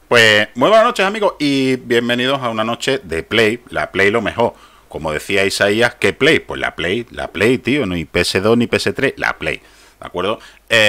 Pues muy buenas noches, amigos, y bienvenidos a una noche de Play, la Play lo mejor. Como decía Isaías, ¿qué Play? Pues la Play, tío, no ni PS2 ni PS3, la Play, ¿de acuerdo?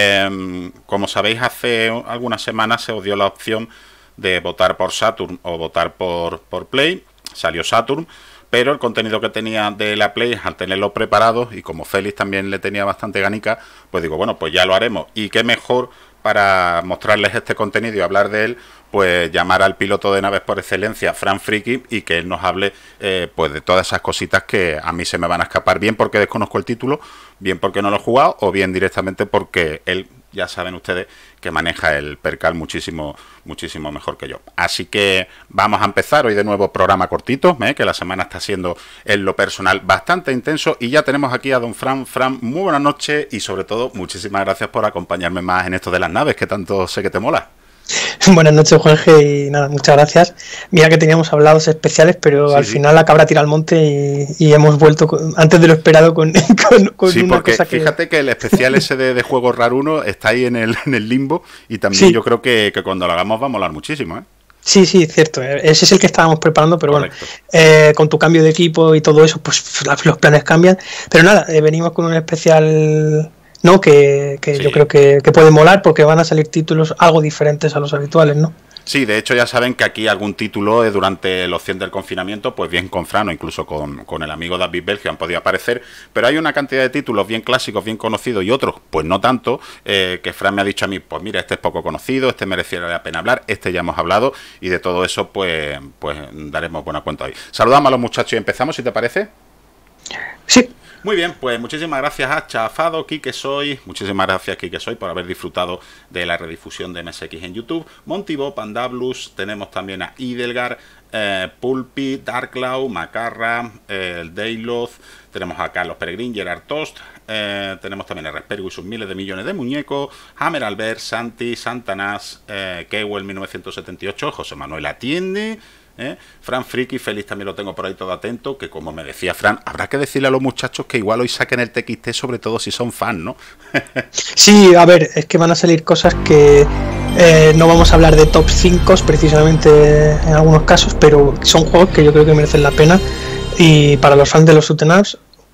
Como sabéis, hace algunas semanas se os dio la opción de votar por Saturn o votar por Play. Salió Saturn, pero el contenido que tenía de la Play, al tenerlo preparado, y como Félix también le tenía bastante ganica, pues digo, bueno, pues ya lo haremos. Y qué mejor para mostrarles este contenido y hablar de él, pues llamar al piloto de naves por excelencia, Fran Friki, y que él nos hable pues de todas esas cositas que a mí se me van a escapar, bien porque desconozco el título, bien porque no lo he jugado, o bien directamente porque él, ya saben ustedes, que maneja el percal muchísimo mejor que yo. Así que vamos a empezar hoy de nuevo programa cortito, que la semana está siendo en lo personal bastante intenso, y ya tenemos aquí a don Fran. Fran, muy buenas noches y sobre todo muchísimas gracias por acompañarme más en esto de las naves, que tanto sé que te mola. Buenas noches, Jorge, y nada, muchas gracias. Mira que teníamos hablados especiales, pero al final la cabra tira al monte y hemos vuelto antes de lo esperado con sí, una porque cosa que... fíjate que el especial ese de Juegos Raruno está ahí en el limbo, y también sí, yo creo que cuando lo hagamos va a molar muchísimo, ¿eh? Sí, cierto. Ese es el que estábamos preparando, pero correcto. Bueno, con tu cambio de equipo y todo eso, pues los planes cambian. Pero nada, venimos con un especial... ¿no? Que sí, yo creo que puede molar porque van a salir títulos algo diferentes a los habituales, ¿no? Sí, de hecho ya saben que aquí algún título durante los 100 del confinamiento, pues bien con Fran o incluso con el amigo David Belgio han podido aparecer, pero hay una cantidad de títulos bien clásicos, bien conocidos y otros pues no tanto, que Fran me ha dicho a mí, pues mira, este es poco conocido, este mereciera la pena hablar, este ya hemos hablado, y de todo eso pues daremos buena cuenta hoy. Saludamos a los muchachos y empezamos, si te parece. Sí. Muy bien, pues muchísimas gracias a Chafado, Quique Soy, muchísimas gracias Quique Soy por haber disfrutado de la redifusión de MSX en YouTube, Montibo, Pandablus, tenemos también a Idelgar, Pulpi, Darkclaw, Macarra, el Dayloth, tenemos a Carlos Peregrín, Gerard Tost, tenemos también a Respergo y sus miles de millones de muñecos, Hammer Albert, Santi, Santanás, Kewell 1978, José Manuel Atiende, Fran Friki, Félix también lo tengo por ahí todo atento, que como me decía Fran, habrá que decirle a los muchachos que igual hoy saquen el TXT, sobre todo si son fans, ¿no? Sí, a ver, es que van a salir cosas que no vamos a hablar de top 5 precisamente en algunos casos, pero son juegos que yo creo que merecen la pena, y para los fans de los shoot 'em ups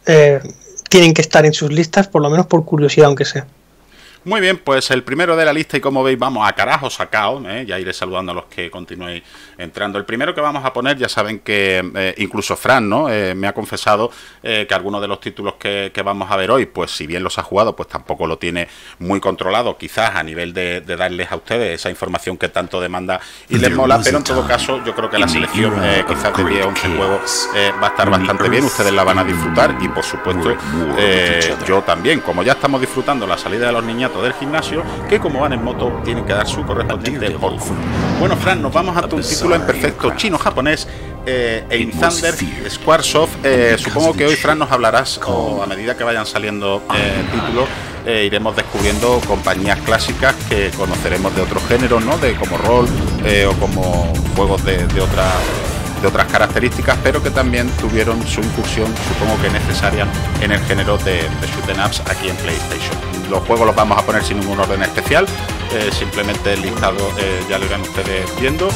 tienen que estar en sus listas, por lo menos por curiosidad, aunque sea. Muy bien, pues el primero de la lista, y como veis vamos a carajo sacao, ya iré saludando a los que continuéis entrando. El primero que vamos a poner, ya saben que incluso Fran, ¿no? Me ha confesado que algunos de los títulos que vamos a ver hoy, pues si bien los ha jugado, pues tampoco lo tiene muy contrado, quizás a nivel de darles a ustedes esa información que tanto demanda y les mola, pero en todo caso yo creo que la selección quizás de 10 o 11 juegos va a estar bastante bien, ustedes la van a disfrutar, y por supuesto yo también, como ya estamos disfrutando la salida de los niñatos del gimnasio, que como van en moto tienen que dar su correspondiente por culo. Bueno, Fran, nos vamos a un título en perfecto chino-japonés, Ein Thunder, Squaresoft. Supongo que hoy, Fran, nos hablarás, o a medida que vayan saliendo títulos, iremos descubriendo compañías clásicas que conoceremos de otros géneros, ¿no? De como rol o como juegos de otras características, pero que también tuvieron su incursión, supongo que necesaria, en el género de shoot 'em ups aquí en PlayStation. Los juegos los vamos a poner sin ningún orden especial, simplemente el listado ya lo irán ustedes viendo,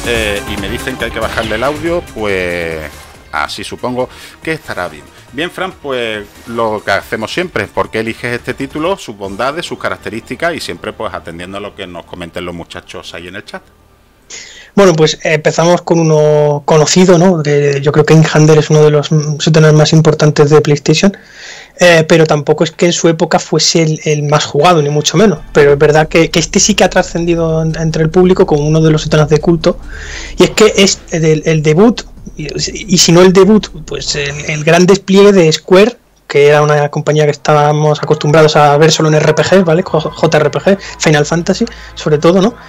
y me dicen que hay que bajarle el audio, pues así supongo que estará bien. Bien, Fran, pues lo que hacemos siempre, porque eliges este título, sus bondades, sus características, y siempre pues atendiendo a lo que nos comenten los muchachos ahí en el chat. Bueno, pues empezamos con uno conocido, ¿no? Yo creo que Ein Thunder es uno de los shooters más importantes de PlayStation, pero tampoco es que en su época fuese el más jugado, ni mucho menos. Pero es verdad que este sí que ha trascendido entre el público como uno de los shooters de culto, y es que es el debut, y si no el debut, pues el gran despliegue de Square, que era una compañía que estábamos acostumbrados a ver solo en RPG, ¿vale? JRPG, Final Fantasy, sobre todo, ¿no?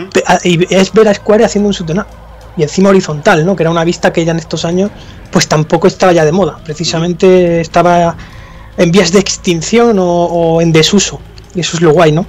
Y es ver a Square haciendo un shoot 'em up, y encima horizontal, ¿no? Que era una vista que ya en estos años pues tampoco estaba ya de moda, precisamente estaba en vías de extinción o en desuso, y eso es lo guay, ¿no?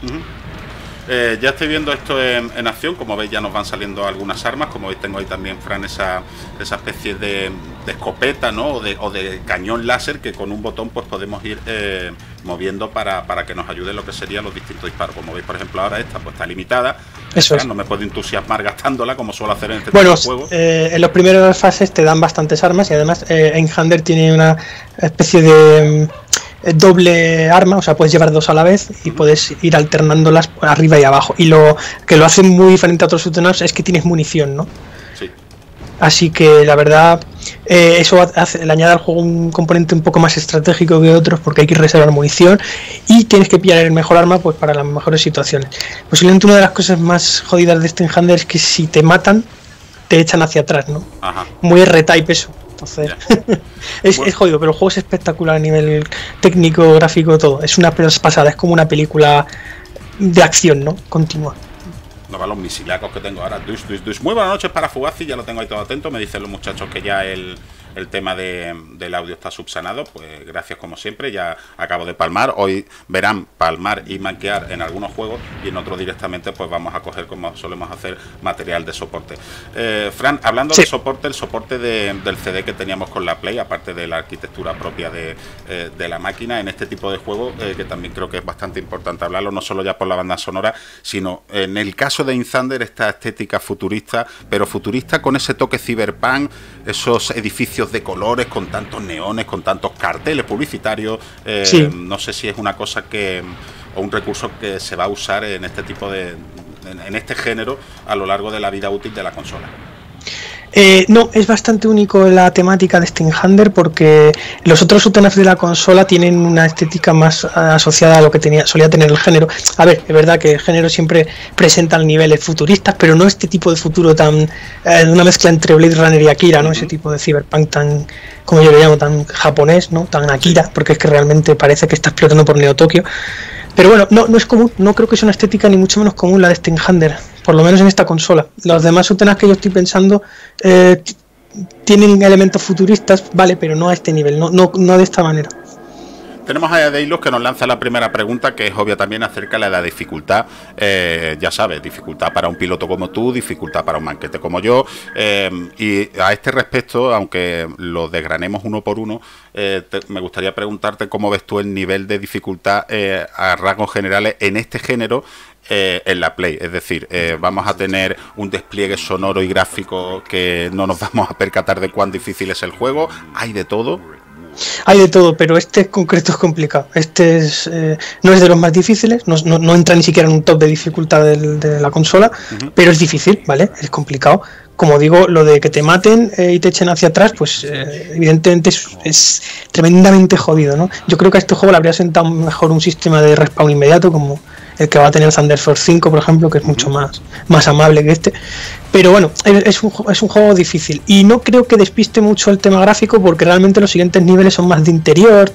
Ya estoy viendo esto en acción. Como veis, ya nos van saliendo algunas armas. Como veis, tengo ahí también, Fran, esa especie de escopeta, ¿no? O de cañón láser que con un botón pues podemos ir moviendo para que nos ayude en lo que serían los distintos disparos. Como veis, por ejemplo, ahora esta pues está limitada, Eso es. No me puedo entusiasmar gastándola como suelo hacer en este tipo de juegos. En las primeras fases te dan bastantes armas y además Einhander tiene una especie de doble arma, o sea, puedes llevar dos a la vez y puedes ir alternándolas arriba y abajo. Y lo que lo hace muy diferente a otros shoot'em-ups es que tienes munición, ¿no? Sí. Así que la verdad, eso le añade al juego un componente un poco más estratégico que otros, porque hay que reservar munición y tienes que pillar el mejor arma pues para las mejores situaciones. Posiblemente una de las cosas más jodidas de este Einhander es que si te matan, te echan hacia atrás, ¿no? Ajá. Muy R-Type eso. Entonces, es jodido, pero el juego es espectacular a nivel técnico, gráfico, todo. Es una pasada, es como una película de acción, ¿no? Continua. No va los misilacos que tengo ahora. Dus. Muy buenas noches para Fugazi, ya lo tengo ahí todo atento. Me dicen los muchachos que ya el tema del audio está subsanado. Pues gracias como siempre, ya acabo de palmar. Hoy verán palmar y manquear en algunos juegos y en otros directamente pues vamos a coger, como solemos hacer, material de soporte. Fran, hablando de soporte, el soporte del CD que teníamos con la Play, aparte de la arquitectura propia de la máquina en este tipo de juegos, que también creo que es bastante importante hablarlo, no solo ya por la banda sonora, sino en el caso de Einhander, esta estética futurista, pero futurista con ese toque cyberpunk, esos edificios de colores con tantos neones, con tantos carteles publicitarios. Sí. No sé si es una cosa o un recurso que se va a usar en este tipo en este género a lo largo de la vida útil de la consola. No, es bastante único la temática de este Einhander porque los otros shoot'em-ups de la consola tienen una estética más asociada a lo que solía tener el género. A ver, es verdad que el género siempre presenta niveles futuristas, pero no este tipo de futuro tan una mezcla entre Blade Runner y Akira, ¿no? Ese tipo de cyberpunk tan, como yo le llamo, tan japonés, ¿no? Tan Akira, porque es que realmente parece que está explotando por Neo Tokio. Pero bueno, no es común, no creo que sea una estética ni mucho menos común la de este Einhander, por lo menos en esta consola. Los demás shoot'em-ups que yo estoy pensando tienen elementos futuristas, vale, pero no a este nivel, no de esta manera. Tenemos a Deilos que nos lanza la primera pregunta, que es obvia también acerca de la dificultad. Ya sabes, dificultad para un piloto como tú, dificultad para un manquete como yo. Y a este respecto, aunque lo desgranemos uno por uno, me gustaría preguntarte cómo ves tú el nivel de dificultad a rasgos generales en este género en la Play. Es decir, vamos a tener un despliegue sonoro y gráfico que no nos vamos a percatar de cuán difícil es el juego. Hay de todo. Hay de todo, pero este en concreto es complicado. Este no es de los más difíciles, no entra ni siquiera en un top de dificultad de la consola, pero es difícil, ¿vale? Es complicado. Como digo, lo de que te maten y te echen hacia atrás, pues evidentemente es tremendamente jodido, ¿no? Yo creo que a este juego le habría sentado mejor un sistema de respawn inmediato, como el que va a tener Thunder Force 5, por ejemplo, que es mucho más amable que este. Pero bueno, es un juego difícil. Y no creo que despiste mucho el tema gráfico, porque realmente los siguientes niveles son más de interior,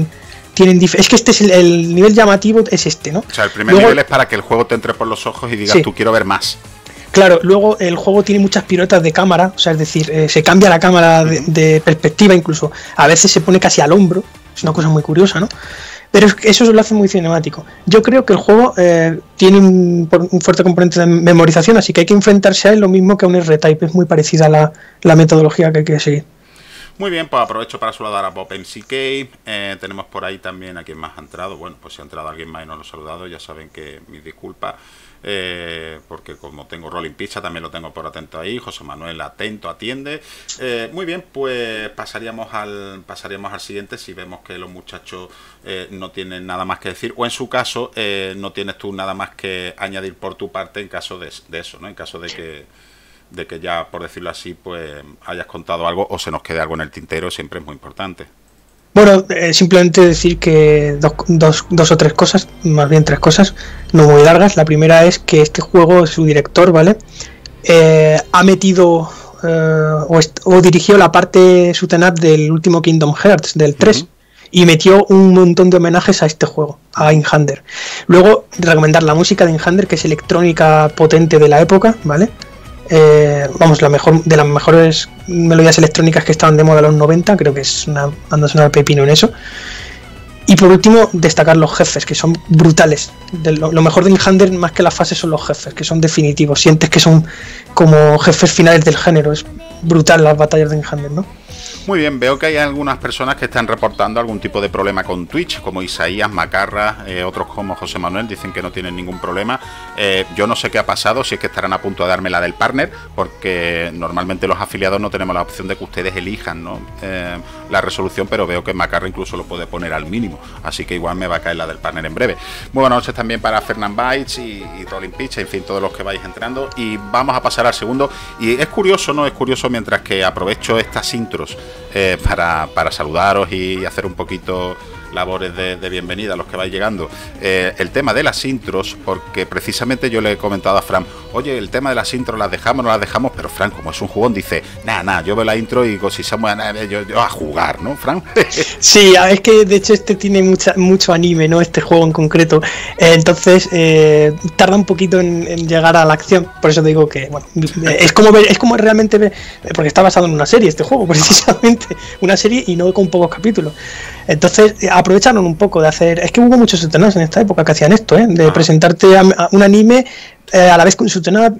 es que este es el nivel llamativo, es este, ¿no? O sea, el primer nivel es para que el juego te entre por los ojos y digas, sí, tú quiero ver más. Claro, luego el juego tiene muchas piruetas de cámara, o sea, es decir, se cambia la cámara de perspectiva, incluso a veces se pone casi al hombro, es una cosa muy curiosa, ¿no? Pero eso lo hace muy cinemático. Yo creo que el juego tiene un fuerte componente de memorización, así que hay que enfrentarse a él lo mismo que a un R-Type, es muy parecida a la metodología que hay que seguir. Muy bien, pues aprovecho para saludar a Bob MCK. Tenemos por ahí también a quien más ha entrado. Bueno, pues si ha entrado alguien más y no lo he saludado, ya saben que mis disculpas. Porque como tengo Rolling Pizza también lo tengo por atento ahí. José Manuel atento, atiende. Muy bien, pues pasaríamos al siguiente si vemos que los muchachos no tienen nada más que decir, o en su caso no tienes tú nada más que añadir por tu parte en caso de eso, ¿no? En caso de que ya, por decirlo así, pues hayas contado algo o se nos quede algo en el tintero, siempre es muy importante. Bueno, simplemente decir que dos o tres cosas, más bien tres cosas, no muy largas. La primera es que este juego, su director, ¿vale? Ha metido o dirigió la parte shoot'em up del último Kingdom Hearts, del 3, y metió un montón de homenajes a este juego, a Einhander. Luego, recomendar la música de Einhander, que es electrónica potente de la época, ¿vale? Vamos, de las mejores melodías electrónicas que estaban de moda en los 90, creo que es una banda sonora pepino en eso. Y por último, destacar los jefes, que son brutales. Lo mejor de Einhander, más que las fases, son los jefes, que son definitivos. Sientes que son como jefes finales del género. Es brutal las batallas de Einhander, ¿no? Muy bien, veo que hay algunas personas que están reportando algún tipo de problema con Twitch, como Isaías, Macarra, otros como José Manuel, dicen que no tienen ningún problema. Yo no sé qué ha pasado, si es que estarán a punto de darme la del partner, porque normalmente los afiliados no tenemos la opción de que ustedes elijan, ¿no? La resolución, pero veo que Macarra incluso lo puede poner al mínimo, así que igual me va a caer la del partner en breve. Muy buenas noches también para Fernand Bites y Rolling Pitch, en fin, todos los que vais entrando, y vamos a pasar al segundo. Y es curioso, ¿no? Es curioso, mientras que aprovecho estas intros para saludaros y hacer un poquito labores de bienvenida a los que vais llegando, el tema de las intros, porque precisamente yo le he comentado a Fran, oye, el tema de las intros las dejamos, no las dejamos, pero Fran, como es un jugón, dice, nada, yo veo la intro y digo, si somos yo a jugar, ¿no, Fran? Sí, es que de hecho este tiene mucho anime, ¿no? Este juego en concreto, entonces tarda un poquito en llegar a la acción, por eso digo que, bueno, es como realmente ver, porque está basado en una serie este juego, precisamente, una serie y no con pocos capítulos. Entonces aprovecharon un poco de hacer, es que hubo muchos shoot'em ups en esta época que hacían esto, de presentarte a un anime a la vez con shoot'em up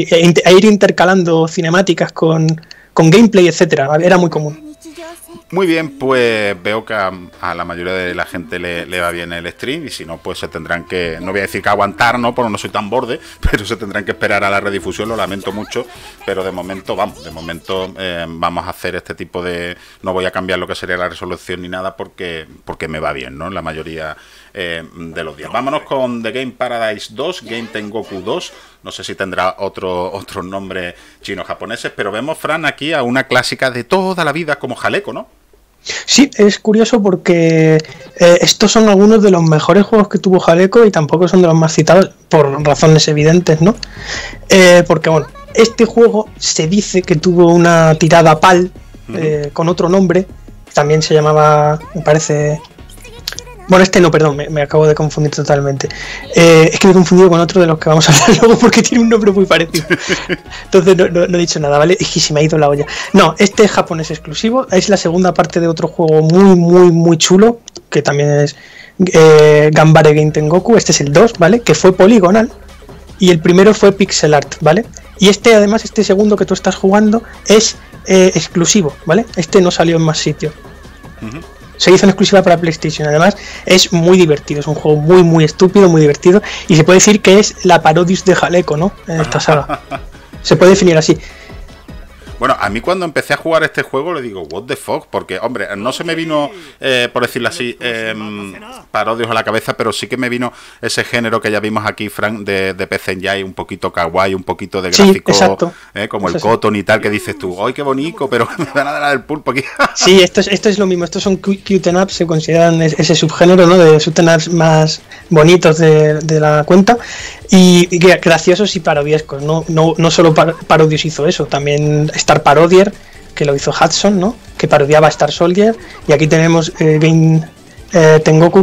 e ir intercalando cinemáticas con gameplay, etcétera. Era muy común. Muy bien, pues veo que a la mayoría de la gente le va bien el stream, y si no, pues se tendrán que, no voy a decir que aguantar, ¿no? Porque no soy tan borde, pero se tendrán que esperar a la redifusión, lo lamento mucho, pero de momento vamos a hacer este tipo de, no voy a cambiar lo que sería la resolución ni nada porque me va bien, ¿no? La mayoría de los días. Vámonos con The Game Paradise 2, Game Tengoku 2, no sé si tendrá otros nombres chino-japoneses, pero vemos, Fran, aquí a una clásica de toda la vida como Jaleco, ¿no? Sí, es curioso porque estos son algunos de los mejores juegos que tuvo Jaleco y tampoco son de los más citados por razones evidentes, ¿no? Porque, bueno, este juego se dice que tuvo una tirada PAL con otro nombre, también se llamaba, me parece... Bueno, este no, perdón, me acabo de confundir totalmente. Es que me he confundido con otro de los que vamos a hablar luego porque tiene un nombre muy parecido. Entonces no he dicho nada, ¿vale? Es que se me ha ido la olla. No, este es japonés exclusivo. Es la segunda parte de otro juego muy chulo, que también es Ganbare Game Tengoku. Este es el 2, ¿vale? Que fue poligonal. Y el primero fue pixel art, ¿vale? Y además, este segundo que tú estás jugando es exclusivo, ¿vale? Este no salió en más sitios. Se hizo en exclusiva para PlayStation. Además es muy divertido, es un juego muy estúpido, muy divertido, y se puede decir que es la Parodius de Jaleco, ¿no? En esta saga se puede definir así. Bueno, a mí cuando empecé a jugar este juego le digo, what the fuck, porque, hombre, no se me vino, por decirlo así, parodios a la cabeza, pero sí que me vino ese género que ya vimos aquí, Frank, de PC Engine, un poquito kawaii, un poquito de gráfico, como el Cotton y tal, que dices tú, ¡ay, qué bonito! Pero me van a dar el pulpo aquí. Sí, esto es lo mismo, estos son shoot'em ups, se consideran ese subgénero, ¿no? De shoot'em ups más bonitos de la cuenta, y graciosos y parodiescos, no solo Parodius hizo eso, también Star Parodier, que lo hizo Hudson, ¿no? Que parodiaba a Star Soldier, y aquí tenemos Game Tengoku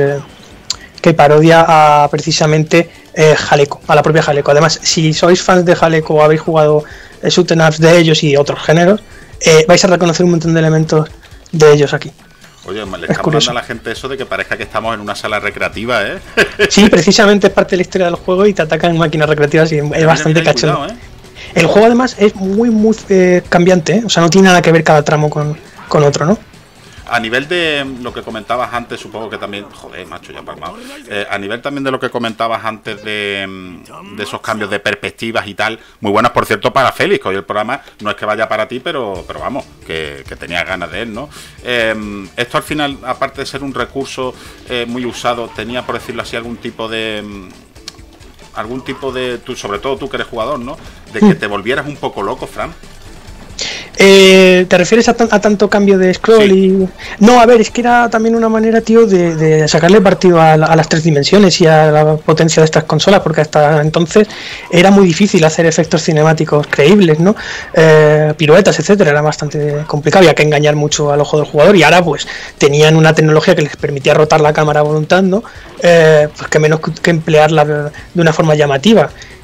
que parodia a precisamente Jaleco, a la propia Jaleco. Además, si sois fans de Jaleco o habéis jugado shoot'em ups de ellos y otros géneros, vais a reconocer un montón de elementos de ellos aquí. Oye, le está hablando a la gente eso de que parezca que estamos en una sala recreativa, ¿eh? Sí, precisamente es parte de la historia del juego y te atacan máquinas recreativas y es bastante cachondo. Cuidado, El juego además es muy cambiante, ¿eh? O sea, no tiene nada que ver cada tramo con otro, ¿no? A nivel de lo que comentabas antes, supongo que también... Joder, macho, ya palmado. A nivel también de lo que comentabas antes de esos cambios de perspectivas y tal, muy buenas, por cierto, para Félix, que hoy el programa no es que vaya para ti, pero vamos, que tenía ganas de él, ¿no? Esto al final, aparte de ser un recurso muy usado, tenía, por decirlo así, algún tipo de, sobre todo tú que eres jugador, ¿no? De que te volvieras un poco loco, Fran. ¿Te refieres a tanto cambio de scroll? Sí. Y... No, a ver, es que era también una manera, tío, de sacarle partido a las tres dimensiones y a la potencia de estas consolas, porque hasta entonces era muy difícil hacer efectos cinemáticos creíbles, ¿no? Piruetas, etcétera, era bastante complicado, había que engañar mucho al ojo del jugador, y ahora pues tenían una tecnología que les permitía rotar la cámara a voluntad, ¿no? Pues que menos que emplearla de una forma llamativa.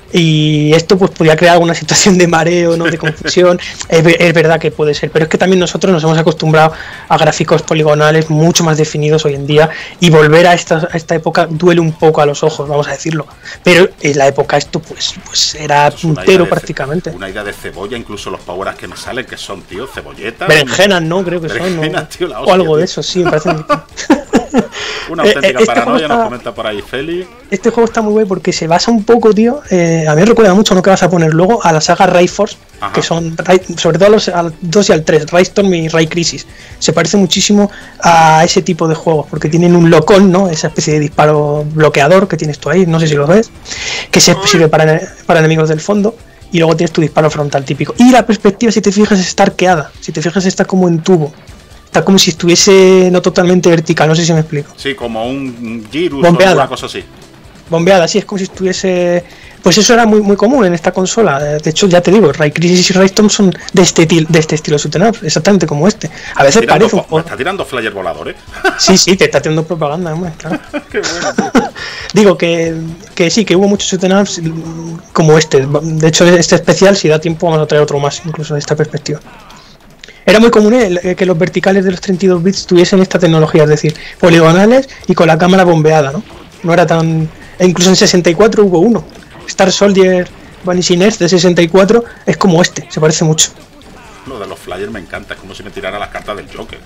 y esto pues podía crear alguna situación de mareo, ¿no? De confusión. Es verdad que puede ser, pero es que también nosotros nos hemos acostumbrado a gráficos poligonales mucho más definidos hoy en día, y volver a esta época duele un poco a los ojos, vamos a decirlo, pero en la época esto pues era puntero prácticamente. Una idea de cebolla, incluso los power ups que me salen, que son, tío, cebolletas, berenjenas, ¿no? Creo que son, ¿no? Tío, la hostia, o algo de eso, sí, me parece. Una auténtica paranoia, nos comenta por ahí Feli. Este juego está muy guay porque se basa un poco, tío, a mí me recuerda mucho, ¿no? Que vas a poner luego a la saga Ray Force, que son, sobre todo al 2 y al 3, Ray Storm y Ray Crisis. Se parece muchísimo a ese tipo de juegos, porque tienen un lock-on, ¿no? Esa especie de disparo bloqueador que tienes tú ahí, no sé si lo ves, que se sirve para enemigos del fondo, y luego tienes tu disparo frontal típico. Y la perspectiva, si te fijas, está arqueada, si te fijas, está como en tubo. Está como si estuviese no totalmente vertical, no sé si me explico. Sí, como un Girus bombeada, o una cosa así. Bombeada, sí, es como si estuviese... Pues eso era muy muy común en esta consola. De hecho, ya te digo, Ray Crisis y Ray Storm son de este estilo shoot'em up, exactamente como este. A veces parece un poco... ¿Me está tirando flyer voladores? Sí, te está tirando propaganda, hombre, claro. Qué bueno, tío. Digo que sí, que hubo muchos shoot'em ups como este. De hecho, este especial, si da tiempo, vamos a traer otro más, incluso de esta perspectiva. Era muy común que los verticales de los 32 bits tuviesen esta tecnología, es decir, poligonales y con la cámara bombeada, ¿no? No era tan... E incluso en 64 hubo uno. Star Soldier Vanishing Earth de 64 es como este, se parece mucho. Lo de los flyers me encanta, es como si me tirara las cartas del Joker.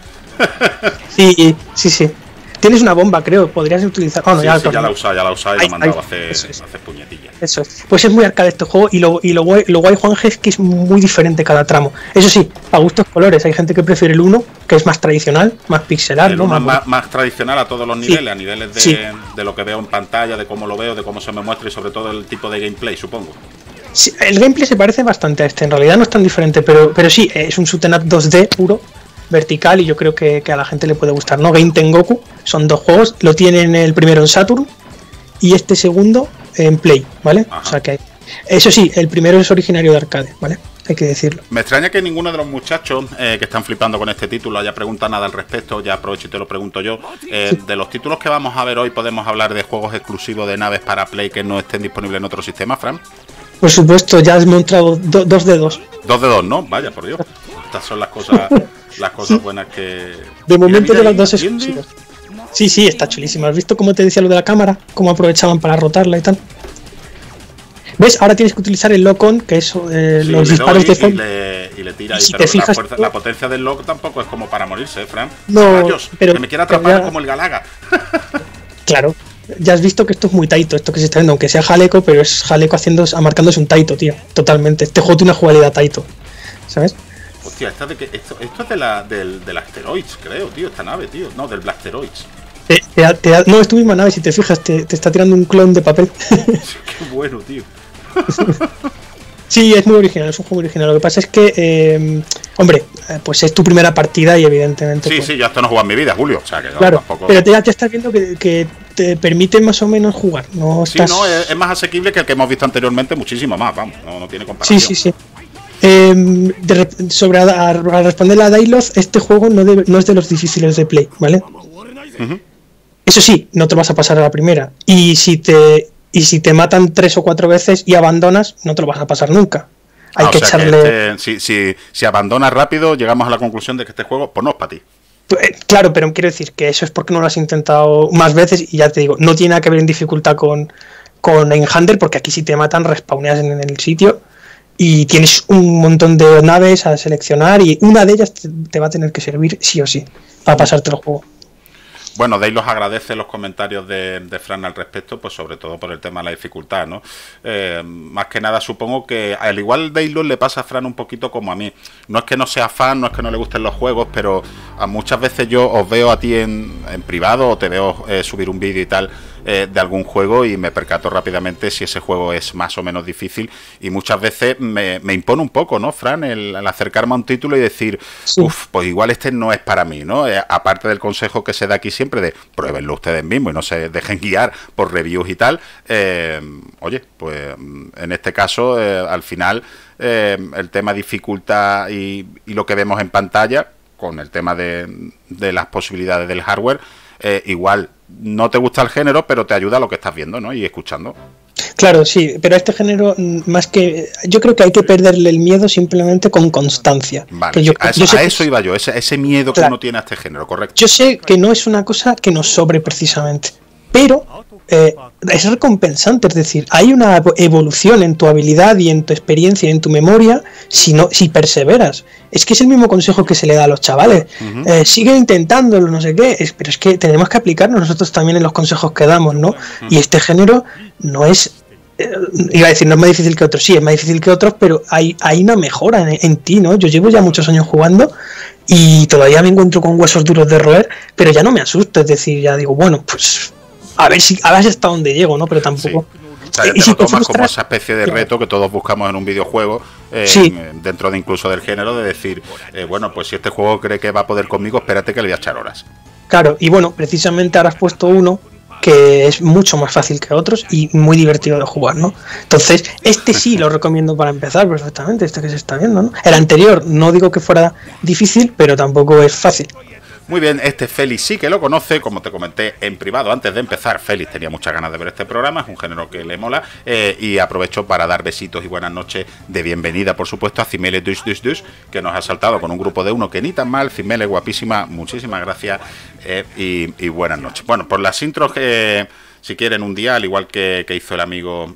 Sí. Tienes una bomba, creo, podrías utilizar... Oh, no, sí, ya la he usado y lo he mandado a hacer puñetillas. Eso es. Pues es muy arcade este juego, y lo guay, Juanje, es que es muy diferente cada tramo. Eso sí, a gustos colores. Hay gente que prefiere el 1, que es más tradicional, más pixelar, el ¿no? Más tradicional a todos los niveles, a niveles de lo que veo en pantalla, de cómo lo veo, de cómo se me muestra y sobre todo el tipo de gameplay, supongo. Sí, el gameplay se parece bastante a este, en realidad no es tan diferente, pero sí, es un shoot'em up 2D puro, vertical, y yo creo que a la gente le puede gustar, ¿no? Game Tengoku, son dos juegos, lo tienen el primero en Saturn y este segundo en Play, ¿vale? Ajá. O sea que eso sí, el primero es originario de arcade, ¿vale? Hay que decirlo. Me extraña que ninguno de los muchachos que están flipando con este título haya preguntado nada al respecto. Ya aprovecho y te lo pregunto yo. Sí. De los títulos que vamos a ver hoy, ¿podemos hablar de juegos exclusivos de naves para Play que no estén disponibles en otro sistema, Fran? Por supuesto, ya has mostrado 2 de 2. 2 de 2, ¿no? Vaya, por Dios. Estas son las cosas buenas que... De momento de las dos exclusivas. Sí, está chulísima. ¿Has visto cómo te decía lo de la cámara? Cómo aprovechaban para rotarla y tal. ¿Ves? Ahora tienes que utilizar el lock-on, que es los disparos de fondo. Y le tira ahí, si pero te fijas, la potencia del lock tampoco es como para morirse, Fran. No, rayos, pero que me quiera atrapar como el Galaga. Claro. Ya has visto que esto es muy taito, esto que se está viendo, aunque sea Jaleco, pero es Jaleco marcándose un taito, tío. Totalmente. Este juego tiene una jugabilidad taito, ¿sabes? Hostia, esto es del Asteroids, creo, tío, esta nave, tío. No, del Blasteroids. No, es tu misma nave, si te fijas, te está tirando un clon de papel. Qué bueno, tío. Sí, es muy original, es un juego muy original. Lo que pasa es que, hombre, pues es tu primera partida y evidentemente... Sí, pues, yo esto no he jugado en mi vida, Julio. O sea, que claro, tampoco... pero ya te estás viendo que te permite más o menos jugar. No estás... Sí, no, es más asequible que el que hemos visto anteriormente, muchísimo más, vamos, no tiene comparación. Sí. A responderle a Dailoth, este juego no es de los difíciles de Play, ¿vale? Uh-huh. Eso sí, no te vas a pasar a la primera. Y si te matan 3 o 4 veces y abandonas, no te lo vas a pasar nunca. Hay que echarle... Si abandonas rápido, llegamos a la conclusión de que este juego, pues no es para ti. Claro, pero quiero decir que eso es porque no lo has intentado más veces, y ya te digo, no tiene nada que ver en dificultad con Enhander, porque aquí si te matan, respawneas en el sitio y tienes un montón de naves a seleccionar y una de ellas te va a tener que servir sí o sí para pasarte el juego. Bueno, Dailos agradece los comentarios de Fran al respecto, pues sobre todo por el tema de la dificultad, ¿no? Más que nada supongo que al igual Dailos le pasa a Fran un poquito como a mí. No es que no sea fan, no es que no le gusten los juegos, pero muchas veces yo os veo a ti en privado o te veo subir un vídeo y tal de algún juego y me percato rápidamente si ese juego es más o menos difícil, y muchas veces me impone un poco, ¿no, Fran? El acercarme a un título y decir, sí, pues igual este no es para mí, ¿no? Aparte del consejo que se da aquí siempre de pruébenlo ustedes mismos y no se dejen guiar por reviews y tal, oye, pues en este caso al final el tema dificultad y lo que vemos en pantalla con el tema de las posibilidades del hardware, igual no te gusta el género, pero te ayuda a lo que estás viendo, ¿no? Y escuchando. Claro, sí, pero a este género, más que... Yo creo que hay que perderle el miedo simplemente con constancia. Vale, yo, a eso iba yo, ese miedo que uno tiene a este género, correcto. Yo sé que no es una cosa que nos sobre precisamente, pero es recompensante, es decir, hay una evolución en tu habilidad y en tu experiencia y en tu memoria si perseveras. Es que es el mismo consejo que se le da a los chavales. Sigue intentándolo, no sé qué, pero es que tenemos que aplicarnos nosotros también en los consejos que damos, ¿no? Y este género no es... iba a decir, no es más difícil que otros, sí, es más difícil que otros, pero hay una mejora en ti, ¿no? Yo llevo ya muchos años jugando y todavía me encuentro con huesos duros de roer, pero ya no me asusto, es decir, ya digo, bueno, pues a ver hasta dónde llego, ¿no? Pero tampoco... Sí. O sea, te lo tomas como esa especie de reto que todos buscamos en un videojuego, dentro de incluso del género, de decir, bueno, pues si este juego cree que va a poder conmigo, espérate que le voy a echar horas. Claro, y bueno, precisamente ahora has puesto uno que es mucho más fácil que otros y muy divertido de jugar, ¿no? Entonces, este sí lo recomiendo para empezar perfectamente, este que se está viendo, ¿no? El anterior no digo que fuera difícil, pero tampoco es fácil. Muy bien, este Félix sí que lo conoce, como te comenté en privado antes de empezar. Félix tenía muchas ganas de ver este programa, es un género que le mola, y aprovecho para dar besitos y buenas noches de bienvenida, por supuesto, a Cimele Dus, que nos ha saltado con un grupo de uno que ni tan mal. Cimele, guapísima, muchísimas gracias, y buenas noches. Bueno, por las intros que, si quieren, un día, al igual que hizo el amigo...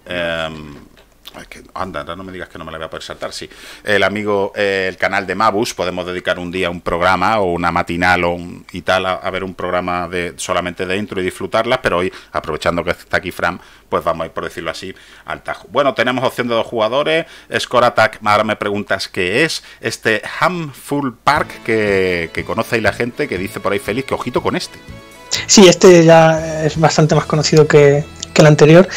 anda, no me digas que no me la voy a poder saltar, sí. El amigo, el canal de Mabus, podemos dedicar un día a un programa o una matinal y tal, a ver un programa solamente de intro y disfrutarlas, pero hoy, aprovechando que está aquí Fran, pues vamos a ir, por decirlo así, al tajo. Bueno, tenemos opción de 2 jugadores, Score Attack, ahora me preguntas qué es, este Hamful Park que conoce ahí la gente, que dice por ahí Félix que ojito con este. Sí, este ya es bastante más conocido que el anterior,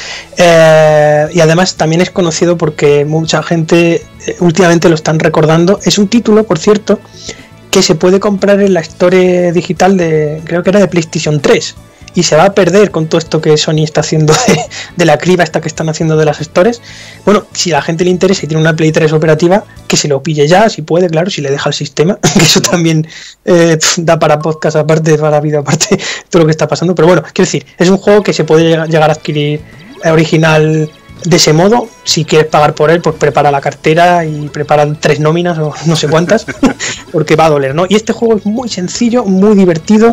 y además también es conocido porque mucha gente últimamente lo están recordando. Es un título, por cierto, que se puede comprar en la Store digital creo que era de PlayStation 3, y se va a perder con todo esto que Sony está haciendo de la criba esta que están haciendo de las stores. Bueno, si a la gente le interesa y tiene una Play 3 operativa, que se lo pille ya, si puede, claro, si le deja el sistema, que eso también da para podcast aparte, para vídeo aparte, todo lo que está pasando. Pero bueno, quiero decir, es un juego que se puede llegar a adquirir original de ese modo. Si quieres pagar por él, pues prepara la cartera y prepara 3 nóminas o no sé cuántas, porque va a doler, ¿no? Y este juego es muy sencillo, muy divertido,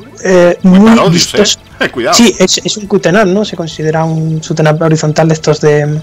muy vistoso. Cuidado. Sí, es un Q-Tenap, ¿no? Se considera un Q-Tenap horizontal de estos de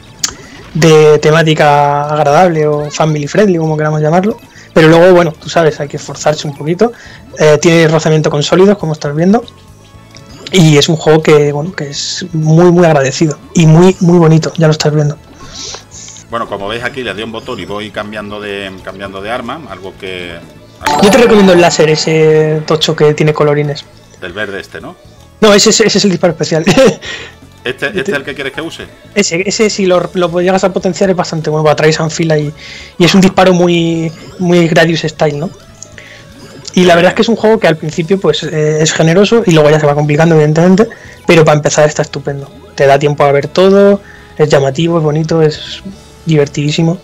temática agradable o family friendly, como queramos llamarlo. Pero luego, bueno, tú sabes, hay que esforzarse un poquito. Tiene rozamiento con sólidos, como estás viendo. Y es un juego que, bueno, que es muy, muy agradecido y muy, muy bonito, ya lo estás viendo. Bueno, como veis aquí, le doy un botón y voy cambiando de arma, algo que... Yo te recomiendo el láser, ese tocho que tiene colorines. Del verde este, ¿no? No, ese es el disparo especial. ¿Este es el que quieres que use? Ese si lo llegas a potenciar es bastante bueno, atraviesan fila y es un disparo muy, muy Gradius style, ¿no? Y la verdad es que es un juego que al principio pues es generoso y luego ya se va complicando, evidentemente, pero para empezar está estupendo. Te da tiempo a ver todo, es llamativo, es bonito, es divertidísimo.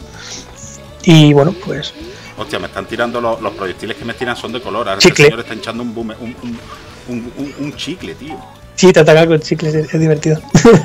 Y bueno, pues... Hostia, me están tirando los proyectiles que me tiran son de color. Ahora chicle. El señor está hinchando un chicle, tío. Sí, te ataca con chicles, es divertido.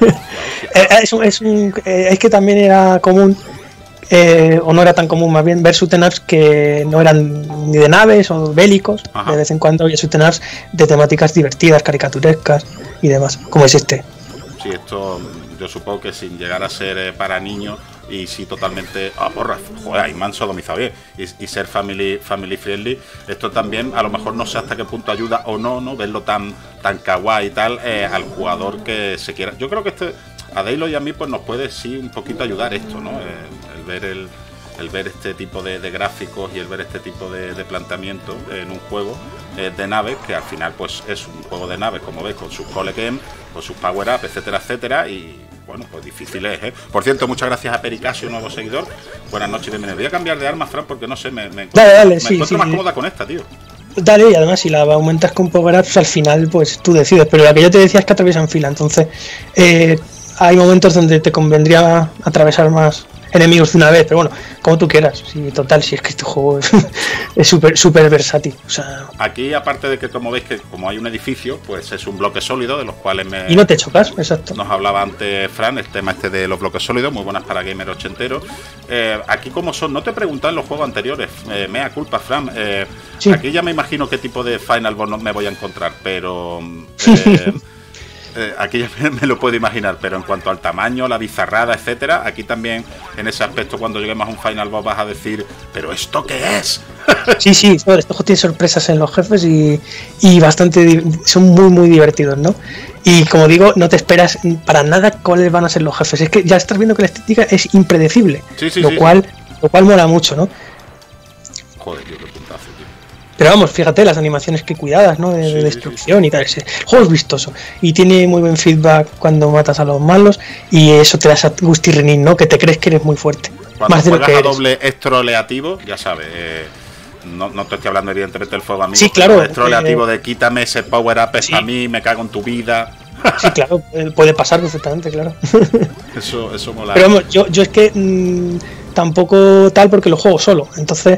Es que también era común, o no era tan común más bien, ver shoot'em-ups que no eran ni de naves o bélicos. Ajá. De vez en cuando había shoot'em-ups de temáticas divertidas, caricaturescas y demás, como es este. Sí, esto yo supongo que sin llegar a ser para niños y sí totalmente joder, y me han sodomizado bien y ser family friendly, esto también a lo mejor no sé hasta qué punto ayuda o no verlo tan kawaii y tal, al jugador que se quiera. Yo creo que a Daylo y a mí pues nos puede sí un poquito ayudar esto, ¿no? El ver este tipo de gráficos y el ver este tipo de planteamiento en un juego de naves, que al final pues es un juego de naves, como ves, con sus call game, con sus power up, etcétera, y bueno, pues difícil es, ¿eh? Por cierto, muchas gracias a Pericasio, nuevo seguidor. Buenas noches, bienvenido. Voy a cambiar de arma, Fran, porque no sé, me encuentro más cómoda con esta, tío. Dale, y además si la aumentas con power ups al final, pues tú decides. Pero la que yo te decía es que atraviesan fila, entonces hay momentos donde te convendría atravesar más enemigos de una vez, pero bueno, como tú quieras. Sí, total, si es que este juego es súper versátil. O sea, aquí, aparte de que, como veis, que como hay un edificio, pues es un bloque sólido, de los cuales y no te chocas, exacto. Nos hablaba antes Fran, el tema este de los bloques sólidos, muy buenas para gamer ochenteros. Aquí como son, no te preguntan en los juegos anteriores, mea culpa, Fran. Sí. Aquí ya me imagino qué tipo de Final Boss me voy a encontrar, pero... aquí ya me lo puedo imaginar, pero en cuanto al tamaño, la bizarrada, etcétera, aquí también en ese aspecto, cuando lleguemos a un Final Boss, vas a decir, ¿pero esto qué es? Sí, este juego tiene sorpresas en los jefes y bastante, son muy divertidos, ¿no? Y como digo, no te esperas para nada cuáles van a ser los jefes. Es que ya estás viendo que la estética es impredecible, lo cual mola mucho, ¿no? Joder, tío, qué puntazo, tío. Pero vamos, fíjate las animaciones que cuidadas, ¿no? De destrucción y tal. El juego es vistoso y tiene muy buen feedback cuando matas a los malos y eso te da esa gustirrinín, ¿no? Que te crees que eres muy fuerte. Cuando más de lo que a eres. Doble es troleativo, ya sabes. No te estoy hablando evidentemente del fuego amigo. Sí, claro. Es troleativo de quítame ese power up es a mí, me cago en tu vida. Sí, claro, puede pasar perfectamente, claro. Eso mola. Pero vamos, yo es que tampoco tal porque lo juego solo, entonces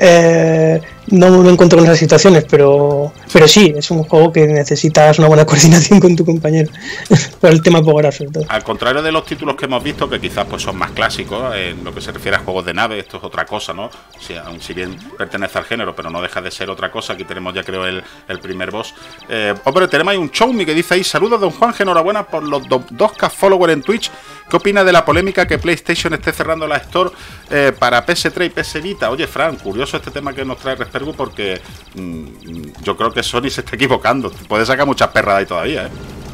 no me encuentro con esas situaciones, pero sí, es un juego que necesitas una buena coordinación con tu compañero por el tema power sobre todo. Al contrario de los títulos que hemos visto, que quizás pues son más clásicos en lo que se refiere a juegos de nave, esto es otra cosa, ¿no? O sea, aun si bien pertenece al género, pero no deja de ser otra cosa. Aquí tenemos ya creo el primer boss. Hombre, tenemos ahí un Choumi que dice ahí, saludos don Juan, enhorabuena por los 2K followers en Twitch. ¿Qué opina de la polémica que PlayStation esté cerrando la Store para PS3 y PS Vita? Oye, Fran, curioso este tema que nos trae Respergu, porque yo creo que Sony se está equivocando. Puede sacar muchas perradas ahí todavía, ¿eh?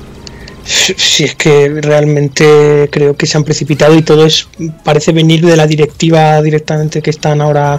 Sí, es que realmente creo que se han precipitado y todo parece venir de la directiva directamente que están ahora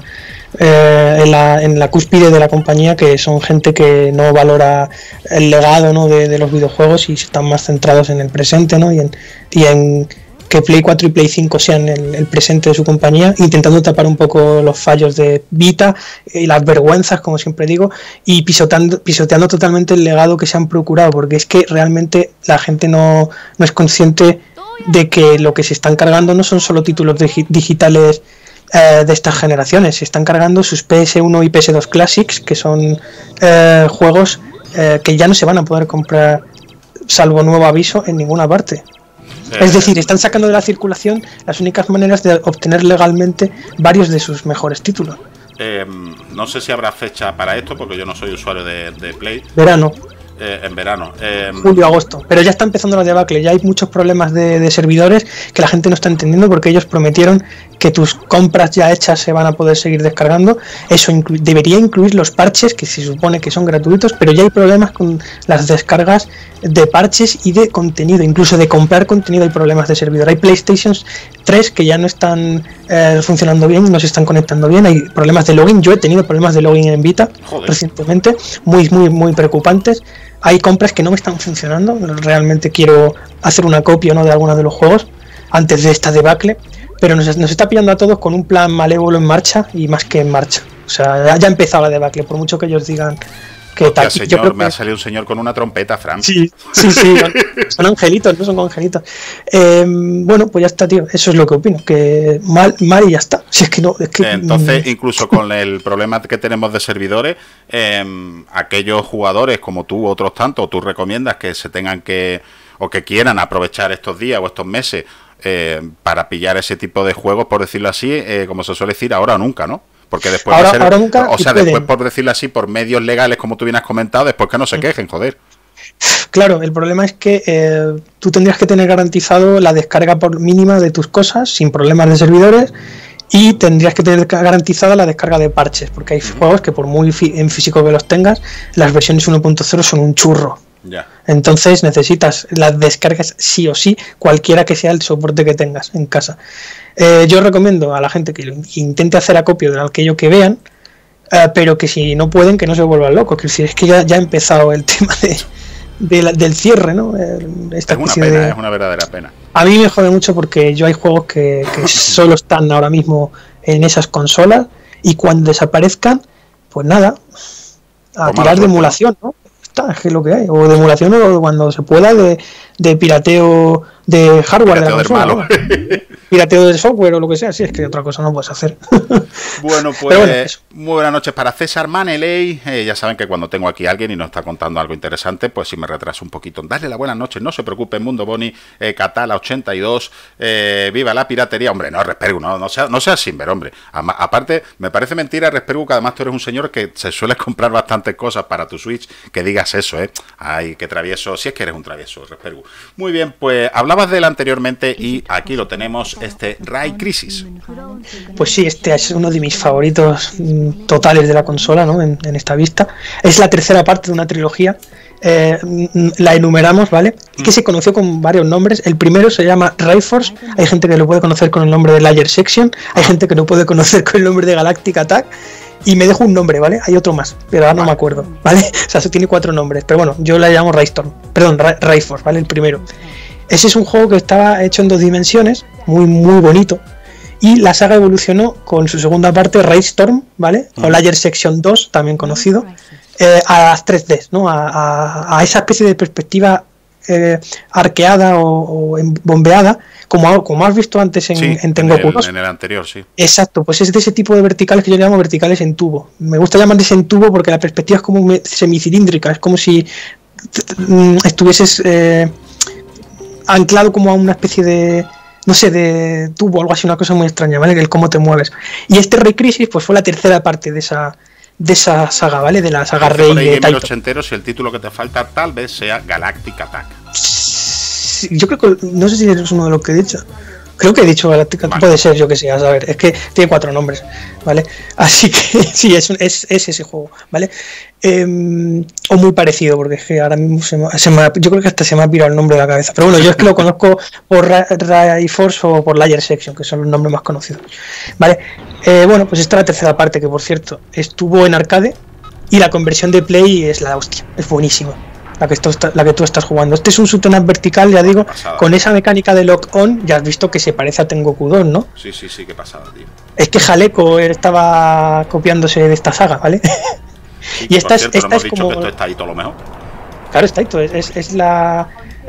en la cúspide de la compañía, que son gente que no valora el legado, ¿no? de los videojuegos y están más centrados en el presente, ¿no? y en que Play 4 y Play 5 sean el presente de su compañía, intentando tapar un poco los fallos de Vita y las vergüenzas, como siempre digo, y pisoteando totalmente el legado que se han procurado, porque es que realmente la gente no es consciente de que lo que se están cargando no son solo títulos digitales de estas generaciones, se están cargando sus PS1 y PS2 Classics, que son juegos que ya no se van a poder comprar salvo nuevo aviso en ninguna parte. Es decir, están sacando de la circulación las únicas maneras de obtener legalmente varios de sus mejores títulos. No sé si habrá fecha para esto, porque yo no soy usuario de Play. Verano. En verano. Julio, agosto. Pero ya está empezando la debacle. Ya hay muchos problemas de servidores que la gente no está entendiendo, porque ellos prometieron que tus compras ya hechas se van a poder seguir descargando. Eso debería incluir los parches, que se supone que son gratuitos, pero ya hay problemas con las descargas de parches y de contenido. Incluso de comprar contenido hay problemas de servidor. Hay PlayStation 3 que ya no están funcionando bien, no se están conectando bien. Hay problemas de login. Yo he tenido problemas de login en Vita recientemente, muy preocupantes. Hay compras que no me están funcionando. Realmente quiero hacer una copia, ¿no?, de algunos de los juegos antes de esta debacle, pero nos está pillando a todos con un plan malévolo en marcha, y más que en marcha. O sea, ya ha empezado la debacle, por mucho que ellos digan que tal. Señor, yo creo me ha salido un señor con una trompeta, Fran. Sí, son angelitos, no son congelitos. Bueno, pues ya está, tío. Eso es lo que opino, que mal y ya está. Si es que no, es que entonces, incluso con el problema que tenemos de servidores, aquellos jugadores como tú, otros tantos, tú recomiendas que se tengan que, o que quieran aprovechar estos días o estos meses para pillar ese tipo de juegos, por decirlo así, como se suele decir, ahora o nunca, ¿no? Porque después ahora nunca, o sea, después, por decirlo así, por medios legales, como tú bien has comentado, después que no se quejen, joder. Claro, el problema es que tú tendrías que tener garantizado la descarga por mínima de tus cosas sin problemas de servidores, y tendrías que tener garantizada la descarga de parches, porque hay juegos que por muy en físico que los tengas, las versiones 1.0 son un churro. Ya. Entonces necesitas las descargas sí o sí, cualquiera que sea el soporte que tengas en casa. Yo recomiendo a la gente que intente hacer acopio de aquello que vean, pero que si no pueden, que no se vuelvan locos. Que si es que ya ha empezado el tema del cierre, ¿no? Es una pena, es una verdadera pena. A mí me jode mucho porque yo hay juegos que solo están ahora mismo en esas consolas, y cuando desaparezcan, pues nada, a tirar de emulación, ¿no? Es que es lo que hay, o de emulación, o cuando se pueda de de pirateo de hardware pirateo de la consola, ¿no? Pirateo de software o lo que sea, sí, es que otra cosa no puedes hacer. Bueno, pues muy buenas noches para César Maneley. Ya saben que cuando tengo aquí a alguien y nos está contando algo interesante, pues si me retraso un poquito, darle las buenas noches, no se preocupe, Mundo Boni, Catala 82, viva la piratería. Hombre, no, Respergu, no seas sinver, hombre. Aparte, me parece mentira, Respergu, que además tú eres un señor que se suele comprar bastantes cosas para tu Switch, que digas eso, Ay, qué travieso, si es que eres un travieso, Respergu. Muy bien, pues hablabas de él anteriormente y aquí lo tenemos, Ray Crisis. Pues sí, este es uno de mis favoritos totales de la consola, ¿no? En esta vista. Es la tercera parte de una trilogía. La enumeramos, ¿vale? Que se conoció con varios nombres. El primero se llama Rayforce. Hay gente que lo puede conocer con el nombre de Layer Section. Hay gente que lo puede conocer con el nombre de Galactic Attack. Y me dejo un nombre, ¿vale? Hay otro más, pero ahora no me acuerdo, ¿vale? O sea, eso tiene 4 nombres. Pero bueno, yo la llamo Rayforce, ¿vale? El primero. Ese es un juego que estaba hecho en 2 dimensiones, muy bonito. Y la saga evolucionó con su segunda parte, Raystorm, ¿vale? O Layer Section 2, también conocido, a las 3D, ¿no? A esa especie de perspectiva arqueada o bombeada, como has visto antes en Tengoku 2. En el anterior, sí. Exacto, pues es de ese tipo de verticales que yo llamo verticales en tubo. Me gusta llamarles en tubo porque la perspectiva es como semicilíndrica, es como si estuvieses anclado como a una especie de, no sé, de tubo o algo así, una cosa muy extraña, ¿vale? El cómo te mueves. Y este Ray Crisis pues fue la tercera parte de esa saga, ¿vale? De la saga Ray de Taito. Ochentero, si el título que te falta tal vez sea Galactic Attack. Yo creo que, no sé si es uno de los que he dicho. Creo que he dicho Galactic Attack, puede ser, yo que sé, a saber, es que tiene 4 nombres, ¿vale? Así que sí, es ese juego, ¿vale? O muy parecido, porque es que ahora mismo yo creo que hasta se me ha pirado el nombre de la cabeza. Pero bueno, yo es que lo conozco por Rayforce o por Layer Section, que son los nombres más conocidos, ¿vale? Bueno, pues esta es la tercera parte, que por cierto, estuvo en arcade y la conversión de Play es la hostia, es buenísima. La que tú estás jugando. Este es un shoot 'em up vertical, ya digo, con esa mecánica de lock-on. Ya has visto que se parece a Tengoku 2, ¿no? Sí, qué pasada, tío. Es que Jaleco estaba copiándose de esta saga, ¿vale? Sí, y esta cierto, es como... dicho que esto está ahí todo lo mejor. Claro, es Taito, es la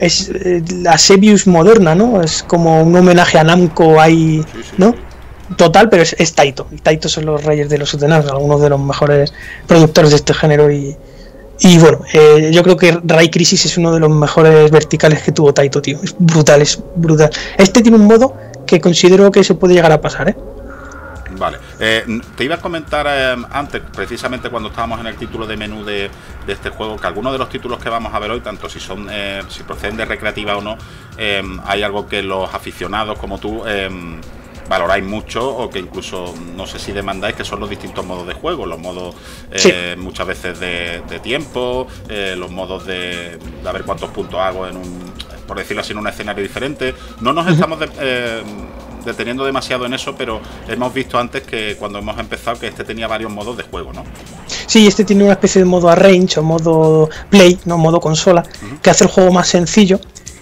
Sebius moderna, ¿no? Es como un homenaje a Namco ahí, ¿no? Sí. Total, pero es Taito. Y Taito son los reyes de los shoot 'em up, algunos de los mejores productores de este género y bueno, yo creo que Ray Crisis es uno de los mejores verticales que tuvo Taito, tío. Es brutal, es brutal. Este tiene un modo que considero que se puede llegar a pasar, Vale. Te iba a comentar antes, precisamente cuando estábamos en el título de menú de este juego, que algunos de los títulos que vamos a ver hoy, tanto si son si proceden de recreativa o no, hay algo que los aficionados como tú valoráis mucho, o que incluso no sé si demandáis, que son los distintos modos de juego, los modos muchas veces de tiempo, los modos de a ver cuántos puntos hago en un, por decirlo así, en un escenario diferente. No nos estamos deteniendo demasiado en eso, pero hemos visto antes que cuando hemos empezado que este tenía varios modos de juego, ¿no? Sí, este tiene una especie de modo arrange o modo play, no modo consola, que hace el juego más sencillo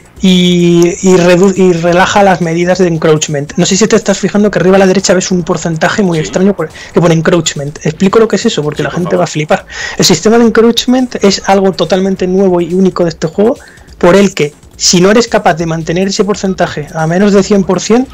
y relaja las medidas de encroachment. No sé si te estás fijando que arriba a la derecha ves un porcentaje muy extraño que pone encroachment. Explico lo que es eso, porque la gente va a flipar. El sistema de encroachment es algo totalmente nuevo y único de este juego, por el que si no eres capaz de mantener ese porcentaje a menos de 100%,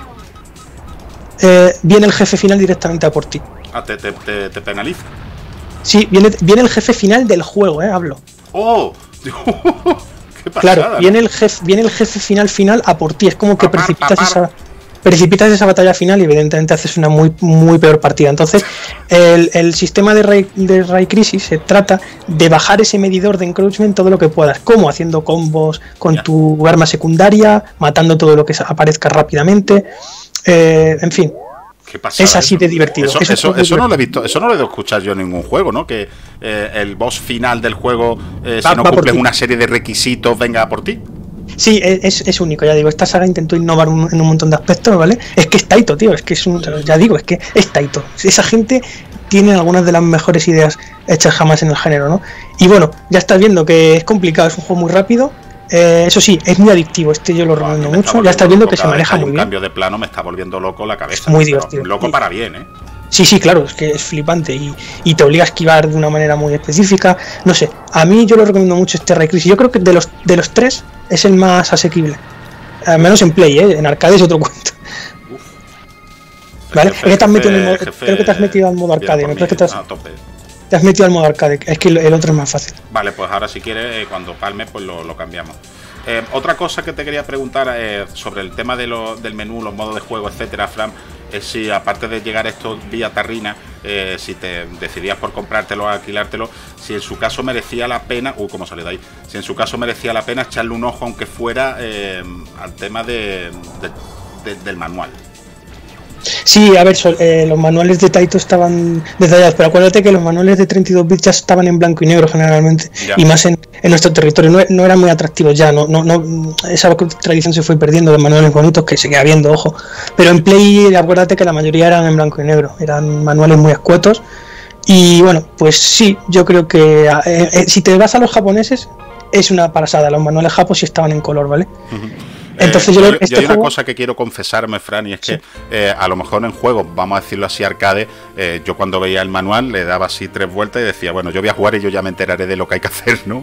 viene el jefe final directamente a por ti. ¿Te penaliza? Sí, viene el jefe final del juego, hablo. ¡Oh! ¡Qué pasada! Claro, viene el jefe final a por ti. Es como que precipitas esa batalla final y evidentemente haces una muy peor partida. Entonces, el sistema de Ray Crisis se trata de bajar ese medidor de encroachment todo lo que puedas, como haciendo combos con tu arma secundaria, matando todo lo que aparezca rápidamente, en fin. Es así de divertido. Eso no lo he visto, eso no lo he escuchado yo en ningún juego, ¿no? Que el boss final del juego, si no cumples una serie de requisitos, venga por ti. Sí, es único, ya digo. Esta saga intentó innovar en un montón de aspectos, ¿vale? Es que es Taito, tío. Es que ya digo, es que es Taito. Esa gente tiene algunas de las mejores ideas hechas jamás en el género, ¿no? Y bueno, ya estás viendo que es complicado, es un juego muy rápido. Eso sí, es muy adictivo, yo lo recomiendo mucho. Ya estás viendo que se maneja muy bien. Un cambio de plano me está volviendo loco la cabeza. Es muy divertido. Loco para bien, Sí, sí, claro, es que es flipante y te obliga a esquivar de una manera muy específica. No sé, a mí yo lo recomiendo mucho este Ray Crisis. Yo creo que de los tres es el más asequible. Al menos en Play, en arcade es otro cuento. ¿Vale? Creo que te has metido al modo arcade. Me parece que te has metido al modo arcade. Es que el otro es más fácil. Vale, pues ahora si quieres, cuando palme, pues lo cambiamos. Otra cosa que te quería preguntar sobre el tema del menú, los modos de juego, etcétera, Fran, es si aparte de llegar esto vía tarrina, si te decidías por comprártelo o alquilártelo, si en su caso merecía la pena, cómo salió de ahí, si en su caso merecía la pena echarle un ojo, aunque fuera al tema del manual. Sí, a ver, los manuales de Taito estaban detallados, pero acuérdate que los manuales de 32 bits ya estaban en blanco y negro generalmente, ya. Y más en nuestro territorio, no eran muy atractivos ya, esa tradición se fue perdiendo de manuales bonitos, que sigue habiendo, ojo, pero en Play acuérdate que la mayoría eran en blanco y negro, eran manuales muy escuetos, y bueno, pues sí, yo creo que si te vas a los japoneses, es una pasada, los manuales japoneses sí estaban en color, ¿vale? Uh-huh. Entonces yo hay una cosa que quiero confesarme, Fran, y es que a lo mejor en juegos, vamos a decirlo así, arcade, yo cuando veía el manual le daba así 3 vueltas y decía, bueno, yo voy a jugar y yo ya me enteraré de lo que hay que hacer, ¿no?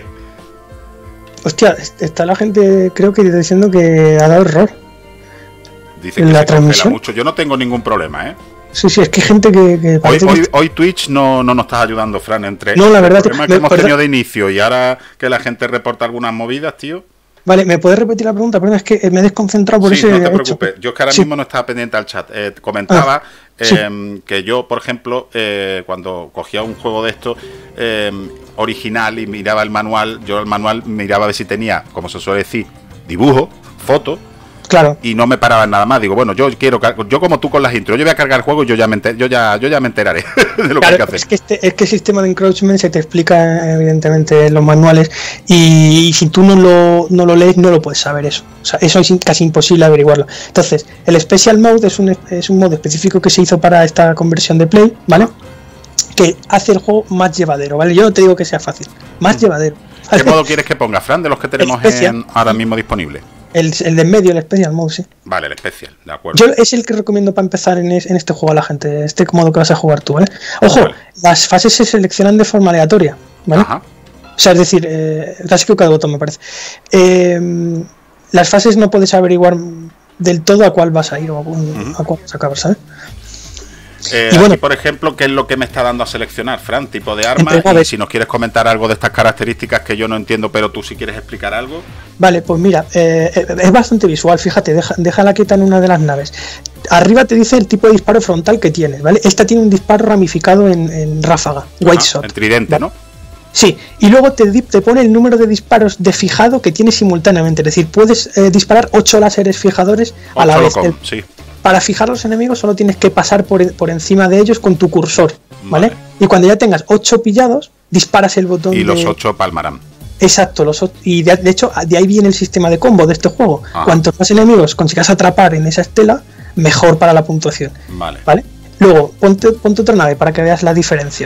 Hostia, está la gente, creo que diciendo que ha dado error. Dice que la transmisión mucho. Yo no tengo ningún problema, ¿eh? Sí, es que hay gente que hoy Twitch no nos estás ayudando, Fran, entre no, la verdad, el problema que hemos tenido de inicio y ahora que la gente reporta algunas movidas, tío. Vale, ¿me puedes repetir la pregunta? Perdón, es que me he desconcentrado por ese no te preocupes. Yo es que ahora mismo no estaba pendiente al chat. Comentaba que yo, por ejemplo, cuando cogía un juego de estos original y miraba el manual, yo el manual miraba a ver si tenía, como se suele decir, dibujo, foto. Claro. Y no me paraba en nada más. Digo, bueno, yo como tú con las intros, yo voy a cargar el juego y yo ya me enteraré de lo que hay que hacer. Es que el sistema de encroachment se te explica evidentemente en los manuales y si tú no lo lees no lo puedes saber eso. O sea, eso es casi imposible averiguarlo. Entonces, el Special Mode es un modo específico que se hizo para esta conversión de Play, ¿vale? Que hace el juego más llevadero, ¿vale? Yo no te digo que sea fácil, más llevadero. ¿Qué modo quieres que ponga, Fran, de los que tenemos ahora mismo disponibles? El de en medio, el Special Mode, sí. Vale, el Special, de acuerdo. Yo es el que recomiendo para empezar en este juego a la gente, este modo que vas a jugar tú, ¿vale? Ojo, vale. Las fases se seleccionan de forma aleatoria, ¿vale? Ajá. O sea, es decir, clásico cada botón me parece. Las fases no puedes averiguar del todo a cuál vas a ir o a cuál vas a acabar, ¿sabes? Y bueno, aquí, por ejemplo, ¿qué es lo que me está dando a seleccionar, Fran? Tipo de arma, y si nos quieres comentar algo de estas características que yo no entiendo, pero tú si quieres explicar algo. Vale, pues mira, es bastante visual, fíjate, déjala quieta en una de las naves. Arriba te dice el tipo de disparo frontal que tienes, ¿vale? Esta tiene un disparo ramificado en ráfaga, white shot. El tridente, ¿vale? ¿No? Sí, y luego te pone el número de disparos de fijado que tienes simultáneamente, es decir, puedes disparar 8 láseres fijadores a la vez. Sí. Para fijar a los enemigos solo tienes que pasar por encima de ellos con tu cursor, ¿vale? Y cuando ya tengas 8 pillados, disparas el botón y los 8 palmarán. Exacto, y de hecho de ahí viene el sistema de combo de este juego. Cuantos más enemigos consigas atrapar en esa estela, mejor para la puntuación. Vale. Luego, ponte otra nave para que veas la diferencia.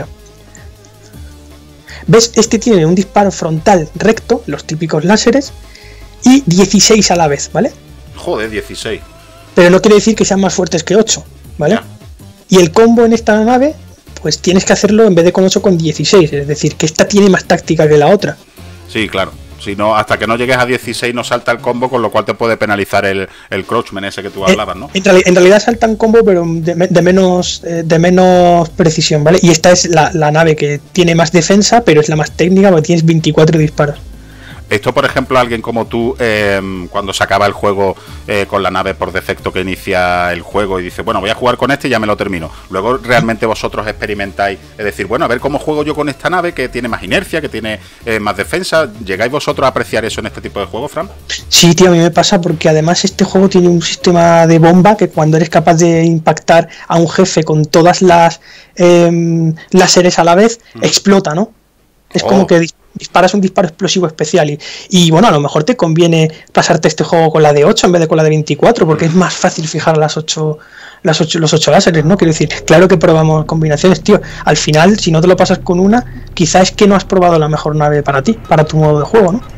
¿Ves? Este tiene un disparo frontal recto, los típicos láseres, y 16 a la vez, ¿vale? Joder, 16. Pero no quiere decir que sean más fuertes que 8, ¿vale? Ya. Y el combo en esta nave, pues tienes que hacerlo en vez de con 8 con 16, es decir, que esta tiene más táctica que la otra. Sí, claro. Si no, hasta que no llegues a 16 no salta el combo, con lo cual te puede penalizar el crouchman ese que tú hablabas, ¿no? En realidad saltan combo, pero de menos precisión, ¿vale? Y esta es la nave que tiene más defensa, pero es la más técnica porque tienes 24 disparos. Esto, por ejemplo, alguien como tú, cuando se acaba el juego con la nave por defecto que inicia el juego y dice, bueno, voy a jugar con este y ya me lo termino. Luego realmente vosotros experimentáis, es decir, bueno, a ver cómo juego yo con esta nave que tiene más inercia, que tiene más defensa. ¿Llegáis vosotros a apreciar eso en este tipo de juegos, Fran? Sí, tío, a mí me pasa porque además este juego tiene un sistema de bomba que cuando eres capaz de impactar a un jefe con todas las láseres a la vez, explota, ¿no? Es como que disparas un disparo explosivo especial y bueno, a lo mejor te conviene pasarte este juego con la de 8 en vez de con la de 24 porque es más fácil fijar los 8 láseres, ¿no? Quiero decir, claro que probamos combinaciones, tío. Al final, si no te lo pasas con una, quizás es que no has probado la mejor nave para ti, para tu modo de juego, ¿no?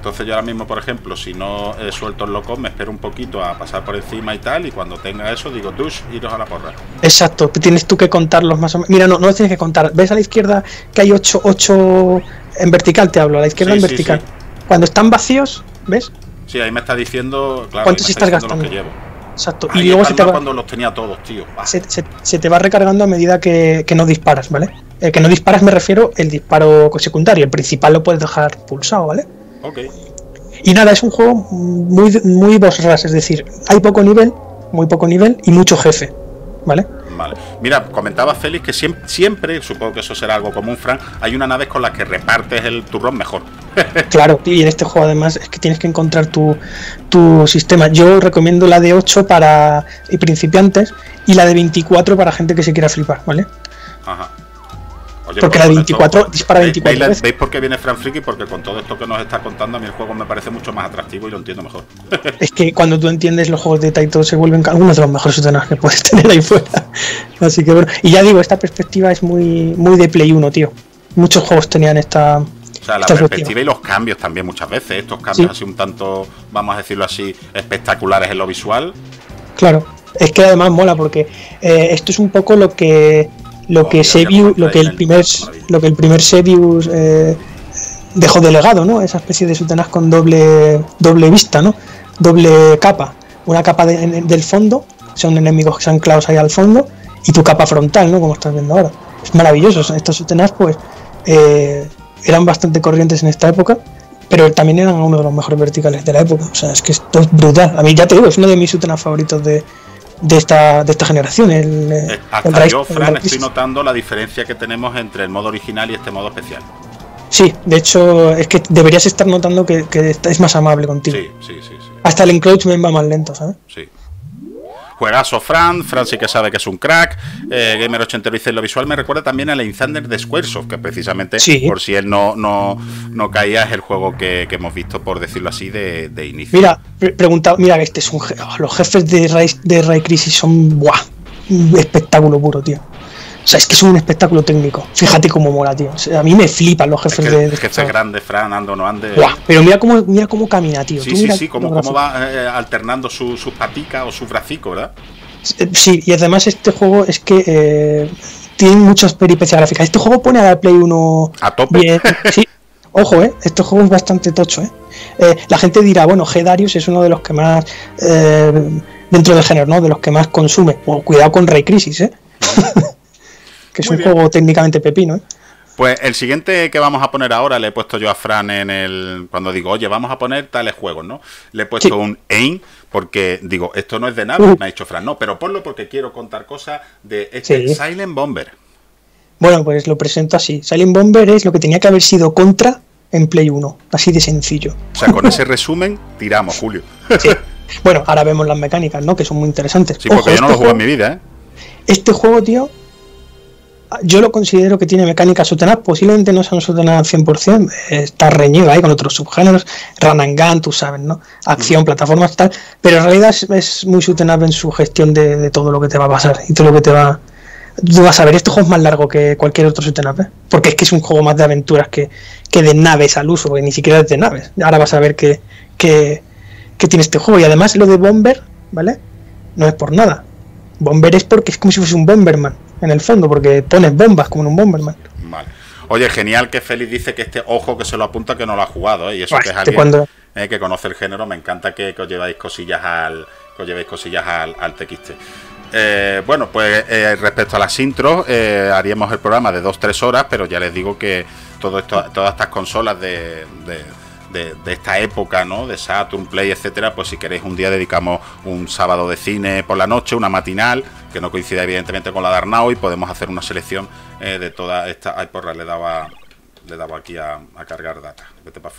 Entonces yo ahora mismo, por ejemplo, si no suelto el loco, me espero un poquito a pasar por encima y tal, y cuando tenga eso digo, dush, iros a la porra. Exacto, tienes tú que contarlos más o menos. Mira, no los tienes que contar. ¿Ves a la izquierda que hay 8 en vertical? Te hablo, a la izquierda en vertical. Sí. Cuando están vacíos, ¿ves? Sí, ahí me está diciendo, claro, ¿cuántos estás gastando? Los que llevo. Exacto. Ahí y luego se te va, cuando los tenía todos, tío. Se te va recargando a medida que no disparas, ¿vale? Que no disparas me refiero el disparo secundario. El principal lo puedes dejar pulsado, ¿vale? Ok. Y nada, es un juego muy boss rush, es decir, hay muy poco nivel y mucho jefe, ¿vale? Vale. Mira, comentaba Félix que siempre, supongo que eso será algo común, Fran, hay una nave con la que repartes el turrón mejor. Claro, y en este juego además es que tienes que encontrar tu sistema. Yo recomiendo la de 8 para principiantes y la de 24 para gente que se quiera flipar, ¿vale? Ajá. Oye, porque la de 24 dispara 24 veces. ¿Veis por qué viene Fran Friki? Porque con todo esto que nos está contando a mí el juego me parece mucho más atractivo y lo entiendo mejor. Es que cuando tú entiendes los juegos de Taito se vuelven algunos de los mejores shooters que puedes tener ahí fuera. Así que bueno, y ya digo, esta perspectiva es muy de Play 1, tío. Muchos juegos tenían esta... O sea, la perspectiva y los cambios también muchas veces. Estos cambios así un tanto, vamos a decirlo así, espectaculares en lo visual. Claro, es que además mola porque esto es un poco lo que el primer Sebius dejó de legado, ¿no? Esa especie de Sutenas con doble vista, ¿no? Doble capa. Una capa del fondo, son enemigos que se han anclados ahí al fondo, y tu capa frontal, ¿no? Como estás viendo ahora. Es maravilloso. Estos Sutenas, pues, eran bastante corrientes en esta época, pero también eran uno de los mejores verticales de la época. O sea, es que esto es brutal. A mí, ya te digo, es uno de mis Sutenas favoritos de esta generación. Yo, Fran, estoy notando la diferencia que tenemos entre el modo original y este modo especial. Sí, de hecho, es que deberías estar notando que es más amable contigo. Sí. Hasta el encroachment va más lento, ¿sabes? Sí. Juegazo Fran sí que sabe que es un crack. Gamer80 dice, lo visual me recuerda también al Inzander de Squaresoft, que precisamente, por si él no caía, es el juego que hemos visto, por decirlo así, de inicio. Mira, mira, este es los jefes de Ray Crisis son un espectáculo puro, tío. O sea, es que son un espectáculo técnico. Fíjate cómo mola, tío. O sea, a mí me flipan los jefes de Es que este es grande, Fran, ando no ande. Pero mira cómo camina, tío. Sí, cómo va alternando sus paticas o su bracico, ¿verdad? Sí, y además este juego es que tiene muchas peripecias gráficas. Este juego pone a la Play 1 a tope. Bien, sí. Ojo, este juego es bastante tocho, la gente dirá, bueno, G-Darius es uno de los que más dentro del género, ¿no? De los que más consume. Cuidado con Ray Crisis, que es un juego técnicamente pepino, Pues el siguiente que vamos a poner ahora, le he puesto yo a Fran cuando digo, oye, vamos a poner tales juegos, ¿no? Le he puesto un AIM, porque digo, esto no es de nave, me ha dicho Fran, no, pero ponlo porque quiero contar cosas de Silent Bomber. Bueno, pues lo presento así. Silent Bomber es lo que tenía que haber sido Contra en Play 1, así de sencillo. O sea, con ese resumen tiramos, Julio. Sí. Bueno, ahora vemos las mecánicas, ¿no? Que son muy interesantes. Sí, porque yo no lo juego en mi vida, Este juego, tío, yo lo considero que tiene mecánicas shoot'em up, posiblemente no sea un shoot'em up 100%, está reñido ahí con otros subgéneros, run and gun, tú sabes, ¿no? Acción, plataformas y tal, pero en realidad es muy shoot'em up en su gestión de todo lo que te va a pasar y todo lo que tú vas a ver. Este juego es más largo que cualquier otro shoot'em up, porque es que es un juego más de aventuras que de naves al uso, porque ni siquiera es de naves. Ahora vas a ver que tiene este juego, y además lo de Bomber, ¿vale? No es por nada. Bomber es porque es como si fuese un Bomberman en el fondo, porque pones bombas como en un Bomberman. Vale. Oye, genial que Félix dice que ojo que se lo apunta, que no lo ha jugado, y eso que es alguien que conoce el género. Me encanta que os lleváis cosillas al TXT. Bueno, pues respecto a las intros, haríamos el programa de 2-3 horas, pero ya les digo que todas estas consolas de esta época, ¿no? De Saturn, Play, etcétera, pues si queréis un día dedicamos un sábado de cine por la noche, una matinal, que no coincida evidentemente con la de Arnau, y podemos hacer una selección de toda esta... Ay, porra, le daba aquí a cargar data. Vete para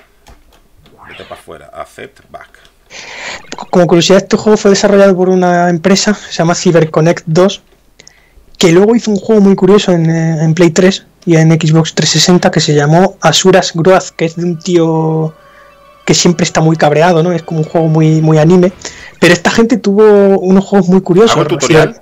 afuera. Accept back. Como curiosidad, este juego fue desarrollado por una empresa, se llama CyberConnect 2, que luego hizo un juego muy curioso en Play 3 y en Xbox 360 que se llamó Asura's Growth, que es de un tío que siempre está muy cabreado, ¿no? Es como un juego muy anime, pero esta gente tuvo unos juegos muy curiosos. ¿Hago tutorial?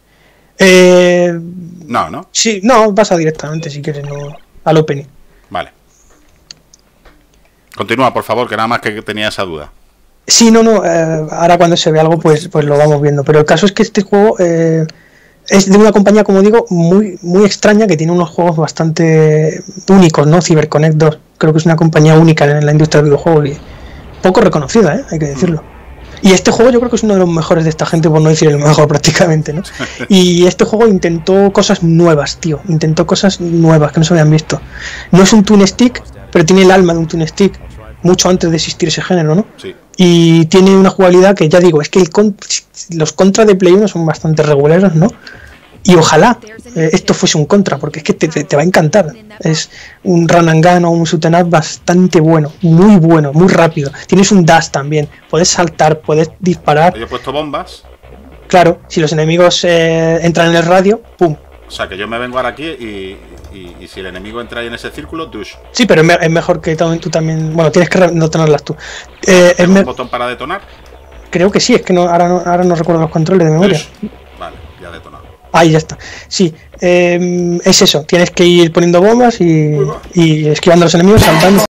No. Sí, no, pasa directamente si quieres, no, al opening. Vale. Continúa, por favor, que nada más que tenía esa duda. Sí, no, ahora cuando se ve algo pues lo vamos viendo, pero el caso es que este juego es de una compañía, como digo, muy muy extraña, que tiene unos juegos bastante únicos, ¿no? CyberConnect 2, creo que es una compañía única en la industria del videojuego y poco reconocida, hay que decirlo. Y este juego yo creo que es uno de los mejores de esta gente, por no decir el mejor prácticamente, ¿no? Y este juego intentó cosas nuevas, tío, intentó cosas nuevas que no se habían visto. No es un twin stick, pero tiene el alma de un twin stick, mucho antes de existir ese género, ¿no? Sí. Y tiene una jugabilidad que, ya digo, es que los contras de Play 1 son bastante regulares, ¿no? Y ojalá esto fuese un contra, porque es que te va a encantar. Es un run and gun o un shoot 'em up bastante bueno, muy rápido. Tienes un dash también, puedes saltar, puedes disparar. Yo he puesto bombas. Claro, si los enemigos entran en el radio, ¡pum! O sea, que yo me vengo ahora aquí y si el enemigo entra ahí en ese círculo, douche. Sí, pero es mejor que tú también... Bueno, tienes que detonarlas tú. ¿Tengo un botón para detonar? Creo que sí, es que ahora no recuerdo los controles de memoria. Douche. Vale, ya detonado. Ahí ya está. Sí, es eso. Tienes que ir poniendo bombas y esquivando a los enemigos, saltando.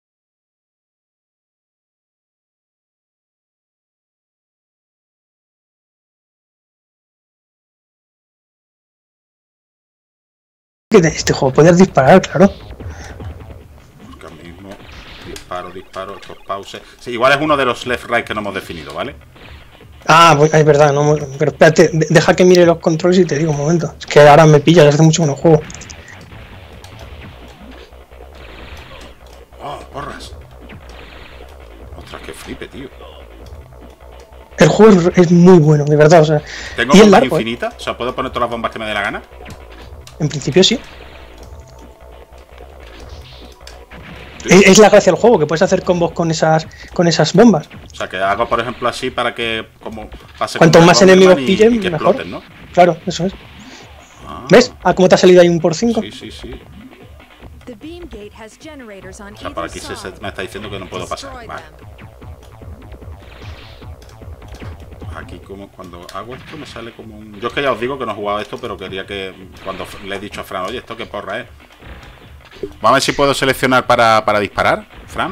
Este juego puedes disparar, claro. Ahora mismo disparo, estos pauses. Sí, igual es uno de los left right que no hemos definido, ¿vale? Ah, pues, es verdad, no, pero espérate, deja que mire los controles y te digo un momento. Es que ahora me pillas, hace mucho que no juego. Oh, porras. Ostras, qué flipe, tío. El juego es muy bueno, de verdad, o sea. ¿Tengo bombas infinitas? O sea, ¿puedo poner todas las bombas que me dé la gana? En principio sí. Es la gracia del juego, que puedes hacer combos con esas bombas. O sea, que hago, por ejemplo, así para que como pase. Cuanto más enemigos pillen, y que mejor. Exploten, ¿no? Claro, eso es. ¿Ves? ¿Cómo te ha salido ahí un por 5? Sí. O sea, por aquí me está diciendo que no puedo pasar. Vale. Aquí como cuando hago esto me sale como un... Yo es que ya os digo que no he jugado esto, pero quería que cuando le he dicho a Fran, oye, ¿esto qué porra es? Vamos a ver si puedo seleccionar para disparar, Fran.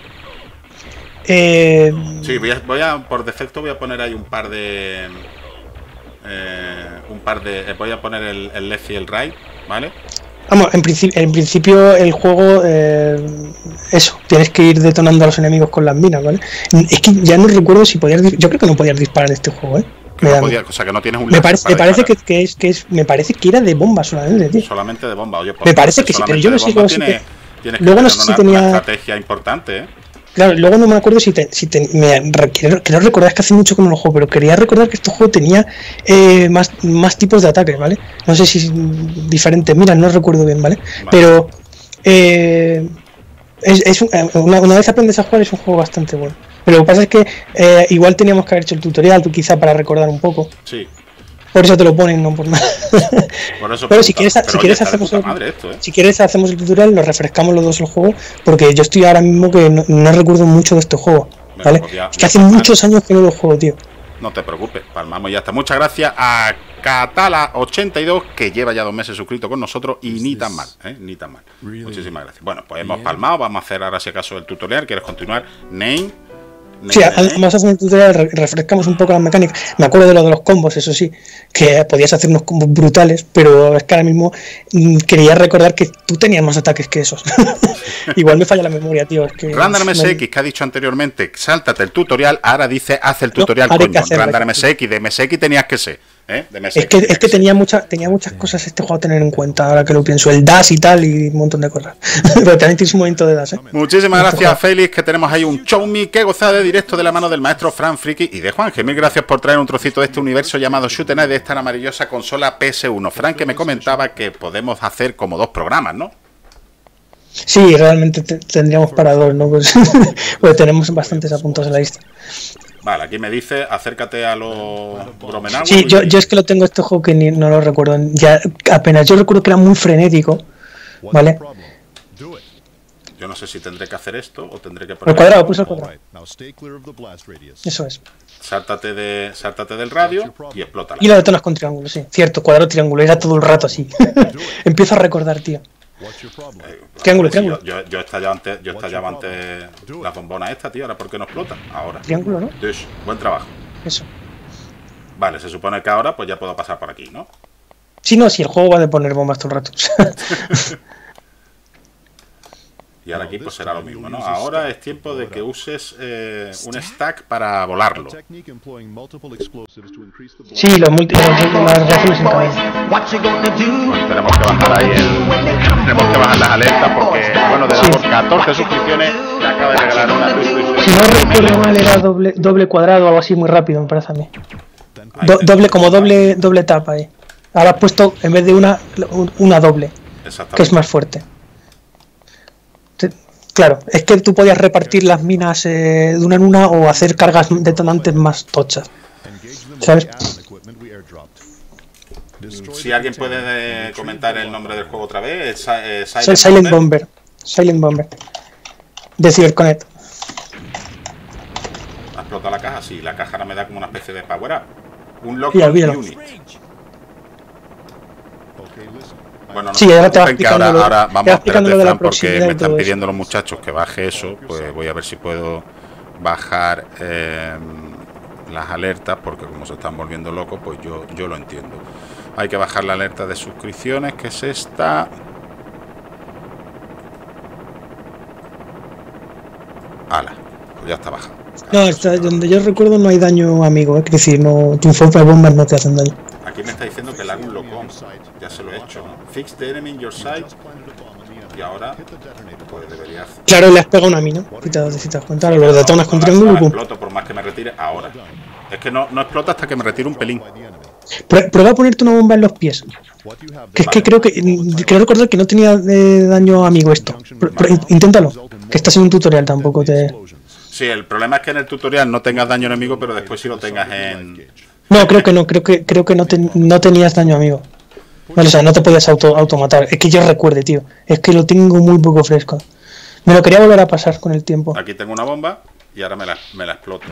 Sí, por defecto voy a poner ahí un par de... voy a poner el left y el right, ¿vale? Vamos, en principio el juego, eso, tienes que ir detonando a los enemigos con las minas, ¿vale? Es que ya no recuerdo si podías... Yo creo que no podías disparar en este juego, ¿eh? O sea, que no tienes un me parece me parece que era de bomba solamente, tío. Solamente de bomba, oye, me parece que sí, pero yo no sé luego si luego no sé si tenía una estrategia importante, ¿eh? Claro, luego no me acuerdo quiero recordar, es que hace mucho que no lo juego, pero quería recordar que este juego tenía más tipos de ataques, ¿vale? No sé si diferentes, mira, no recuerdo bien, ¿vale? Pero una vez aprendes a jugar es un juego bastante bueno. Pero lo que pasa es que igual teníamos que haber hecho el tutorial, tú quizá para recordar un poco. Sí. Por eso te lo ponen, no por nada. Por eso pero si quieres hacemos el tutorial, lo refrescamos los dos el juego, porque yo estoy ahora mismo que no recuerdo mucho de este juego, ¿vale? Es que hace muchos años que no lo juego, tío. No te preocupes, palmamos y ya está. Muchas gracias a Catala82, que lleva ya 2 meses suscrito con nosotros y ni tan mal, ¿eh? Ni tan mal. Muchísimas gracias. Bueno, pues hemos palmado, vamos a hacer ahora si acaso el tutorial. ¿Quieres continuar? Name. Sí, además hacer un tutorial, refrescamos un poco las mecánicas. Me acuerdo de lo de los combos, eso sí, que podías hacer unos combos brutales, pero es que ahora mismo quería recordar que tú tenías más ataques que esos. Igual me falla la memoria, tío. Es que Random MSX, que ha dicho anteriormente, sáltate el tutorial, ahora dice, haz el tutorial, no, coño. Random MSX, de MSX tenías que ser. De MSX, es que tenía muchas cosas este juego a tener en cuenta, ahora que lo pienso, el dash y tal, y un montón de cosas. Pero también tienes un momento de dash, ¿eh? Muchísimas gracias, Félix, que tenemos ahí un show me que gozada de directo de la mano del maestro Fran Friki y de Juan. Mil gracias por traer un trocito de este universo llamado Shoot 'em Up de esta maravillosa consola PS1. Fran, que me comentaba que podemos hacer como 2 programas, ¿no? Sí, realmente tendríamos para 2, ¿no? Pues tenemos bastantes apuntados en la lista. Vale, aquí me dice, acércate a los bromenagos. Sí, yo es que lo tengo este juego que no lo recuerdo. Ya apenas, yo recuerdo que era muy frenético, ¿vale? Yo no sé si tendré que hacer esto o tendré que poner... El cuadrado, pulsa el cuadrado. Eso es. Sáltate del radio y explótala. Y lo detonas con triángulo, sí. Cierto, cuadrado, triángulo, era todo el rato así. Empiezo a recordar, tío. Triángulo. Yo estallaba antes las bombonas esta, tío. Ahora, ¿por qué no explota? Ahora. Triángulo, ¿no? Buen trabajo. Eso. Vale, se supone que ahora pues ya puedo pasar por aquí, ¿no? Sí, no, si el juego va de poner bombas todo el rato. Y ahora aquí pues será lo mismo, ¿no? Ahora es tiempo de que uses un stack para volarlo. Sí, las reacciones en cadena. Tenemos que bajar ahí tenemos que bajar las alertas porque, bueno, de las 14 suscripciones te acaba de regalar una suscripción. Si no recuerdo mal era doble cuadrado o algo así muy rápido, me parece a mí. Doble tapa ahí. Ahora has puesto en vez de una doble, que es más fuerte. Claro, es que tú podías repartir las minas de una en una o hacer cargas detonantes más tochas, ¿sabes? Si alguien puede comentar el nombre del juego otra vez, Silent Bomber. Silent Bomber. De CyberConnect. ¿Ha explotado la caja? Sí, la caja ahora me da como una especie de power up. Un lock unit. Bueno, no, sí, ahora te vas que ahora vamos a esperar de la porque me están pidiendo los muchachos que baje eso. Pues voy a ver si puedo bajar las alertas, porque como se están volviendo locos, pues yo lo entiendo. Hay que bajar la alerta de suscripciones, que es esta. Ala, pues ya está baja. No, donde yo recuerdo no hay daño amigo, es decir, no, tu enfoque de bombas no te hacen daño. Aquí me está diciendo que le hago un locom. Ya se lo he hecho, ¿no? Fix the enemy in your sight. Y ahora, pues debería hacer. Claro, le has pegado una mina, si te das cuenta. Lo detonas con triángulo y pum. Exploto por más que me retire ahora. Es que no explota hasta que me retire un pelín. Prueba a ponerte una bomba en los pies. Que es que creo recordar que no tenía daño amigo esto. Inténtalo, que estás en un tutorial, tampoco te. Sí, el problema es que en el tutorial no tengas daño enemigo, pero después sí lo tengas en. No, creo que no tenías daño amigo. Vale, o sea, no te podías automatar. Es que yo recuerde, tío. Es que lo tengo muy poco fresco. Me lo quería volver a pasar con el tiempo. Aquí tengo una bomba y ahora me la exploto.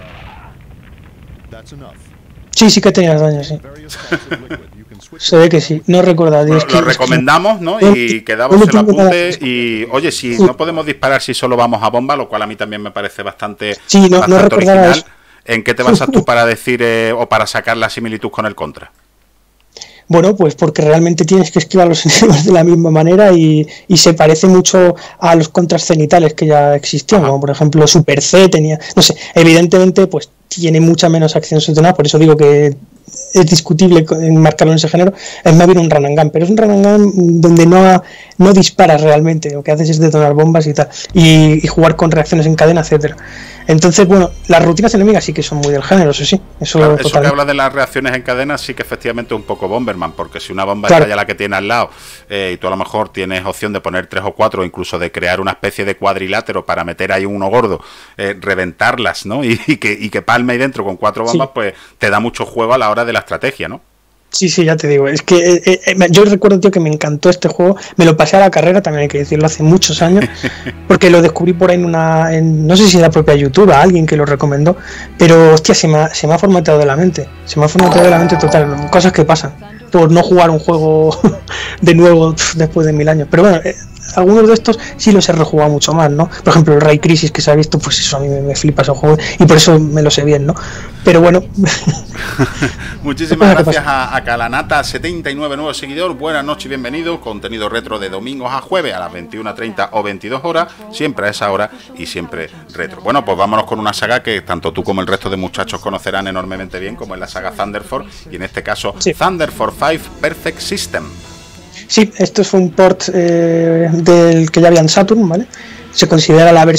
Sí que tenías daño, sí. Se ve que sí. No recordaba. Bueno, lo recomendamos, ¿no? Y quedamos el apunte. Y oye, si no podemos disparar si solo vamos a bomba, lo cual a mí también me parece bastante, bastante original. Eso. ¿En qué te basas tú para decir o para sacar la similitud con el Contra? Bueno, pues porque realmente tienes que esquivar los enemigos de la misma manera y se parece mucho a los contras cenitales que ya existían, como por ejemplo Super C tenía, no sé, evidentemente pues tiene mucha menos acción sostenida, por eso digo que es discutible enmarcarlo en ese género. Es más bien un run and gun, pero es un run and gun donde no disparas realmente, lo que haces es detonar bombas y tal, y jugar con reacciones en cadena, etcétera. Entonces, bueno, las rutinas enemigas sí que son muy del género, eso sí. Claro, eso que habla de las reacciones en cadena sí que efectivamente es un poco Bomberman, porque si una bomba está ya la que tiene al lado y tú a lo mejor tienes opción de poner 3 o 4, o incluso de crear una especie de cuadrilátero para meter ahí uno gordo, reventarlas, ¿no? Y que palme ahí dentro con 4 bombas, pues te da mucho juego a la hora de la estrategia, ¿no? Sí, ya te digo, es que yo recuerdo, tío, que me encantó este juego, me lo pasé a la carrera, también hay que decirlo, hace muchos años, porque lo descubrí por ahí no sé si en la propia YouTube, a alguien que lo recomendó, pero hostia, se me ha formateado de la mente, total, cosas que pasan, por no jugar un juego de nuevo después de 1000 años, pero bueno, algunos de estos sí los he rejugado mucho más, ¿no? Por ejemplo, el Ray Crisis que se ha visto, pues eso a mí me flipa ese juego y por eso me lo sé bien, ¿no? Pero bueno. Muchísimas gracias a Calanata79, nuevo seguidor. Buenas noches y bienvenidos. Contenido retro de domingos a jueves a las 21:30 o 22 horas, siempre a esa hora y siempre retro. Bueno, pues vámonos con una saga que tanto tú como el resto de muchachos conocerán enormemente bien, como es la saga Thunder Force, y en este caso Thunder Force 5 Perfect System. Sí, esto fue un port del que ya había en Saturn, ¿vale? Se considera la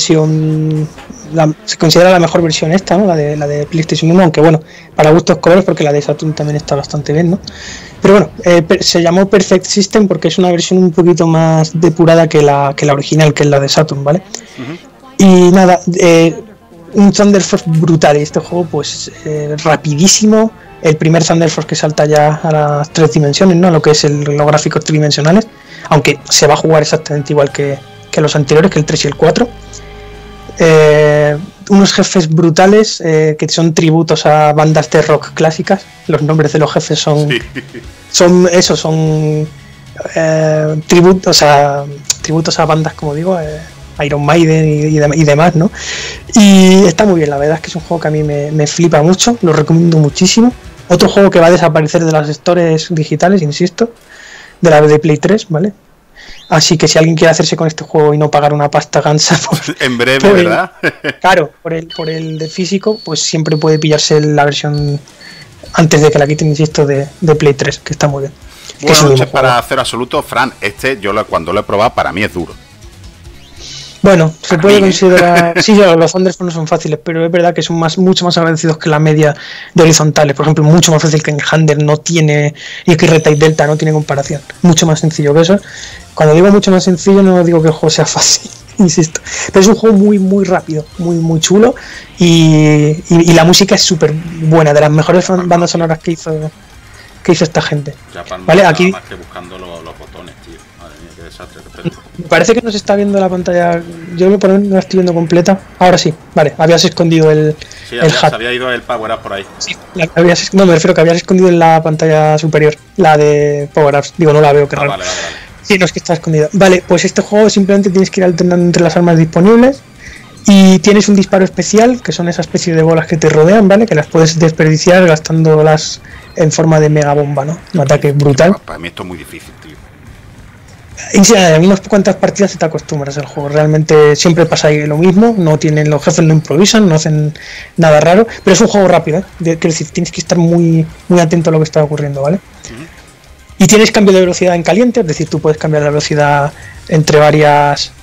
mejor versión esta, ¿no? La de PlayStation 1, aunque bueno, para gustos colores, porque la de Saturn también está bastante bien, ¿no? Pero bueno, se llamó Perfect System porque es una versión un poquito más depurada que la original, que es la de Saturn, ¿vale? Y nada, un Thunder Force brutal, y este juego pues rapidísimo. El primer Thunder Force que salta ya a las 3 dimensiones, ¿no? Lo que es los gráficos tridimensionales, aunque se va a jugar exactamente igual que los anteriores, que el 3 y el 4. Unos jefes brutales que son tributos a bandas de rock clásicas. Los nombres de los jefes son tributos a bandas, como digo, Iron Maiden y demás, ¿no? Y está muy bien, la verdad es que es un juego que a mí me flipa mucho, lo recomiendo muchísimo. Otro juego que va a desaparecer de las stores digitales, insisto, de la de Play 3, ¿vale? Así que si alguien quiere hacerse con este juego y no pagar una pasta gansa en breve, ¿verdad? Claro, por el de físico, pues siempre puede pillarse la versión antes de que la quiten, insisto, de Play 3, que está muy bien. Buenas noches para hacer absoluto, Fran. Cuando lo he probado, para mí es duro. Bueno, se puede considerar... Sí, los Thunderfall no son fáciles, pero es verdad que son mucho más agradecidos que la media de horizontales. Por ejemplo, mucho más fácil que en Hander no tiene... Y que Reta y Delta no tiene comparación. Mucho más sencillo que eso. Cuando digo mucho más sencillo, no digo que el juego sea fácil, insisto. Pero es un juego muy, muy rápido, muy, muy chulo. Y la música es súper buena, de las mejores bandas sonoras que hizo esta gente. ¿Vale? Aquí... Más que buscando los botones, tío. Madre mía, qué desastre. Me parece que no se está viendo la pantalla. Yo por lo menos no la estoy viendo completa. Ahora sí, vale, habías escondido el hat. Se había ido el Power Up por ahí. Sí, no, me refiero que habías escondido en la pantalla superior, la de Power Ups. Digo, no la veo, qué raro. Vale. Sí, no, es que está escondida. Vale, pues este juego simplemente tienes que ir alternando entre las armas disponibles. Y tienes un disparo especial, que son esa especie de bolas que te rodean, ¿vale? Que las puedes desperdiciar gastándolas en forma de mega bomba, ¿no? Un ataque brutal. Para mí esto es muy difícil, tío. Y sí, en unas cuantas partidas se te acostumbras al juego. Realmente siempre pasa ahí lo mismo. Los jefes no improvisan, no hacen nada raro. Pero es un juego rápido, ¿eh? Quiero decir, tienes que estar muy, muy atento a lo que está ocurriendo, ¿vale? Y tienes cambio de velocidad en caliente, es decir, tú puedes cambiar la velocidad entre varias...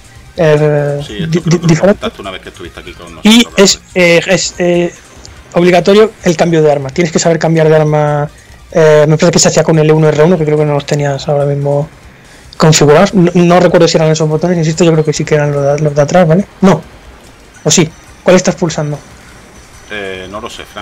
diferentes. Una vez que estuviste aquí con nosotros, y es obligatorio el cambio de arma. Tienes que saber cambiar de arma. Me parece que se hacía con el L1 R1, que creo que no los tenías ahora mismo configurados. No recuerdo si eran esos botones, insisto, yo creo que sí que eran los de atrás, ¿vale? No. O sí. ¿Cuál estás pulsando? No lo sé, Fran.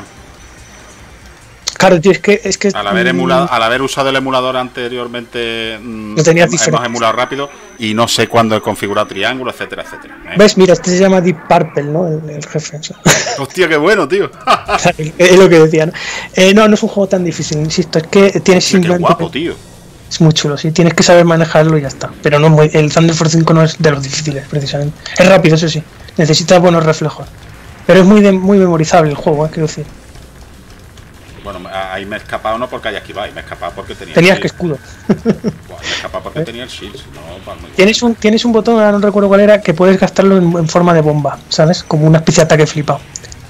Claro, tío, es que al haber usado el emulador anteriormente, lo tenías hemos emulado rápido y no sé cuándo he configurado triángulo, etcétera, etcétera. ¿Ves? Mira, este se llama Deep Purple, ¿no? El jefe. Hostia, qué bueno, tío. Es lo que decía, ¿no? No es un juego tan difícil, insisto, es que tienes simplemente... Qué guapo, tío. Es muy chulo, sí, tienes que saber manejarlo y ya está. Pero no el Thunder Force 5 no es de los difíciles, precisamente. Es rápido, eso sí. Necesita buenos reflejos. Pero es muy memorizable el juego, quiero decir. Bueno, ahí me he escapado no porque haya esquivado, me he escapado porque tenías que escudo. Bueno, me he escapado porque tenía el shield, no, tienes un botón, ahora no recuerdo cuál era, que puedes gastarlo en forma de bomba, ¿sabes? Como una especie de ataque flipado.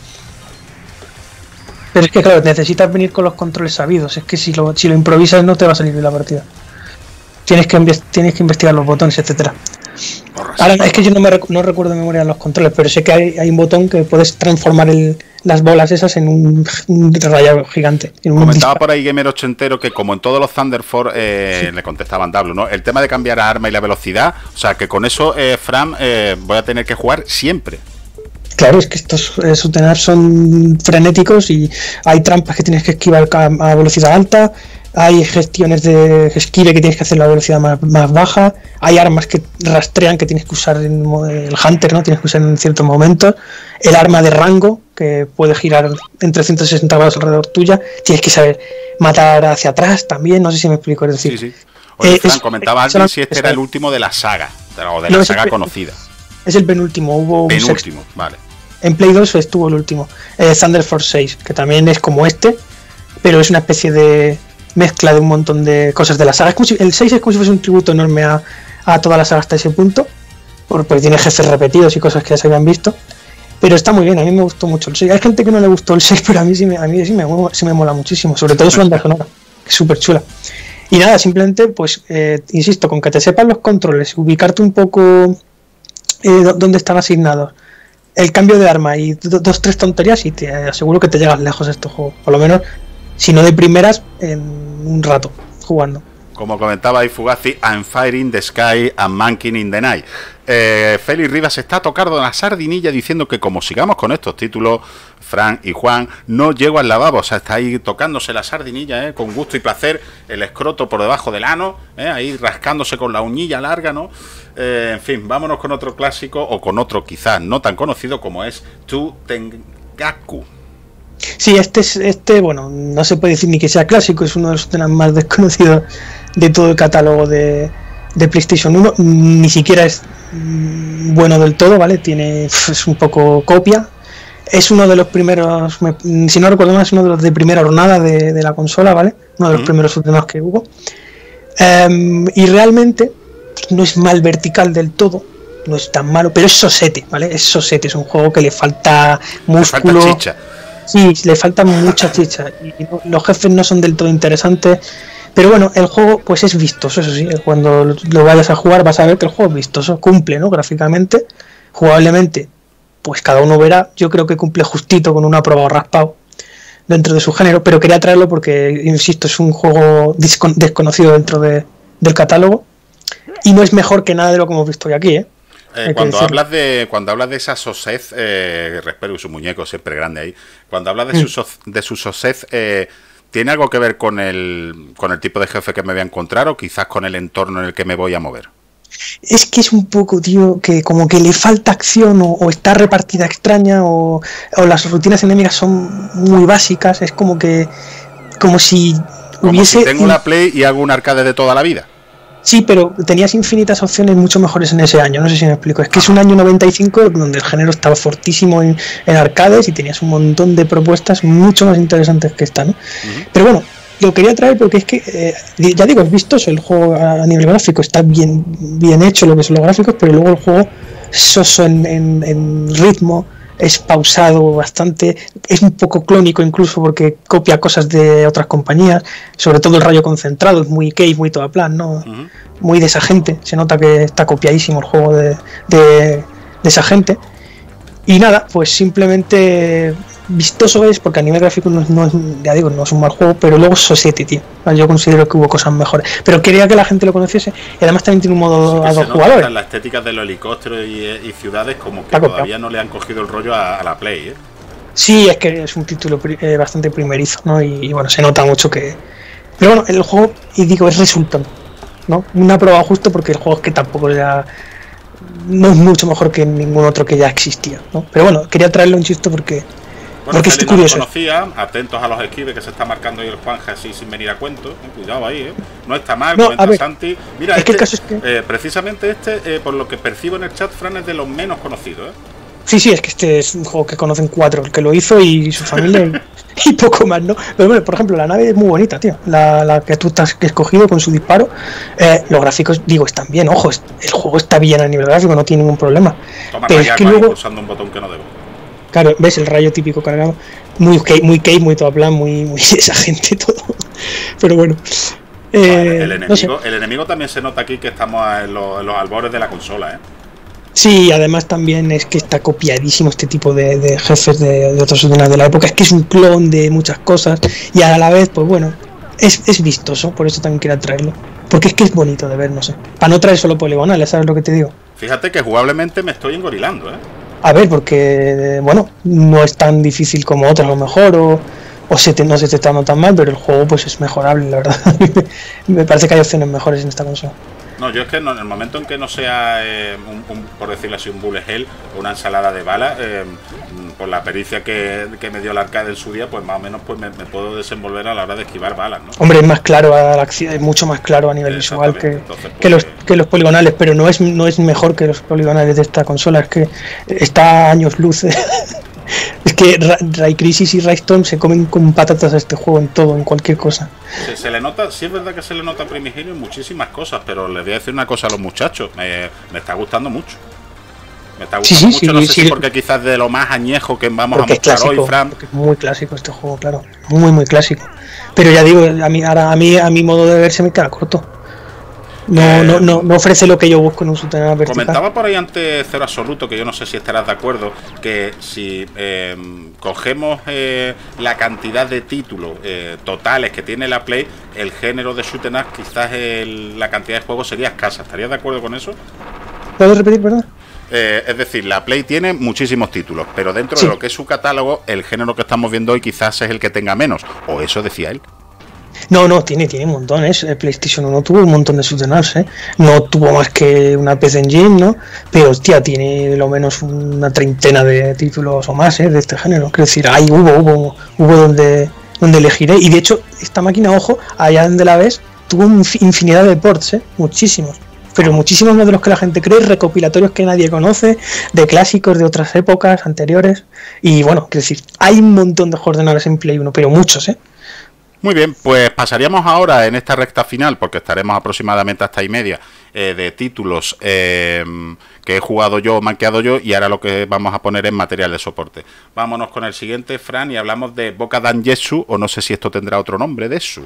Pero es que claro, necesitas venir con los controles sabidos, es que si lo improvisas no te va a salir bien la partida. Tienes que investigar los botones, etcétera. Ahora es que yo no recuerdo de memoria los controles, pero sé que hay un botón que puedes transformar las bolas esas en un rayado gigante. Comentaba por ahí Gamer Ochentero que como en todos los Thunderfall, sí. Le contestaban Dablo, ¿no? El tema de cambiar a arma y la velocidad, o sea que con eso, Fran, voy a tener que jugar siempre. Claro, es que estos Sutenar son frenéticos y hay trampas que tienes que esquivar a velocidad alta. Hay gestiones de esquive que tienes que hacer a la velocidad más baja. Hay armas que rastrean que tienes que usar en el Hunter, ¿no? Tienes que usar en ciertos momentos. El arma de rango, que puede girar en 360 grados alrededor tuya. Tienes que saber matar hacia atrás también. No sé si me explico. Es decir, sí. Oye, Fran, comentaba alguien si este era el último de la saga, o de la saga conocida. Es el penúltimo. Hubo un penúltimo, vale. En Play 2 estuvo el último. Thunder Force 6, que también es como este, pero es una especie de mezcla de un montón de cosas de la saga. El 6 es como si fuese un tributo enorme a toda la saga hasta ese punto, porque tiene jefes repetidos y cosas que ya se habían visto, pero está muy bien. A mí me gustó mucho el 6. Hay gente que no le gustó el 6, pero a mí sí me mola muchísimo, sobre todo su banda sonora, que es súper chula. Y nada, simplemente, pues, insisto, con que te sepan los controles, ubicarte un poco dónde están asignados, el cambio de arma y dos, tres tonterías, y te aseguro que te llegas lejos a este juego. Por lo menos, si no de primeras, en un rato jugando. Como comentaba ahí Fugazi, I'm firing the sky, I'm manking in the night. Félix Rivas está tocando la sardinilla diciendo que como sigamos con estos títulos, Fran y Juan, no llego al lavabo. O sea, está ahí tocándose la sardinilla, con gusto y placer, el escroto por debajo del ano, ahí rascándose con la uñilla larga, ¿no? En fin, vámonos con otro clásico, o con otro quizás no tan conocido como es Tu Tengaku. Sí, bueno, no se puede decir ni que sea clásico, es uno de los temas más desconocidos de todo el catálogo de PlayStation 1. Ni siquiera es bueno del todo, ¿vale? Es un poco copia. Es uno de los primeros, si no recuerdo mal, es uno de los de primera jornada de la consola, ¿vale? Uno de los primeros temas que hubo. Y realmente no es mal vertical del todo, no es tan malo, pero es sosete, ¿vale? Es sosete, es un juego que le falta músculo. Le falta chicha. Sí, le falta mucha chicha. Y los jefes no son del todo interesantes. Pero bueno, el juego pues es vistoso, eso sí. Cuando lo vayas a jugar vas a ver que el juego es vistoso, cumple, ¿no? Gráficamente, jugablemente, pues cada uno verá. Yo creo que cumple justito con un aprobado raspado dentro de su género, pero quería traerlo porque, insisto, es un juego desconocido dentro del catálogo y no es mejor que nada de lo que hemos visto hoy aquí, ¿eh? Cuando hablas de esa sosez, Respero su muñeco siempre grande ahí, cuando hablas de su sosez, ¿tiene algo que ver con el tipo de jefe que me voy a encontrar o quizás con el entorno en el que me voy a mover? Es que es un poco, tío, que como que le falta acción o está repartida extraña o las rutinas enemigas son muy básicas. Es como si hubiese... Si tengo la Play y hago un arcade de toda la vida. Sí, pero tenías infinitas opciones mucho mejores en ese año, no sé si me explico. Es que es un año 95 donde el género estaba fortísimo en arcades y tenías un montón de propuestas mucho más interesantes que esta, ¿no? Pero bueno, lo quería traer porque es que, ya digo, es vistoso el juego a nivel gráfico, está bien hecho lo que son los gráficos, pero luego el juego es soso en ritmo, es pausado bastante, es un poco clónico incluso porque copia cosas de otras compañías, sobre todo el rayo concentrado, es muy Cave, muy toda plan, ¿no? Muy de esa gente, se nota que está copiadísimo el juego de esa gente. Y nada, pues simplemente vistoso es porque a nivel gráfico no es, ya digo, no es un mal juego, pero luego Society, tío. Yo considero que hubo cosas mejores. Pero quería que la gente lo conociese y además también tiene un modo a dos jugadores. La estética de los helicópteros y ciudades como que todavía no le han cogido el rollo a la Play, ¿eh? Sí, es que es un título bastante primerizo, ¿no? Y bueno, se nota mucho que... Pero bueno, el juego, y digo, es resultante, ¿no? No ha probado justo porque el juego es que tampoco ya... no es mucho mejor que ningún otro que ya existía, ¿no? Pero bueno, quería traerle un chiste porque estoy curioso. No conocía, atentos a los esquives que se está marcando ahí el Juanja así sin venir a cuento, cuidado ahí, no está mal, comenta Santi. Mira, es que el caso es que... precisamente por lo que percibo en el chat, Fran es de los menos conocidos, Sí, es que este es un juego que conocen 4, el que lo hizo y su familia y poco más, ¿no? Pero bueno, por ejemplo, la nave es muy bonita, tío. La que tú has escogido con su disparo. Los gráficos, digo, están bien, ojo, el juego está bien a nivel gráfico, no tiene ningún problema. Toma, pero es que luego... pulsando un botón que no debo. Claro, ves el rayo típico cargado. Muy Cave, muy todo plan, muy esa gente, todo. Pero bueno. El enemigo también se nota aquí que estamos en los albores de la consola, ¿eh? Sí, además también es que está copiadísimo este tipo de jefes de otros ordenadores de la época. Es que es un clon de muchas cosas y a la vez, pues bueno, es vistoso, por eso también quería traerlo. Porque es que es bonito de ver, no sé. Para no traer solo poligonales, ¿sabes lo que te digo? Fíjate que jugablemente me estoy engorilando, ¿eh? A ver, porque, bueno, no es tan difícil como otros a lo mejor, o no se te está dando tan mal, pero el juego pues es mejorable, la verdad. Me parece que hay opciones mejores en esta consola. No, yo es que en el momento en que no sea, por decirlo así, un bullet hell o una ensalada de balas, por la pericia que me dio el arcade en su día, pues más o menos pues me puedo desenvolver a la hora de esquivar balas, ¿no? Hombre, es más claro a la acción, es mucho más claro a nivel visual que los poligonales, pero no es mejor que los poligonales de esta consola, es que está a años luz. Es que Ray Crisis y Raystorm se comen con patatas a este juego en todo, en cualquier cosa. Se le nota, sí es verdad que se le nota primigenio en muchísimas cosas, pero les voy a decir una cosa a los muchachos, me está gustando mucho. Me está gustando mucho, no sé si porque quizás de lo más añejo que vamos a mostrar hoy, Fran. Porque es muy clásico este juego, claro, muy clásico. Pero ya digo, a mi modo de ver se me queda corto. No ofrece lo que yo busco en un shooter vertical. Comentaba por ahí antes Cero Absoluto, que yo no sé si estarás de acuerdo, que si cogemos la cantidad de títulos totales que tiene la Play, el género de shoot 'em up, quizás la cantidad de juegos sería escasa. ¿Estarías de acuerdo con eso? ¿Puedes repetir, perdón? Es decir, la Play tiene muchísimos títulos, pero dentro de lo que es su catálogo, el género que estamos viendo hoy quizás es el que tenga menos, o eso decía él. No, tiene montones. El PlayStation 1 tuvo un montón de shoot'em-ups, ¿eh? No tuvo más que una PC Engine, ¿no? Pero, hostia, tiene lo menos una treintena de títulos o más, ¿eh? De este género. Quiero decir, ahí hubo donde elegiré. Y de hecho, esta máquina, ojo, allá donde la ves, tuvo infinidad de ports, ¿eh? Muchísimos. Pero muchísimos más de los que la gente cree, recopilatorios que nadie conoce, de clásicos de otras épocas anteriores. Y bueno, quiero decir, hay un montón de ordenadores en Play 1, pero muchos, ¿eh? Muy bien, pues pasaríamos ahora en esta recta final, porque estaremos aproximadamente hasta y media, de títulos que he jugado yo, manqueado yo, y ahora lo que vamos a poner es material de soporte. Vámonos con el siguiente, Fran, y hablamos de Boka Dangetsu, o no sé si esto tendrá otro nombre, Detsu.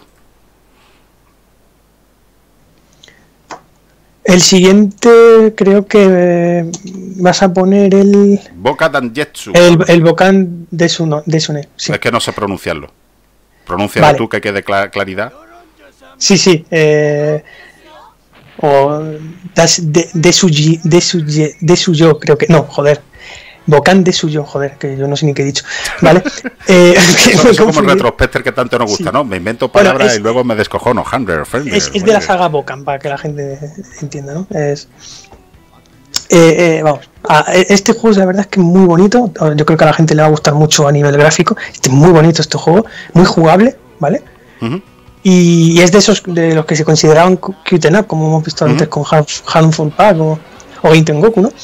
El siguiente creo que vas a poner el... Boka Dangetsu. El Bokan Desune, sí. Es que no sé pronunciarlo. Pronúncialo vale. Tú, que quede claridad. Sí. O Desuyo, creo que... No, joder. Bokan Desuyo, joder, que yo no sé ni qué he dicho. ¿Vale? Es como el Retrospector que tanto nos gusta, sí. ¿No? Me invento palabras y luego me descojono. Es de la saga Bokan, para que la gente entienda, ¿no? Vamos, este juego la verdad es que es muy bonito. Yo creo que a la gente le va a gustar mucho a nivel gráfico. Es muy bonito este juego, muy jugable, ¿vale? Y es de los que se consideraban Q-Ten Up, como hemos visto antes con Handful Pack o Goku, ¿no?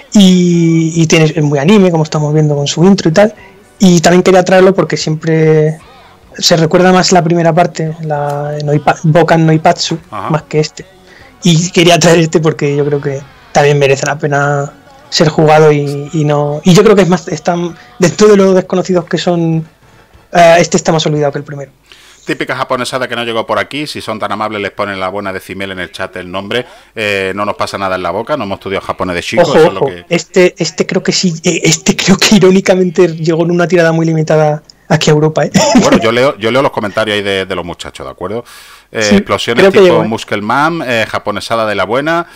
Y es muy anime, como estamos viendo con su intro y tal. Y también quería traerlo porque siempre se recuerda más la primera parte, la Bokan Noipatsu, más que este. Y quería traer este porque yo creo que también merece la pena ser jugado y yo creo que es más, están dentro de los desconocidos que son, este está más olvidado que el primero. Típica japonesada que no llegó por aquí. Si son tan amables, les ponen la buena decimel en el chat el nombre. No nos pasa nada en la boca. No hemos estudiado japonés de chico. Ojo, eso es lo que... Este creo que sí. Este creo que irónicamente llegó en una tirada muy limitada aquí a Europa, ¿eh? Bueno, yo leo los comentarios ahí de los muchachos, ¿de acuerdo? Sí, explosiones tipo Muskelman, japonesada de la buena,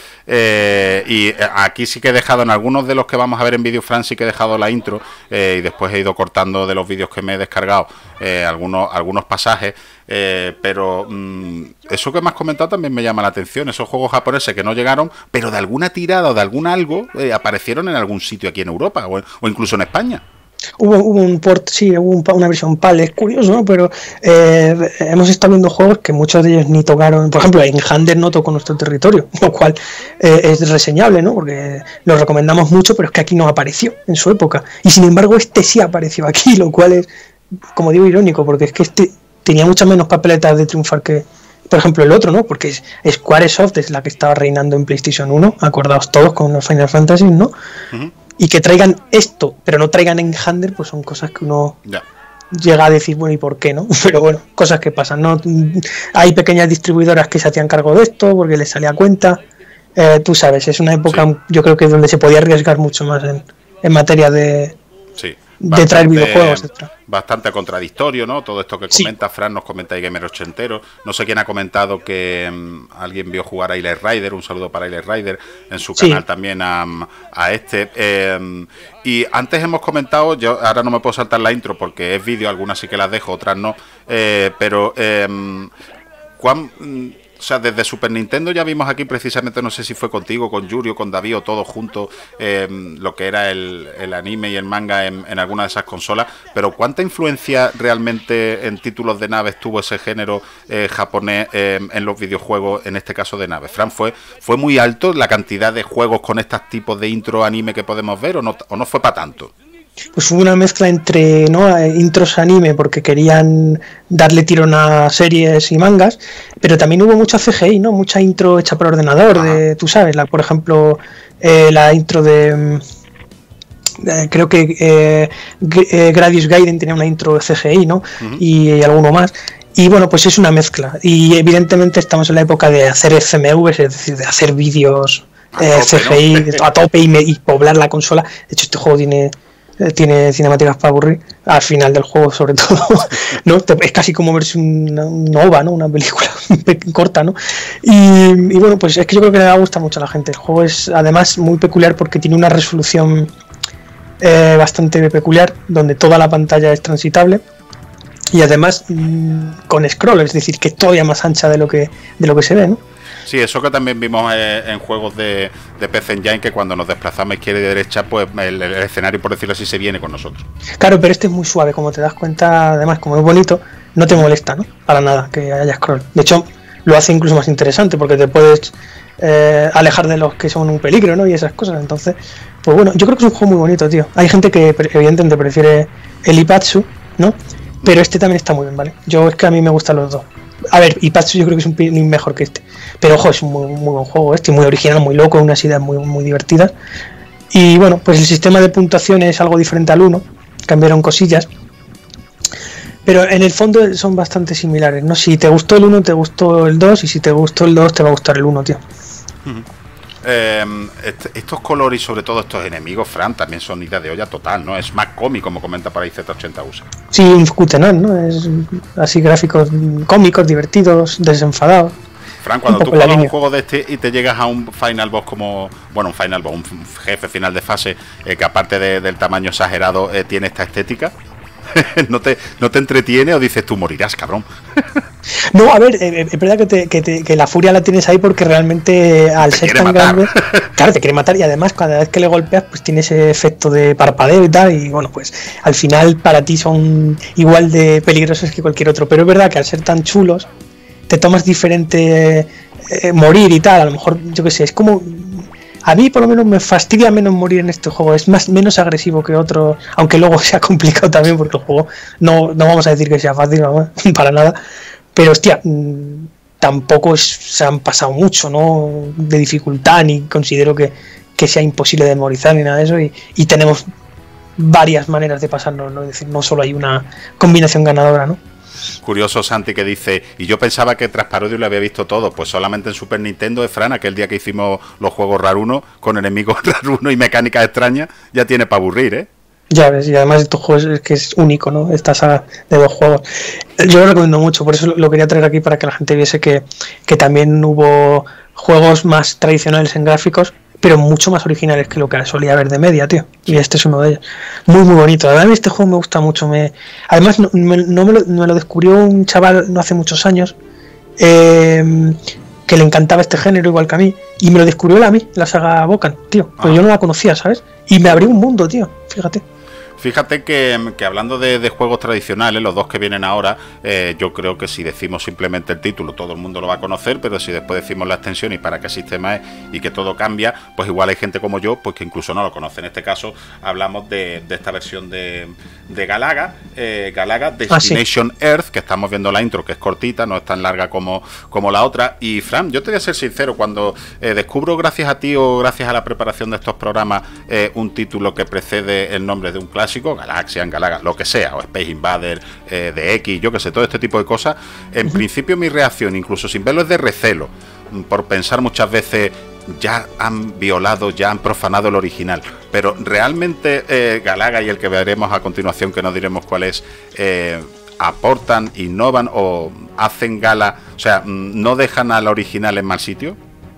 y aquí sí que he dejado, en algunos de los que vamos a ver en Video France, sí que he dejado la intro, y después he ido cortando de los vídeos que me he descargado algunos pasajes, pero eso que me has comentado también me llama la atención. Esos juegos japoneses que no llegaron, pero de alguna tirada o de algún algo aparecieron en algún sitio aquí en Europa o incluso en España. Hubo un port, sí, hubo una versión PAL, es curioso, ¿no? Pero hemos estado viendo juegos que muchos de ellos ni tocaron. Por ejemplo, Enhander no tocó nuestro territorio, lo cual es reseñable, ¿no? Porque lo recomendamos mucho, pero es que aquí no apareció en su época. Y sin embargo, este sí apareció aquí, lo cual es, como digo, irónico, porque es que este tenía muchas menos papeletas de triunfar que, por ejemplo, el otro, ¿no? Porque Squaresoft es la que estaba reinando en PlayStation 1, acordaos todos con los Final Fantasy, ¿no? Y que traigan esto, pero no traigan Enhander, pues son cosas que uno llega a decir, bueno, ¿y por qué no? Pero bueno, cosas que pasan, ¿no? Hay pequeñas distribuidoras que se hacían cargo de esto porque les salía a cuenta. Tú sabes, es una época, yo creo que donde se podía arriesgar mucho más en materia de traer videojuegos, etc. Bastante contradictorio, ¿no? Todo esto que comenta Fran, nos comenta ahí Gamer Ochentero. No sé quién ha comentado que alguien vio jugar a Ile Rider. Un saludo para Ile Rider en su canal también a este. Y antes hemos comentado, yo ahora no me puedo saltar la intro porque es vídeo, algunas sí que las dejo, otras no. Pero o sea, desde Super Nintendo ya vimos aquí precisamente, no sé si fue contigo, con Yuri o con David o todos juntos, lo que era el anime y el manga en alguna de esas consolas, pero ¿cuánta influencia realmente en títulos de naves tuvo ese género japonés en los videojuegos, en este caso de naves? Fran, ¿fue muy alto la cantidad de juegos con estos tipos de intro anime que podemos ver o no fue para tanto? Pues hubo una mezcla entre intros anime porque querían darle tirón a series y mangas, pero también hubo mucha CGI, ¿no? Mucha intro hecha por ordenador, tú sabes, por ejemplo, la intro de creo que Gradius Gaiden tenía una intro de CGI, ¿no? Y alguno más. Y bueno, pues es una mezcla. Y evidentemente estamos en la época de hacer FMVs, es decir, de hacer vídeos CGI, ¿no? A tope y poblar la consola. De hecho, este juego tiene cinemáticas para aburrir al final del juego, sobre todo, ¿no? Es casi como verse una OVA, ¿no? Una película corta, ¿no? Y bueno, pues es que yo creo que le gusta mucho a la gente. El juego es además muy peculiar porque tiene una resolución bastante peculiar, donde toda la pantalla es transitable. Y además con scroll, es decir, que es todavía más ancha de lo que se ve, ¿no? Sí, eso que también vimos en juegos de PC Engine, que cuando nos desplazamos a izquierda y derecha, pues el escenario, por decirlo así, se viene con nosotros. Claro, pero este es muy suave, como te das cuenta, además, como es bonito, no te molesta, ¿no? Para nada que haya scroll. De hecho, lo hace incluso más interesante, porque te puedes alejar de los que son un peligro, ¿no? Y esas cosas. Entonces, pues bueno, yo creo que es un juego muy bonito, tío. Hay gente que evidentemente prefiere el Ipatsu, ¿no? Pero este también está muy bien, ¿vale? Es que a mí me gustan los dos. A ver, Ipatsu yo creo que es un pelín mejor que este. Pero ojo, es un muy buen juego este, muy original, muy loco, unas ideas muy divertidas. Y bueno, pues el sistema de puntuación es algo diferente al 1, cambiaron cosillas. Pero en el fondo son bastante similares, ¿no? Si te gustó el 1, te gustó el 2, y si te gustó el 2, te va a gustar el 1, tío. Estos colores y sobre todo estos enemigos, Fran, también son idea de olla total, ¿no? Es más cómico, como comenta por ahí Z80 USA. Sí, un Cutenant, ¿no? Es así, gráficos cómicos, divertidos, desenfadados. Fran, cuando tú juegas un juego de este y te llegas a un final boss como... Bueno, un final boss, un jefe final de fase, que aparte del tamaño exagerado tiene esta estética, ¿no te entretiene o dices tú morirás, cabrón? No, a ver, es verdad que la furia la tienes ahí porque realmente al ser tan grande, claro, te quiere matar, y además cada vez que le golpeas pues tiene ese efecto de parpadeo y tal, y bueno, pues al final para ti son igual de peligrosos que cualquier otro, pero es verdad que al ser tan chulos te tomas diferente morir y tal, a lo mejor, yo qué sé, es como... A mí por lo menos me fastidia menos morir en este juego, es menos agresivo que otro, aunque luego sea complicado también porque el juego no vamos a decir que sea fácil, no, para nada, pero hostia, tampoco se han pasado mucho, ¿no? De dificultad, ni considero que sea imposible de memorizar ni nada de eso, y tenemos varias maneras de pasarlo, ¿no? Es decir, no solo hay una combinación ganadora, ¿no? Curioso Santi que dice, y yo pensaba que tras Parodius lo había visto todo, pues solamente en Super Nintendo, Fran, aquel día que hicimos los juegos Raruno, con enemigos Raruno y mecánicas extrañas, ya tiene para aburrir, ¿eh? Ya ves, y además estos juegos es que es único, ¿no? Esta saga de dos juegos. Yo lo recomiendo mucho, por eso lo quería traer aquí para que la gente viese que también hubo juegos más tradicionales en gráficos, pero mucho más originales que lo que solía haber de media, tío. Y este es uno de ellos. Muy bonito. Además, este juego me gusta mucho. Además, me lo descubrió un chaval no hace muchos años, que le encantaba este género igual que a mí, y me lo descubrió a mí, la saga Bokan, tío. Pues yo no la conocía, ¿sabes? Y me abrió un mundo, tío. Fíjate. Fíjate que hablando de juegos tradicionales, los dos que vienen ahora, yo creo que si decimos simplemente el título, todo el mundo lo va a conocer, pero si después decimos la extensión y para qué sistema es y que todo cambia, pues igual hay gente como yo, pues que incluso no lo conoce. En este caso hablamos de esta versión de Galaga, Galaga Destination Earth, que estamos viendo la intro, que es cortita, no es tan larga como la otra. Y Fran, yo te voy a ser sincero, cuando descubro gracias a ti o gracias a la preparación de estos programas un título que precede el nombre de un clásico, Galaxian, Galaga, lo que sea, o Space Invader, de X, yo que sé, todo este tipo de cosas, en principio mi reacción, incluso sin verlo, es de recelo, por pensar muchas veces, ya han violado, ya han profanado el original, pero realmente Galaga y el que veremos a continuación, que no diremos cuál es, aportan, innovan o hacen gala, o sea, no dejan al original en mal sitio.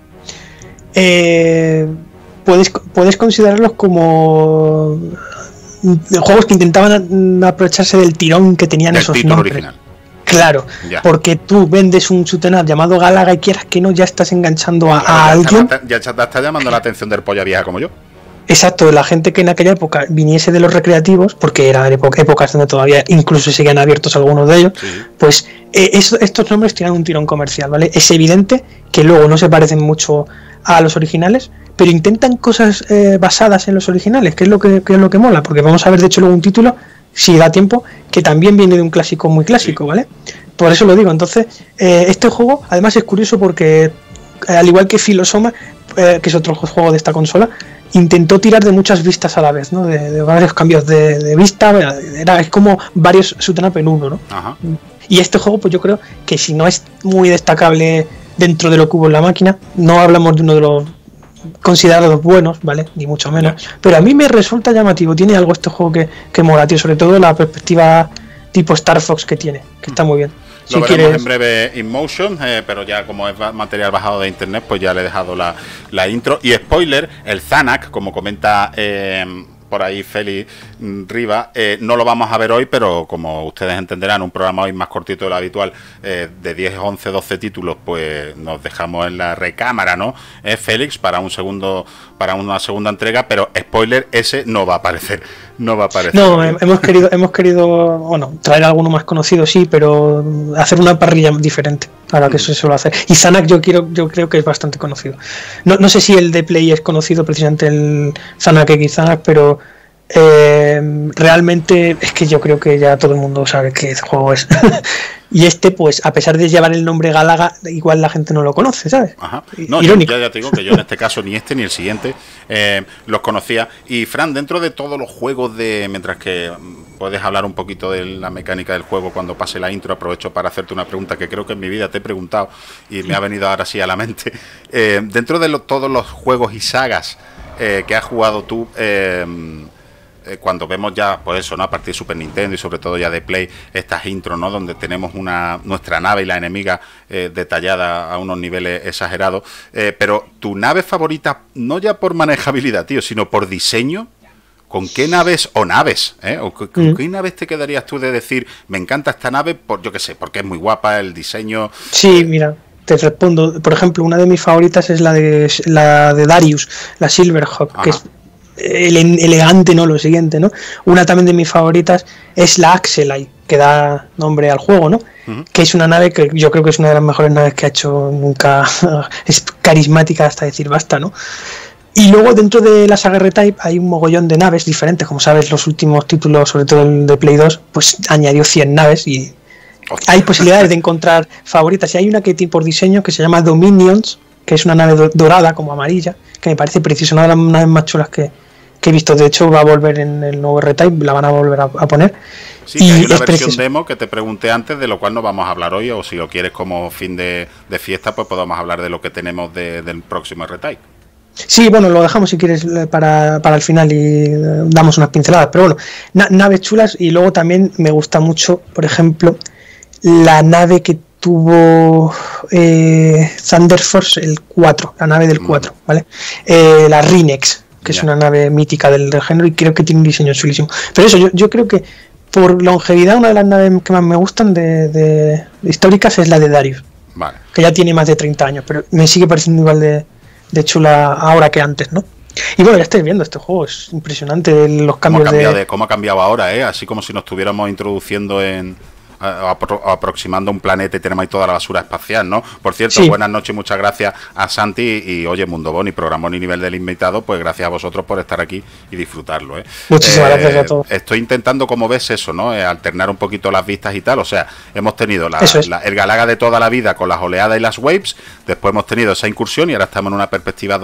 Puedes considerarlos como juegos que intentaban aprovecharse del tirón que tenían esos nombres. Original. Claro, ya. Porque tú vendes un shoot'em up llamado Galaga y quieras que no, ya estás enganchando a alguien. Ya te está llamando la atención del polla vieja como yo. Exacto, la gente que en aquella época viniese de los recreativos, porque eran épocas donde todavía incluso seguían abiertos algunos de ellos, sí. Pues estos nombres tienen un tirón comercial, ¿vale? Es evidente que luego no se parecen mucho a los originales, pero intentan cosas basadas en los originales, que es lo que mola, porque vamos a ver de hecho luego un título, si da tiempo, que también viene de un clásico muy clásico, ¿vale? Por eso lo digo. Entonces, este juego además es curioso porque, al igual que Philosoma, que es otro juego de esta consola, intentó tirar de muchas vistas a la vez, ¿no? De varios cambios de vista, es como varios shoot'em up en uno, ¿no? Ajá. Y este juego, pues yo creo que si no es muy destacable dentro de lo que hubo en la máquina, no hablamos de uno de los considerados buenos, ¿vale? Ni mucho menos. Yeah. Pero a mí me resulta llamativo, tiene algo este juego que mola, tío, sobre todo la perspectiva tipo Star Fox que tiene, que está muy bien. Lo veremos en breve in motion, pero ya como es material bajado de internet, pues ya le he dejado la intro. Y spoiler, el Zanac, como comenta por ahí Félix Rivas, no lo vamos a ver hoy, pero como ustedes entenderán, un programa hoy más cortito de lo habitual, de 10, 11, 12 títulos, pues nos dejamos en la recámara, ¿no? Félix, para una segunda entrega, pero spoiler, ese no va a aparecer. No va a aparecer. No, hemos querido, bueno, traer alguno más conocido, sí, pero hacer una parrilla diferente a la que se suele hacer. Y Zanak yo creo que es bastante conocido. No sé si el de Play es conocido, precisamente el Zanak X Zanak, pero realmente es que yo creo que ya todo el mundo sabe qué juego es. Y pues a pesar de llevar el nombre Galaga, igual la gente no lo conoce, ¿sabes? Ajá. No, irónico. Ya te digo que yo en este caso ni este ni el siguiente los conocía. Y Fran, dentro de todos los juegos mientras que puedes hablar un poquito de la mecánica del juego cuando pase la intro, aprovecho para hacerte una pregunta que creo que en mi vida te he preguntado y me ha venido ahora sí a la mente. Dentro de todos los juegos y sagas que has jugado tú, cuando vemos ya, pues eso, ¿no? A partir de Super Nintendo y sobre todo ya de Play, estas intros, ¿no? Donde tenemos nuestra nave y la enemiga detallada a unos niveles exagerados. Pero tu nave favorita, no ya por manejabilidad, tío, sino por diseño, ¿con qué naves o naves? ¿Con qué naves te quedarías tú de decir, me encanta esta nave, yo qué sé, porque es muy guapa, el diseño? Sí, mira. Te respondo, por ejemplo, una de mis favoritas es la de Darius, la Silverhawk. Ajá. Que es elegante, ¿no? Lo siguiente, ¿no? Una también de mis favoritas es la Axelite, que da nombre al juego, ¿no? Que es una nave que yo creo que es una de las mejores naves que ha hecho nunca. Es carismática hasta decir basta, ¿no? Y luego dentro de la saga R-Type hay un mogollón de naves diferentes, como sabes, los últimos títulos, sobre todo el de Play 2, pues añadió 100 naves y hay posibilidades de encontrar favoritas. Y hay una que tiene por diseño que se llama Dominions, que es una nave dorada como amarilla, que me parece preciosa, una de las naves más chulas que he visto. De hecho va a volver en el nuevo R-Type, la van a volver a poner. Sí, que hay una versión demo que te pregunté antes, de lo cual no vamos a hablar hoy, o si lo quieres como fin de fiesta, pues podemos hablar de lo que tenemos del próximo R-Type. Sí, bueno, lo dejamos si quieres para el final y damos unas pinceladas, pero bueno, naves chulas. Y luego también me gusta mucho, por ejemplo, la nave que tuvo Thunder Force, el 4, la nave del 4, ¿vale? La Rinex, que es una nave mítica del género y creo que tiene un diseño chulísimo. Pero eso, yo creo que por longevidad una de las naves que más me gustan de históricas es la de Darius, vale, que ya tiene más de 30 años, pero me sigue pareciendo igual de chula ahora que antes, ¿no? Y bueno, ya estáis viendo, este juego es impresionante, los cambios cómo ha cambiado ahora, así como si nos estuviéramos introduciendo aproximando un planeta y tenemos ahí toda la basura espacial, ¿no? Por cierto, sí. Buenas noches, muchas gracias a Santi y oye, Mundo Boni, Programón y Nivel del Invitado, pues gracias a vosotros por estar aquí y disfrutarlo, Muchísimas gracias a todos. Estoy intentando, como ves, eso, ¿no? Alternar un poquito las vistas y tal, o sea, hemos tenido el Galaga de toda la vida con las oleadas y las waves, después hemos tenido esa incursión y ahora estamos en una perspectiva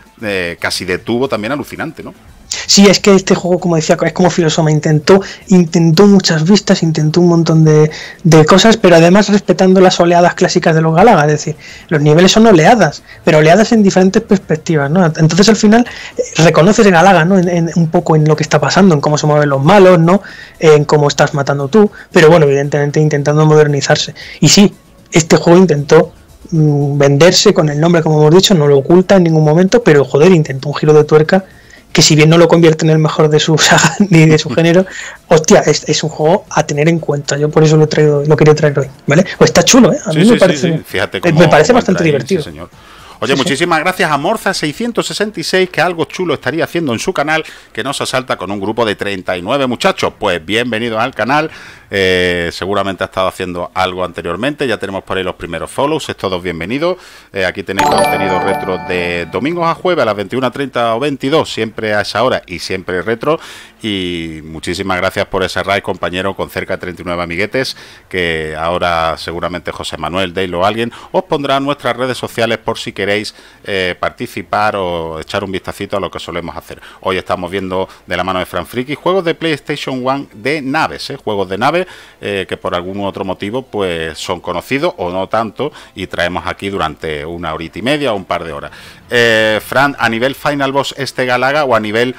2D casi de tubo también alucinante, ¿no? Sí, es que este juego, como decía, es como Filosoma, intentó muchas vistas, intentó un montón de cosas, pero además respetando las oleadas clásicas de los Galaga, es decir, los niveles son oleadas, pero oleadas en diferentes perspectivas, ¿no? Entonces al final reconoces el Galaga, ¿no? Un poco en lo que está pasando, en cómo se mueven los malos, ¿no? En cómo estás matando tú, pero bueno, evidentemente intentando modernizarse. Y sí, este juego intentó venderse con el nombre, como hemos dicho, no lo oculta en ningún momento, pero joder, intentó un giro de tuerca que si bien no lo convierte en el mejor de su saga ni de su género, hostia, es un juego a tener en cuenta. Yo por eso lo quería traer hoy, ¿vale? Pues está chulo, ¿eh? A mí me parece, fíjate me parece bastante divertido. Sí, señor. Oye, muchísimas gracias a Morza666, que algo chulo estaría haciendo en su canal, que nos asalta con un grupo de 39 muchachos. Pues bienvenidos al canal. Seguramente ha estado haciendo algo anteriormente. Ya tenemos por ahí los primeros follows. Es todos bienvenidos. Aquí tenéis contenido retro de domingos a jueves a las 21:30 o 22, siempre a esa hora y siempre retro. Y muchísimas gracias por ese raid, compañero, con cerca de 39 amiguetes, que ahora seguramente José Manuel, Dale o alguien os pondrá en nuestras redes sociales por si queréis participar o echar un vistacito a lo que solemos hacer. Hoy estamos viendo, de la mano de Fran Friki, juegos de PlayStation 1 de naves, juegos de naves que por algún otro motivo pues son conocidos o no tanto, y traemos aquí durante una horita y media o un par de horas. Fran, a nivel Final Boss este Galaga, o a nivel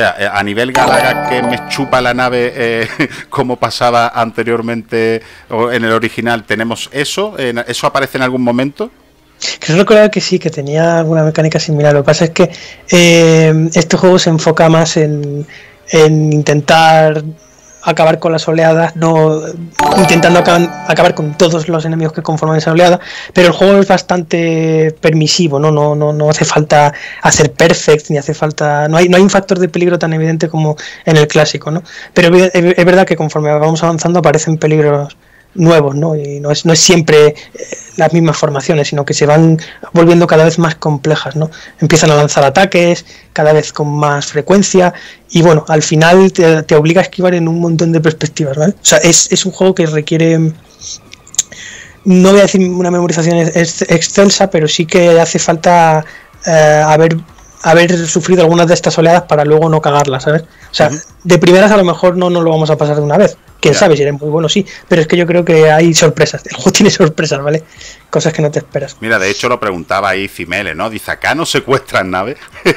Galaga que me chupa la nave como pasaba anteriormente o en el original, ¿tenemos eso? ¿Eso aparece en algún momento? Creo recordar que sí, que tenía alguna mecánica similar. Lo que pasa es que este juego se enfoca más en en intentar acabar con las oleadas, no intentando acabar con todos los enemigos que conforman esa oleada, pero el juego es bastante permisivo, no hace falta hacer perfect, ni hace falta, no hay un factor de peligro tan evidente como en el clásico, ¿no? Pero es verdad que conforme vamos avanzando aparecen peligros nuevos, ¿no? Y no es siempre las mismas formaciones, sino que se van volviendo cada vez más complejas, ¿no? Empiezan a lanzar ataques cada vez con más frecuencia y bueno, al final te obliga a esquivar en un montón de perspectivas, ¿vale? O sea, es un juego que requiere, no voy a decir una memorización excelsa, pero sí que hace falta haber sufrido algunas de estas oleadas para luego no cagarlas, ¿sabes? O sea, de primeras a lo mejor no lo vamos a pasar de una vez. Quién sabe, si eres muy bueno, sí, pero es que yo creo que hay sorpresas. El juego tiene sorpresas, ¿vale? Cosas que no te esperas. Mira, de hecho lo preguntaba ahí Cimele, ¿no? Dice, ¿acá no secuestran naves?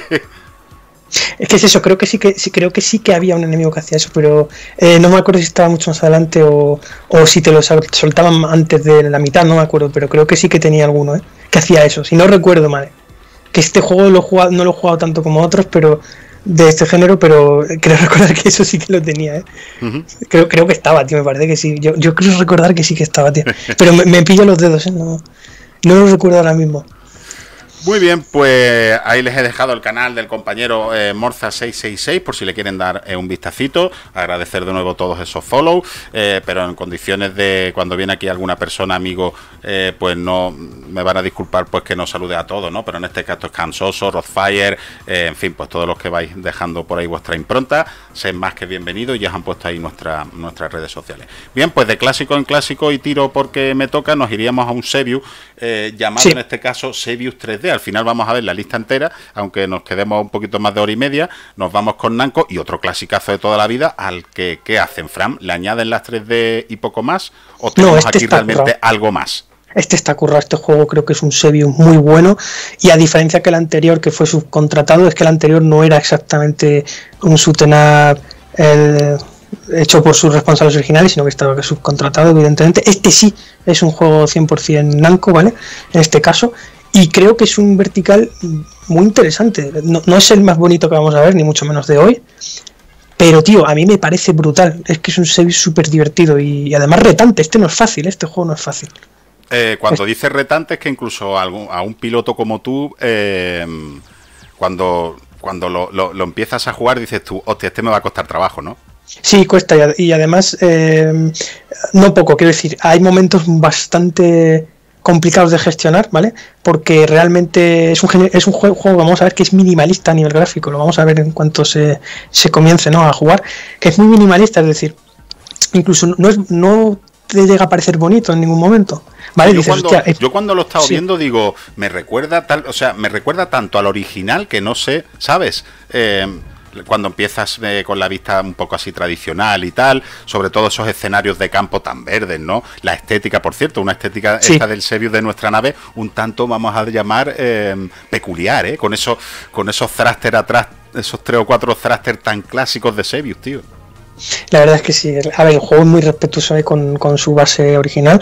Es que es eso, creo que sí que había un enemigo que hacía eso, pero no me acuerdo si estaba mucho más adelante o si te lo soltaban antes de la mitad, no me acuerdo, pero creo que sí que tenía alguno, que hacía eso, si no recuerdo mal. Que este juego no lo he jugado tanto como otros, pero de este género, pero creo recordar que eso sí que lo tenía, creo que estaba, tío, me parece que sí, yo creo recordar que sí que estaba, tío, pero me pillo los dedos, no lo recuerdo ahora mismo. Muy bien, pues ahí les he dejado el canal del compañero Morza666 por si le quieren dar un vistacito. Agradecer de nuevo todos esos follow, pero en condiciones de cuando viene aquí alguna persona, amigo, pues no me van a disculpar pues que no salude a todos, ¿no? Pero en este caso es Cansoso, Rothfire, en fin, pues todos los que vais dejando por ahí vuestra impronta, sed más que bienvenidos y ya han puesto ahí nuestras redes sociales. Bien, pues de clásico en clásico y tiro porque me toca, nos iríamos a un Sebius llamado en este caso Sebius 3D. Al final vamos a ver la lista entera, aunque nos quedemos un poquito más de hora y media. Nos vamos con Namco y otro clasicazo de toda la vida al que, ¿qué hacen, Fran? ¿Le añaden las 3D y poco más? ¿O tenemos aquí realmente algo más? Este está currado, este juego creo que es un Sebius muy bueno y a diferencia que el anterior que fue subcontratado, es que el anterior no era exactamente un shoot'em up hecho por sus responsables originales, sino que estaba subcontratado evidentemente. Este sí es un juego 100% Namco, ¿vale? En este caso. Y creo que es un vertical muy interesante. No es el más bonito que vamos a ver, ni mucho menos de hoy. Pero, tío, a mí me parece brutal. Es que es un Sebius súper divertido y además retante. Este no es fácil, este juego no es fácil. Cuando dices retante es que incluso a un piloto como tú, cuando lo empiezas a jugar dices tú, hostia, este me va a costar trabajo, ¿no? Sí, cuesta. Y además, no poco, quiero decir, hay momentos bastante complicados de gestionar, ¿vale? Porque realmente es un juego, vamos a ver, que es minimalista a nivel gráfico, lo vamos a ver en cuanto se comience, ¿no?, a jugar, que es muy minimalista, es decir, incluso no te llega a parecer bonito en ningún momento, ¿vale? Yo cuando lo he estado viendo digo, me recuerda tanto al original que no sé, ¿sabes? Cuando empiezas con la vista un poco así tradicional y tal, sobre todo esos escenarios de campo tan verdes, ¿no? La estética, por cierto, una estética esta del Sebius de nuestra nave, un tanto, vamos a llamar, peculiar, ¿eh? Con esos thrusters atrás, esos 3 o 4 thrusters tan clásicos de Sebius, tío. La verdad es que sí, a ver, el juego es muy respetuoso con su base original.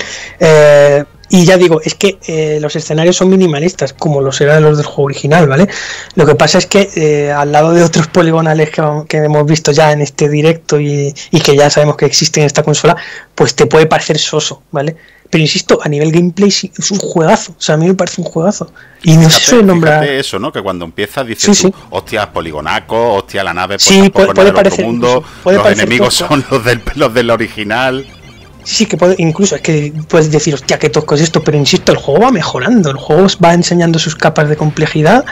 Y ya digo, es que los escenarios son minimalistas, como los eran los del juego original, ¿vale? Lo que pasa es que al lado de otros poligonales que hemos visto ya en este directo y que ya sabemos que existen en esta consola, pues te puede parecer soso, ¿vale? Pero insisto, a nivel gameplay sí, es un juegazo, o sea, a mí me parece un juegazo. Y no se suele nombrar eso, ¿no? Que cuando empiezas dices tú, hostia, poligonaco, hostia, la nave puede parecer mundo, los enemigos son los del original. Sí, que incluso es que puedes decir, hostia, qué tosco es esto, pero insisto, el juego va mejorando, el juego va enseñando sus capas de complejidad,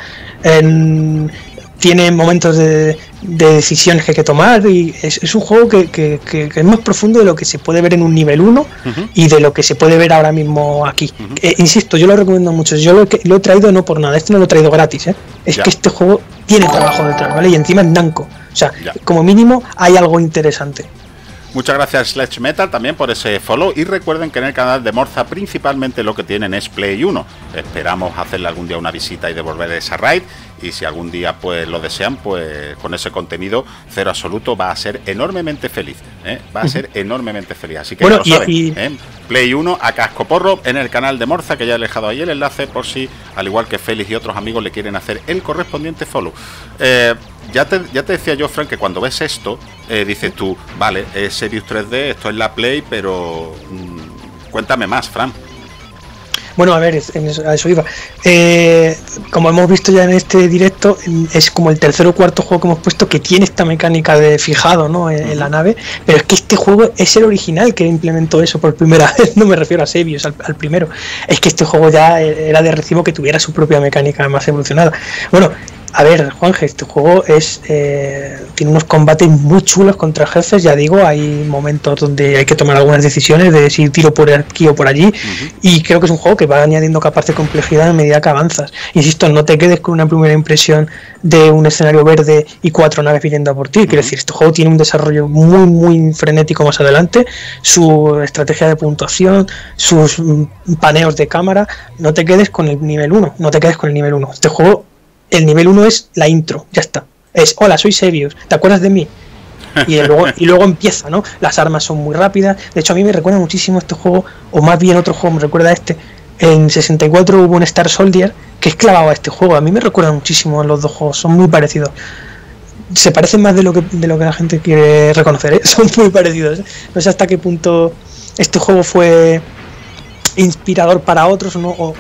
tiene momentos de decisiones que hay que tomar y es un juego que es más profundo de lo que se puede ver en un nivel 1 y de lo que se puede ver ahora mismo aquí. Insisto, yo lo recomiendo mucho, yo lo he traído no por nada, este no lo he traído gratis, es que este juego tiene trabajo detrás, ¿vale? Y encima es Namco, o sea, como mínimo hay algo interesante. Muchas gracias Sledge Metal también por ese follow y recuerden que en el canal de Morza principalmente lo que tienen es Play 1. Esperamos hacerle algún día una visita y devolver esa raid y si algún día pues lo desean, pues con ese contenido Cero Absoluto va a ser enormemente feliz, va a ser enormemente feliz, así que bueno, ya lo saben, Play 1 a casco porro en el canal de Morza, que ya he dejado ahí el enlace por si al igual que Félix y otros amigos le quieren hacer el correspondiente follow. ya te decía yo, Fran, que cuando ves esto, dices tú, vale, es Sebius 3D, esto es la Play, pero cuéntame más, Fran. Bueno, a ver, a eso iba. Como hemos visto ya en este directo, es como el tercer o cuarto juego que hemos puesto que tiene esta mecánica de fijado, ¿no? En la nave, pero es que este juego es el original que implementó eso por primera vez. No me refiero a Sebius, al primero. Es que este juego ya era de recibo que tuviera su propia mecánica más evolucionada. Bueno, a ver, Juanje, este juego tiene unos combates muy chulos contra jefes, ya digo, hay momentos donde hay que tomar algunas decisiones de si tiro por aquí o por allí, y creo que es un juego que va añadiendo capas de complejidad a medida que avanzas. Insisto, no te quedes con una primera impresión de un escenario verde y 4 naves viniendo a por ti. Quiero decir, este juego tiene un desarrollo muy, muy frenético más adelante, su estrategia de puntuación, sus paneos de cámara. No te quedes con el nivel 1, no te quedes con el nivel 1. Este juego, el nivel 1 es la intro, ya está. Es, hola, soy Sebius, ¿te acuerdas de mí? Y luego empieza, ¿no? Las armas son muy rápidas. De hecho, a mí me recuerda muchísimo este juego, o más bien otro juego me recuerda a este. En 64 hubo un Star Soldier que es clavado a este juego. A mí me recuerda muchísimo a los dos juegos, son muy parecidos. Se parecen más de lo que la gente quiere reconocer, ¿eh? Son muy parecidos, ¿eh? No sé hasta qué punto este juego fue inspirador para otros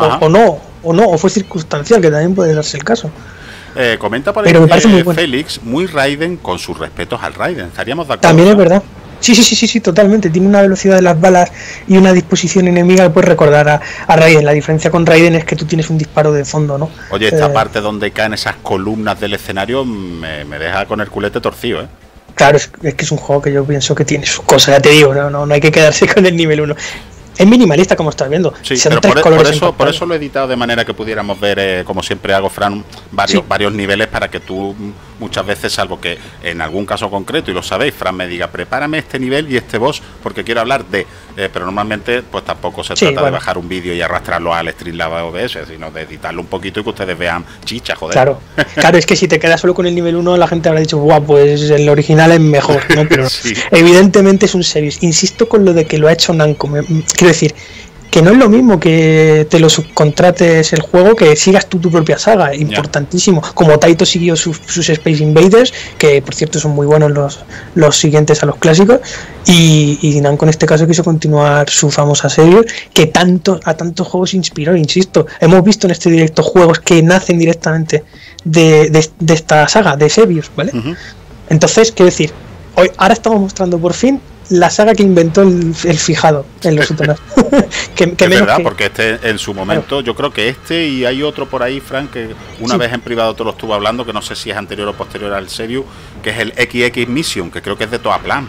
o fue circunstancial, que también puede darse el caso. Comenta por ahí Félix, muy Raiden con sus respetos al Raiden. ¿Estaríamos de acuerdo? También es verdad. Sí, totalmente. Tiene una velocidad de las balas y una disposición enemiga que puede recordar a Raiden. La diferencia con Raiden es que tú tienes un disparo de fondo, ¿no? Oye, esta parte donde caen esas columnas del escenario me deja con el culete torcido, ¿eh? Claro, es que es un juego que yo pienso que tiene sus cosas, ya te digo, no hay que quedarse con el nivel 1. Es minimalista, como estás viendo. Sí, pero por eso lo he editado de manera que pudiéramos ver, como siempre hago, Fran, varios niveles para que tú muchas veces, salvo que en algún caso concreto, y lo sabéis, Fran me diga, prepárame este nivel y este boss porque quiero hablar de... pero normalmente pues tampoco se trata de bajar un vídeo y arrastrarlo al Streamlabs OBS, sino de editarlo un poquito y que ustedes vean chicha, joder. Claro, es que si te quedas solo con el nivel 1 la gente habrá dicho, guau, pues el original es mejor, ¿no? Pero sí. Evidentemente es un Sebius. Insisto con lo de que lo ha hecho Namco. Quiero decir, que no es lo mismo que te lo subcontrates el juego que sigas tú tu propia saga, importantísimo, como Taito siguió sus Space Invaders, que por cierto son muy buenos los siguientes a los clásicos, y Namco en este caso quiso continuar su famosa serie que a tantos juegos inspiró. Insisto, hemos visto en este directo juegos que nacen directamente de esta saga de Sebius, ¿vale? Entonces, quiero decir, ahora estamos mostrando por fin la saga que inventó el fijado en los Utonas. Es verdad, porque este en su momento, yo creo que y hay otro por ahí, Frank, que una vez en privado te lo estuvo hablando, que no sé si es anterior o posterior al Sebius, que es el XX Mission, que creo que es de Toaplan.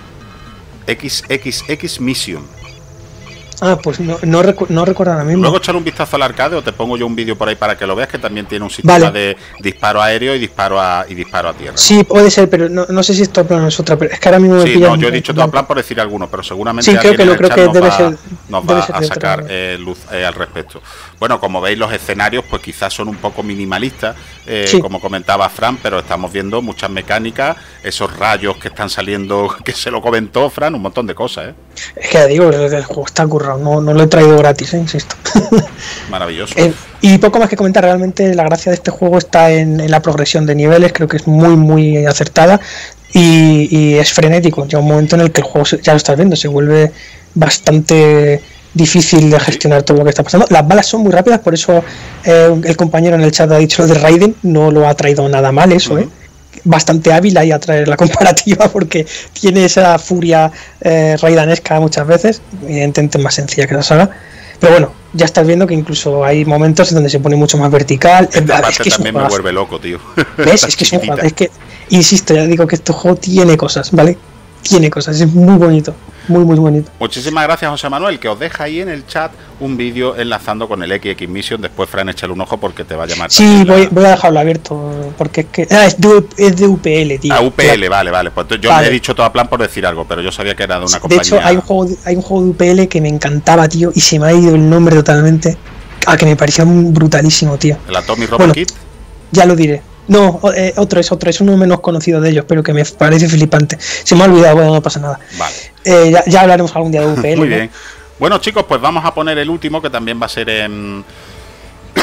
XXX Mission. Pues no recuerdo ahora mismo. Luego echar un vistazo al arcade o te pongo yo un vídeo por ahí para que lo veas, que también tiene un sistema de disparo aéreo y disparo a tierra. Sí, puede ser, pero no sé si esto plan es otra, pero es que ahora mismo yo he dicho todo plan por decir alguno, pero seguramente creo que nos va a sacar luz al respecto. Bueno, como veis, los escenarios pues quizás son un poco minimalistas, como comentaba Fran, pero estamos viendo muchas mecánicas, esos rayos que están saliendo, que se lo comentó Fran, un montón de cosas, ¿eh? Es que ya digo, el juego está currado, no lo he traído gratis, insisto. Maravilloso. Y poco más que comentar, realmente la gracia de este juego está en la progresión de niveles, creo que es muy, muy acertada y es frenético. Llega un momento en el que el juego, ya lo estás viendo, se vuelve bastante difícil de gestionar todo lo que está pasando. Las balas son muy rápidas, por eso el compañero en el chat ha dicho lo de Raiden, no lo ha traído nada mal eso, bastante hábil ahí a traer la comparativa, porque tiene esa furia raidanesca muchas veces, evidentemente más sencilla que la saga, pero bueno, ya estás viendo que incluso hay momentos en donde se pone mucho más vertical. Es que también me vuelve loco, tío. ¿Ves? Es que insisto, ya digo que este juego tiene cosas, ¿vale? Tiene cosas, es muy bonito. Muy, muy bonito. Muchísimas gracias, José Manuel, que os deja ahí en el chat un vídeo enlazando con el XX Mission. Después, Fran, échale un ojo porque te va a llamar. Sí, voy a dejarlo abierto porque es que... es de UPL, tío. UPL, vale. Pues yo le he dicho todo a plan por decir algo, pero yo sabía que era de una compañía. De hecho, hay un juego de UPL que me encantaba, tío, y se me ha ido el nombre totalmente. Que me parecía brutalísimo, tío. ¿El Atomic Robot Kit? Ya lo diré. No, otro es uno menos conocido de ellos, pero que me parece flipante. Se me ha olvidado, bueno, no pasa nada. Vale. Ya hablaremos algún día de UPL. Muy bien. Bueno, chicos, pues vamos a poner el último, que también va a ser en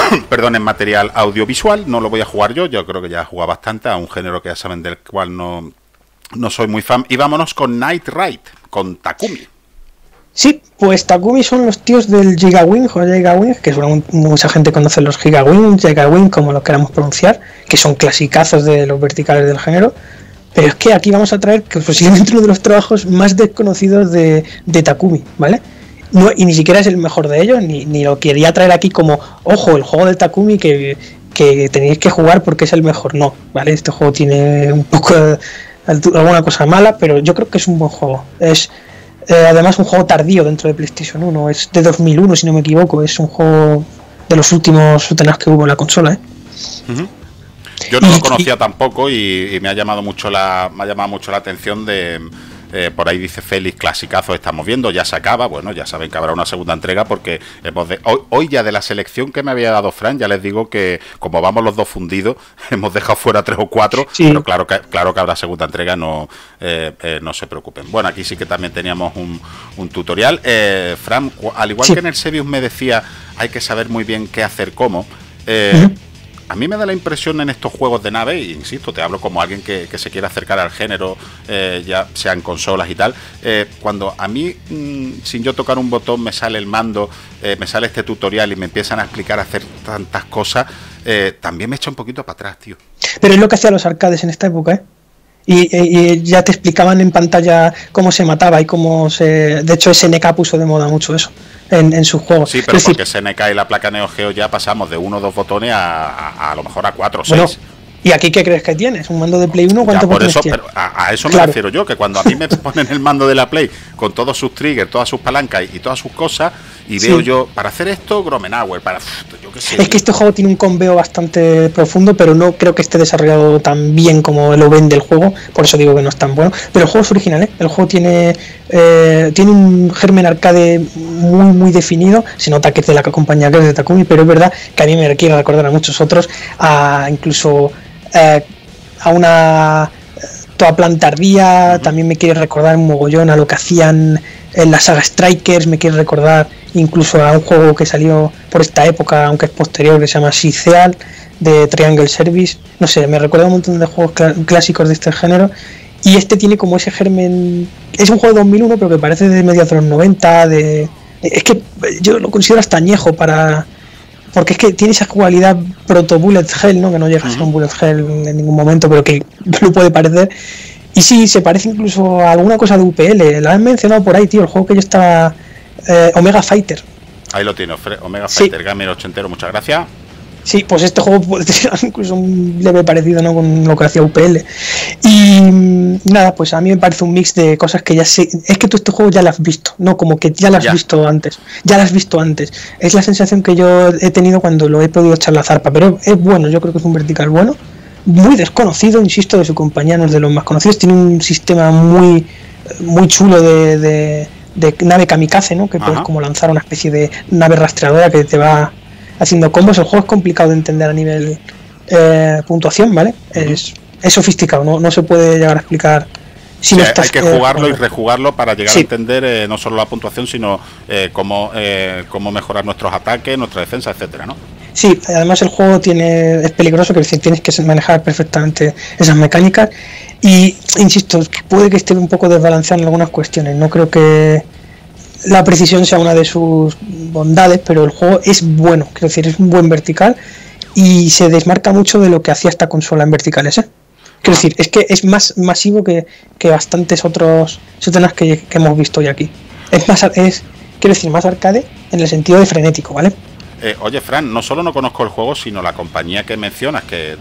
perdón, en material audiovisual. No lo voy a jugar yo creo que ya he jugado bastante a un género que ya saben del cual no soy muy fan. Y vámonos con Night Ride, con Takumi. Sí, pues Takumi son los tíos del Gigawing o Gigawing, que mucha gente conoce los Gigawing, Gigawing, como lo queramos pronunciar, que son clasicazos de los verticales del género. Pero es que aquí vamos a traer que posiblemente uno de los trabajos más desconocidos de Takumi, ¿vale? No, y ni siquiera es el mejor de ellos, ni lo quería traer aquí como, ojo, el juego de Takumi que tenéis que jugar porque es el mejor. No, ¿vale? Este juego tiene un poco alguna cosa mala, pero yo creo que es un buen juego. Es además un juego tardío dentro de PlayStation 1, es de 2001 si no me equivoco, es un juego de los últimos shooters que hubo en la consola, ¿eh? Uh-huh. Yo no lo conocía tampoco y me ha llamado mucho la atención de... por ahí dice Félix, clasicazo estamos viendo, ya se acaba, bueno, ya saben que habrá una segunda entrega porque hoy ya de la selección que me había dado Fran, ya les digo que como vamos los dos fundidos, hemos dejado fuera 3 o 4, sí. Pero claro que habrá segunda entrega, no se preocupen. Bueno, aquí sí que también teníamos un tutorial. Fran, al igual que en el Sebius me decía, hay que saber muy bien qué hacer cómo. A mí me da la impresión en estos juegos de nave, e insisto, te hablo como alguien que se quiere acercar al género, ya sea en consolas y tal, cuando a mí, sin yo tocar un botón, me sale el mando, me sale este tutorial y me empiezan a explicar a hacer tantas cosas, también me echa un poquito para atrás, tío. Pero es lo que hacían los arcades en esta época, ¿eh? Y ya te explicaban en pantalla cómo se mataba y cómo se... De hecho, SNK puso de moda mucho eso en sus juegos. Sí, pero es porque SNK y la placa Neo Geo ya pasamos de 1 o 2 botones a lo mejor a 4 o 6. Bueno, ¿y aquí qué crees que tienes? ¿Un mando de Play 1? ¿Cuántos botones tiene? Pero a eso me refiero yo, que cuando a mí me ponen el mando de la Play con todos sus triggers, todas sus palancas y todas sus cosas, y veo yo, para hacer esto, Gromenauer, yo qué sé. Es que este juego tiene un conveo bastante profundo, pero no creo que esté desarrollado tan bien como lo ven del juego, por eso digo que no es tan bueno. Pero el juego es original, ¿eh? El juego tiene un germen arcade muy muy definido, se nota que es de la compañía que es de Takumi, pero es verdad que a mí me quiere recordar a muchos otros, incluso a una toda planta tardía, también me quiere recordar un mogollón a lo que hacían en la saga Strikers, me quiere recordar incluso a un juego que salió por esta época, aunque es posterior, que se llama Siceal, de Triangle Service. No sé, me recuerda un montón de juegos clásicos de este género, y este tiene como ese germen, es un juego de 2001 pero que parece de mediados de los 90, es que yo lo considero hasta añejo porque es que tiene esa jugabilidad proto bullet hell, ¿no? Que no llega a ser un bullet hell en ningún momento, pero que lo puede parecer. Y sí, se parece incluso a alguna cosa de UPL. La han mencionado por ahí, tío, el juego que yo estaba... Omega Fighter. Ahí lo tiene, Omega Fighter, Gamer ochentero, muchas gracias. Sí, pues este juego puede tener incluso un leve parecido, ¿no?, con lo que hacía UPL. Y nada, pues a mí me parece un mix de cosas que ya sé. Es que tú este juego ya lo has visto, ¿no? Como que ya lo has visto antes. Ya lo has visto antes. Es la sensación que yo he tenido cuando lo he podido echar la zarpa. Pero es bueno, yo creo que es un vertical bueno. Muy desconocido, insisto, de su compañía, no es de los más conocidos. Tiene un sistema muy muy chulo de nave kamikaze, ¿no? Que puedes como lanzar una especie de nave rastreadora que te va haciendo combos. El juego es complicado de entender a nivel puntuación, ¿vale? Es sofisticado, no se puede llegar a explicar si no estás, hay que jugarlo y rejugarlo para llegar a entender no solo la puntuación, sino cómo mejorar nuestros ataques, nuestra defensa, etcétera, ¿no? Sí, además el juego es peligroso, que tienes que manejar perfectamente esas mecánicas y, insisto, puede que esté un poco desbalanceado en algunas cuestiones. No creo que la precisión sea una de sus bondades, pero el juego es bueno, quiero decir, es un buen vertical y se desmarca mucho de lo que hacía esta consola en verticales, ¿eh? Quiero decir, es que es más masivo que bastantes otros shooters que hemos visto hoy aquí. Quiero decir, más arcade en el sentido de frenético, ¿vale? Oye, Fran, no solo no conozco el juego, sino la compañía que mencionas, que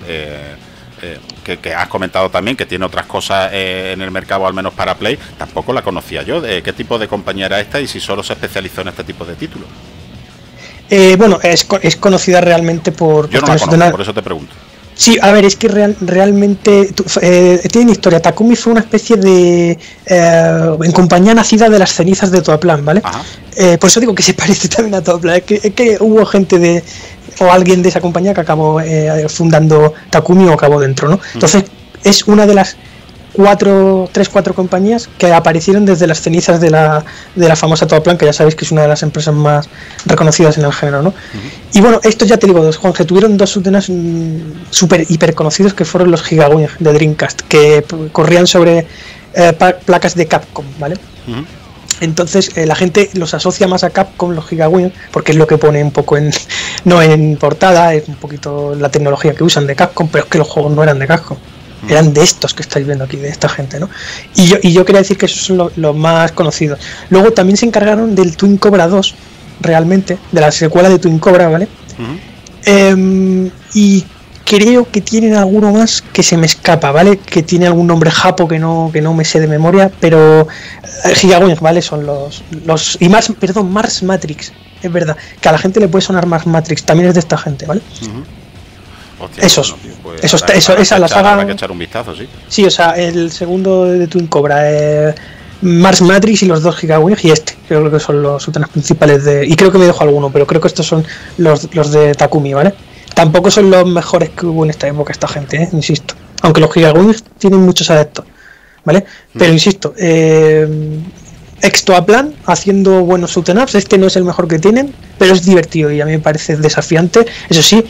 has comentado también, que tiene otras cosas en el mercado, al menos para Play, tampoco la conocía yo. ¿Qué tipo de compañía era esta y si solo se especializó en este tipo de títulos? Bueno, es conocida realmente por... Yo no la conozco, por eso te pregunto. Sí, a ver, es que realmente tiene historia. Takumi fue una especie de en compañía nacida de las cenizas de Toaplan, ¿vale? Por eso digo que se parece también a Toaplan. Es que hubo gente o alguien de esa compañía que acabó fundando Takumi o acabó dentro, ¿no? Entonces es una de las 4 compañías que aparecieron desde las cenizas de la famosa Toaplan, que ya sabéis que es una de las empresas más reconocidas en el género, ¿no? Y bueno, estos ya te digo, Juan, que tuvieron 2 shooters super hiper conocidos, que fueron los Gigawing de Dreamcast, que corrían sobre placas de Capcom, ¿vale? Entonces la gente los asocia más a Capcom, los Gigawing, porque es lo que pone un poco no en portada, es un poquito la tecnología que usan de Capcom, pero es que los juegos no eran de Capcom, eran de estos que estáis viendo aquí, de esta gente, ¿no? Y yo quería decir que esos son los más conocidos. Luego también se encargaron del Twin Cobra 2, realmente, de la secuela de Twin Cobra, ¿vale? Y creo que tienen alguno más que se me escapa, ¿vale? Que tiene algún nombre japo que no me sé de memoria, pero Gigawing, ¿vale? Son los y Mars Matrix, es verdad, que a la gente le puede sonar Mars Matrix, también es de esta gente, ¿vale? Hostia, esos, bueno, tío, pues esa la saga. Habrá que echar un vistazo, sí. Sí, o sea, el segundo de Twin Cobra, Mars Matrix y los 2 Gigawing y creo que son los últimos principales y creo que me dejo alguno, pero creo que estos son los de Takumi, ¿vale? Tampoco son los mejores que hubo en esta época esta gente, insisto. Aunque los Gigawing tienen muchos adeptos, ¿vale? Pero insisto, Extoaplan haciendo buenos shoot 'em ups. Este no es el mejor que tienen, pero es divertido y a mí me parece desafiante. Eso sí,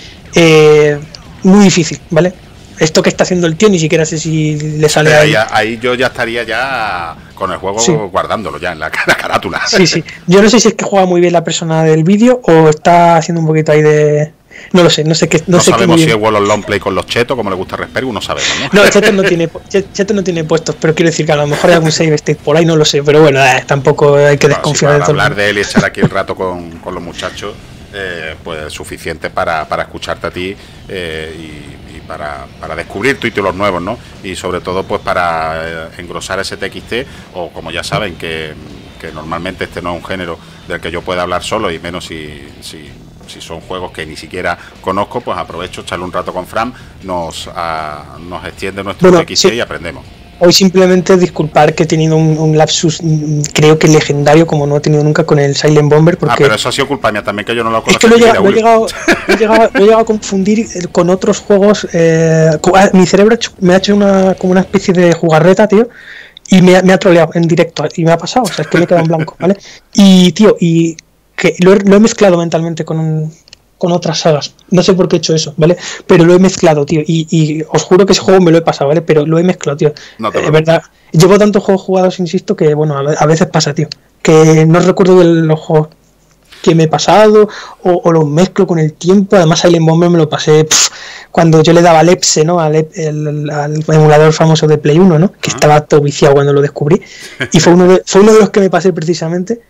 muy difícil, ¿vale? Esto que está haciendo el tío ni siquiera sé si le sale ahí yo ya estaría ya con el juego, sí, guardándolo ya en la carátula. Sí. Yo no sé si es que juega muy bien la persona del vídeo o está haciendo un poquito ahí de... No lo sé, no sé qué. No sabemos si es Wall of Long Play con los chetos, como le gusta a Respergo, no sabemos, ¿no? No, chetos no tiene puestos, pero quiero decir que a lo mejor hay algún save state por ahí, no lo sé, pero bueno, tampoco hay que desconfiar de todo. Hablar de él y echar aquí el rato con los muchachos, pues suficiente para escucharte a ti y para descubrir títulos nuevos, ¿no? Y sobre todo, pues para engrosar ese TXT, o como ya saben, que normalmente este no es un género del que yo pueda hablar solo, y menos si son juegos que ni siquiera conozco, pues aprovecho, echarle un rato con Fran, nos extiende nuestro TXT y aprendemos. Hoy simplemente disculpar que he tenido un lapsus, creo que legendario, como no he tenido nunca con el Silent Bomber, porque... pero eso ha sido culpa mía también, que yo no lo conozco. Es que lo he llegado a confundir con otros juegos. Mi cerebro me ha hecho como una especie de jugarreta, tío, y me ha troleado en directo, y me ha pasado, o sea, es que me he quedado en blanco, ¿vale? Y, tío, que lo he mezclado mentalmente con otras sagas. No sé por qué he hecho eso, ¿vale? Pero lo he mezclado, tío. Y os juro que ese juego me lo he pasado, ¿vale? Pero lo he mezclado, tío. Es verdad. Llevo tantos juegos jugados, insisto, que bueno, a veces pasa, tío. Que no recuerdo de los juegos que me he pasado o los mezclo con el tiempo. Además, Silent Bomber me lo pasé cuando yo le daba al EPSE, ¿no? Al emulador famoso de Play 1, ¿no? Que estaba todo viciado cuando lo descubrí. Y fue uno de los que me pasé precisamente.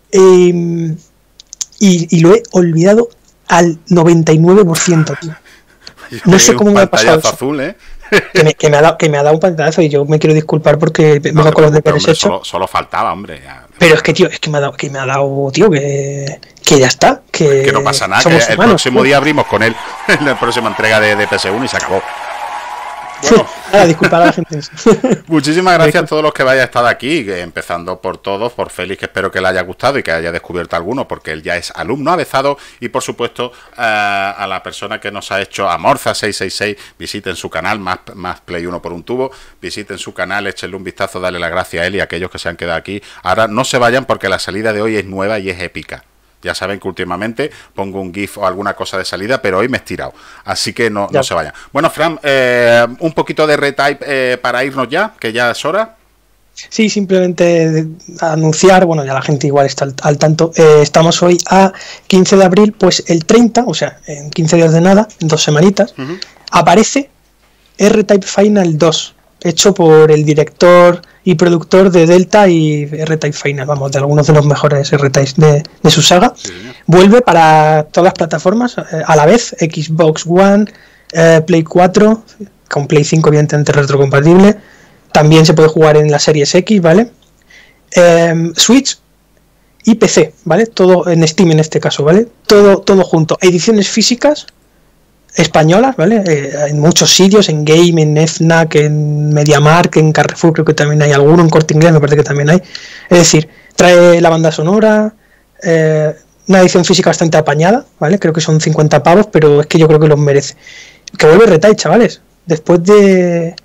Y lo he olvidado al 99%, tío. No sé cómo me ha pasado eso. Azul, ¿eh? que me ha dado un pantallazo y yo me quiero disculpar porque me va con los deberes hechos. Solo faltaba, hombre. Pero es que, tío, me ha dado, tío, que ya está. Que no pasa nada, que el próximo día abrimos con él en la próxima entrega de PS1 y se acabó. Bueno, disculpad a la gente. Muchísimas gracias a todos los que vayan a estar aquí, empezando por todos, por Félix, que espero que le haya gustado y que haya descubierto alguno, porque él ya es alumno avezado, y por supuesto a la persona que nos ha hecho, a Morza666, visiten su canal, más Play 1 por un tubo, visiten su canal, échenle un vistazo, dale las gracias a él y a aquellos que se han quedado aquí. Ahora no se vayan porque la salida de hoy es nueva y es épica. Ya saben que últimamente pongo un GIF o alguna cosa de salida, pero hoy me he estirado. Así que no se vayan. Bueno, Fran, un poquito de retype para irnos ya, que ya es hora. Sí, simplemente anunciar, bueno, ya la gente igual está al tanto. Estamos hoy a 15 de abril, pues el 30, o sea, en 15 días de nada, en 2 semanitas, aparece R-Type Final 2, hecho por el director y productor de Delta y R-Type Final, vamos, de algunos de los mejores R-Types de su saga. Sí. Vuelve para todas las plataformas a la vez, Xbox One, Play 4, con Play 5 evidentemente retrocompatible, también se puede jugar en la Series X, ¿vale? Switch y PC, ¿vale? Todo en Steam en este caso, ¿vale? Todo junto. Ediciones físicas españolas, ¿vale? En muchos sitios, en Game, en FNAC, en MediaMarkt, en Carrefour, creo que también hay alguno, en Corte Inglés me parece que también hay. Es decir, trae la banda sonora, una edición física bastante apañada, ¿vale? Creo que son 50 pavos, pero es que yo creo que los merece. Que vuelve R-Type, chavales. Después de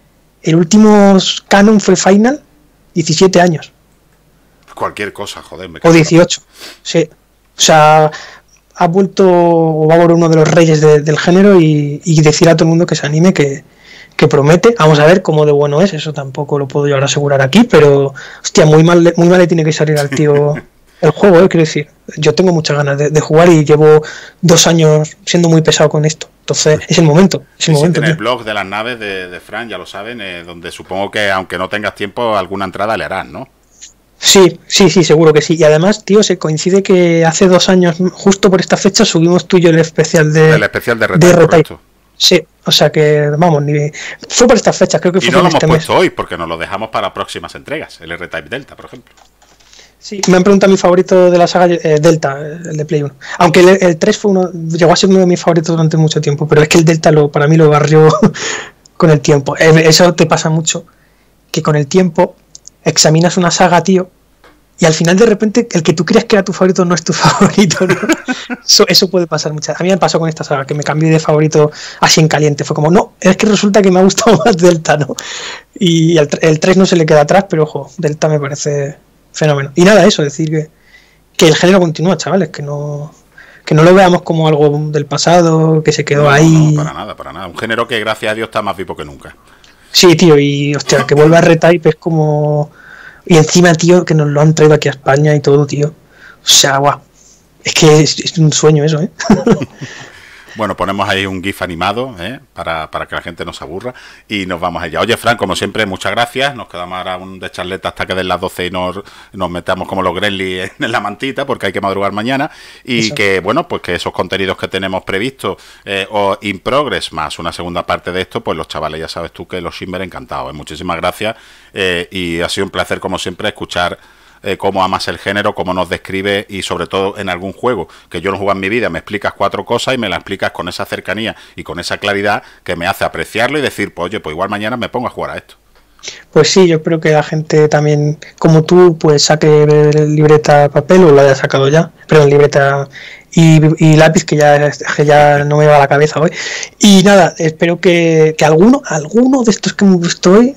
El último canon fue Final, 17 años. Cualquier cosa, joder. O 18, sí. O sea, ha vuelto, o va a volver uno de los reyes del género y decir a todo el mundo que se anime, que promete. Vamos a ver cómo de bueno es, eso tampoco lo puedo yo ahora asegurar aquí, pero, hostia, muy mal le tiene que salir al tío el juego, quiero decir. Yo tengo muchas ganas de jugar y llevo 2 años siendo muy pesado con esto. Entonces, es el momento. En el blog de las naves de Fran, ya lo saben, donde supongo que aunque no tengas tiempo, alguna entrada le harán, ¿no? Sí, seguro que sí. Y además, tío, se coincide que hace 2 años, justo por esta fecha, subimos tú y yo el especial de R-Type. Sí, o sea que, vamos, fue por estas fechas, creo que fue. Y no lo hemos puesto hoy, porque nos lo dejamos para próximas entregas, el R-Type Delta, por ejemplo. Sí, me han preguntado mi favorito de la saga Delta, el de Play 1. Aunque el 3 llegó a ser uno de mis favoritos durante mucho tiempo, pero es que el Delta para mí lo barrió con el tiempo. Eso te pasa mucho, que con el tiempo examinas una saga, tío, y al final de repente el que tú creas que era tu favorito no es tu favorito, ¿no? Eso puede pasar muchas. A mí me pasó con esta saga, que me cambié de favorito así en caliente. Fue como, no, es que resulta que me ha gustado más Delta, ¿no? Y el 3 no se le queda atrás, pero ojo, Delta me parece fenómeno. Y nada, eso, decir que el género continúa, chavales, que no lo veamos como algo del pasado, que se quedó ahí. No, para nada. Un género que gracias a Dios está más vivo que nunca. Sí, tío, y hostia, que vuelva a R-Type es como... Y encima, tío, que nos lo han traído aquí a España y todo, tío. O sea, guau. Es que es un sueño eso, ¿eh? Bueno, ponemos ahí un GIF animado, para que la gente no se aburra y nos vamos allá. Oye, Fran, como siempre, muchas gracias. Nos quedamos ahora de charleta hasta que den las 12 y nos metamos como los Gremlins en la mantita, porque hay que madrugar mañana. Y eso. Que, bueno, pues que esos contenidos que tenemos previstos o in progress, más una segunda parte de esto, pues los chavales, ya sabes tú que los Shimmer encantados. Muchísimas gracias y ha sido un placer, como siempre, escuchar cómo amas el género, cómo nos describe y sobre todo en algún juego que yo no juego en mi vida, me explicas 4 cosas y me las explicas con esa cercanía y con esa claridad que me hace apreciarlo y decir, pues oye, pues igual mañana me pongo a jugar a esto. Pues sí, yo creo que la gente también, como tú, pues saque libreta papel o lo haya sacado ya, perdón, libreta y lápiz, que ya no me va a la cabeza hoy. Y nada, espero que alguno de estos que hemos visto hoy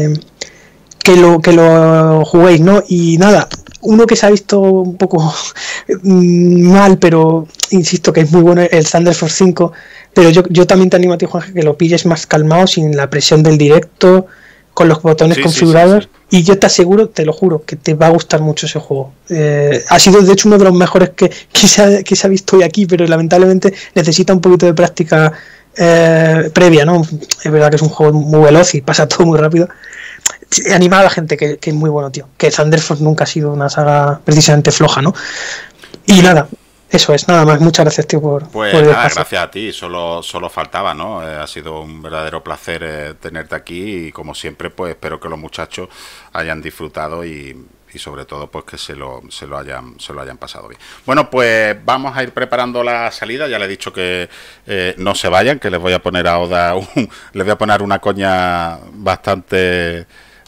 que lo juguéis, ¿no? Y nada, uno que se ha visto un poco mal, pero insisto que es muy bueno, el Thunder Force 5, pero yo también te animo a ti, Juanje, que lo pilles más calmado, sin la presión del directo, con los botones configurados, sí. Y yo te aseguro, te lo juro, que te va a gustar mucho ese juego. Ha sido de hecho uno de los mejores que se ha visto hoy aquí, pero lamentablemente necesita un poquito de práctica previa, ¿no? Es verdad que es un juego muy veloz y pasa todo muy rápido. Animar a la gente que es muy bueno, tío. Que Thunder Force nunca ha sido una saga precisamente floja, ¿no? Y nada, eso es, nada más. Muchas gracias, tío, pues por nada, gracias a ti, solo faltaba, ¿no? Ha sido un verdadero placer tenerte aquí y como siempre, pues espero que los muchachos hayan disfrutado y sobre todo pues que se lo hayan pasado bien. Bueno, pues vamos a ir preparando la salida. Ya le he dicho que no se vayan, que les voy a poner a Oda les voy a poner una coña bastante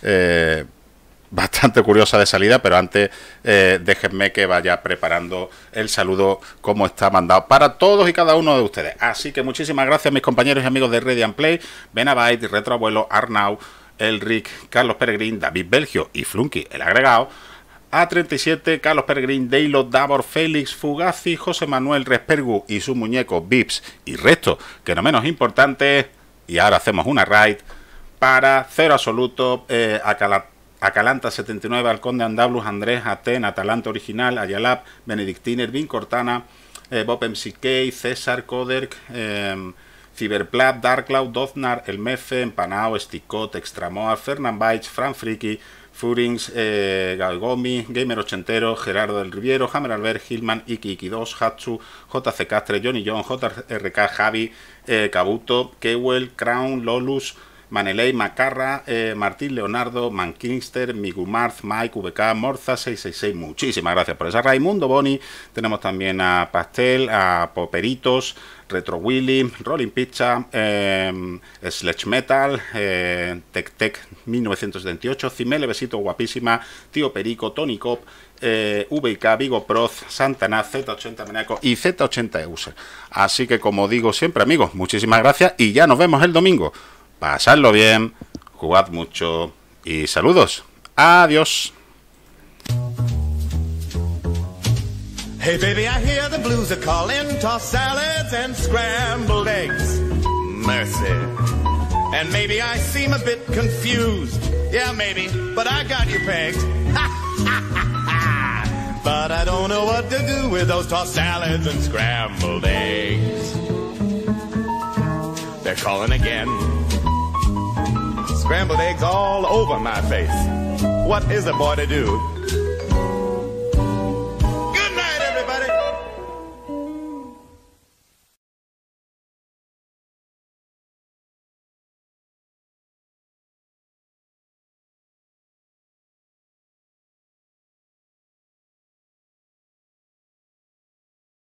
curiosa de salida, pero antes déjenme que vaya preparando el saludo como está mandado para todos y cada uno de ustedes. Así que muchísimas gracias, mis compañeros y amigos de Ready and Play, Benabyte, Retroabuelo, Arnau, Elric, Carlos Peregrín, David Belgio y Flunky, el agregado, A37, Carlos Peregrín, Deilo, Davor, Félix, Fugazi, José Manuel Respergu y su muñeco Vips y resto, que no menos importante. Y ahora hacemos una raid para Cero Absoluto, Acalanta 79, Halcón de Andablus, Andrés, Aten, Atalanta Original, Ayalab, Benedictine, Ervin Cortana, Bob MCK, César, Coderk, Cyberplab, Darkcloud, Doznar, El Mefe, Empanao, Sticot, Extramoa, Fernand Baich, Fran Friki, Furings, Galgomi, Gamer Ochentero, Gerardo del Riviero, Hammer Albert, Hillman, Iki2, Hatsu, JC Castre, Johnny John, JRK, Javi, Kabuto, Kewell, Crown, Lolus, Maneley, Macarra, Martín Leonardo, Mankingster, Migumarth, Mike, VK, Morza, 666. Muchísimas gracias por esa. Raimundo Boni. Tenemos también a Pastel, a Poperitos, Retro Willy, Rolling Pizza, Sledge Metal, Tech 1978, Cimele Besito Guapísima, Tío Perico, Tony Cop, VK, Vigo Proz, Santana, Z80 Maniaco y Z80 User. Así que como digo siempre, amigos, muchísimas gracias y ya nos vemos el domingo. Pasadlo bien, jugad mucho y saludos. Adiós. Hey baby, I hear the blues are calling, tossed salads and scrambled eggs. Mercy. And maybe I seem a bit confused. Yeah, maybe, but I got you pegged. But I don't know what to do with those tossed salads and scrambled eggs. They're calling again. Scrambled eggs all over my face. What is a boy to do?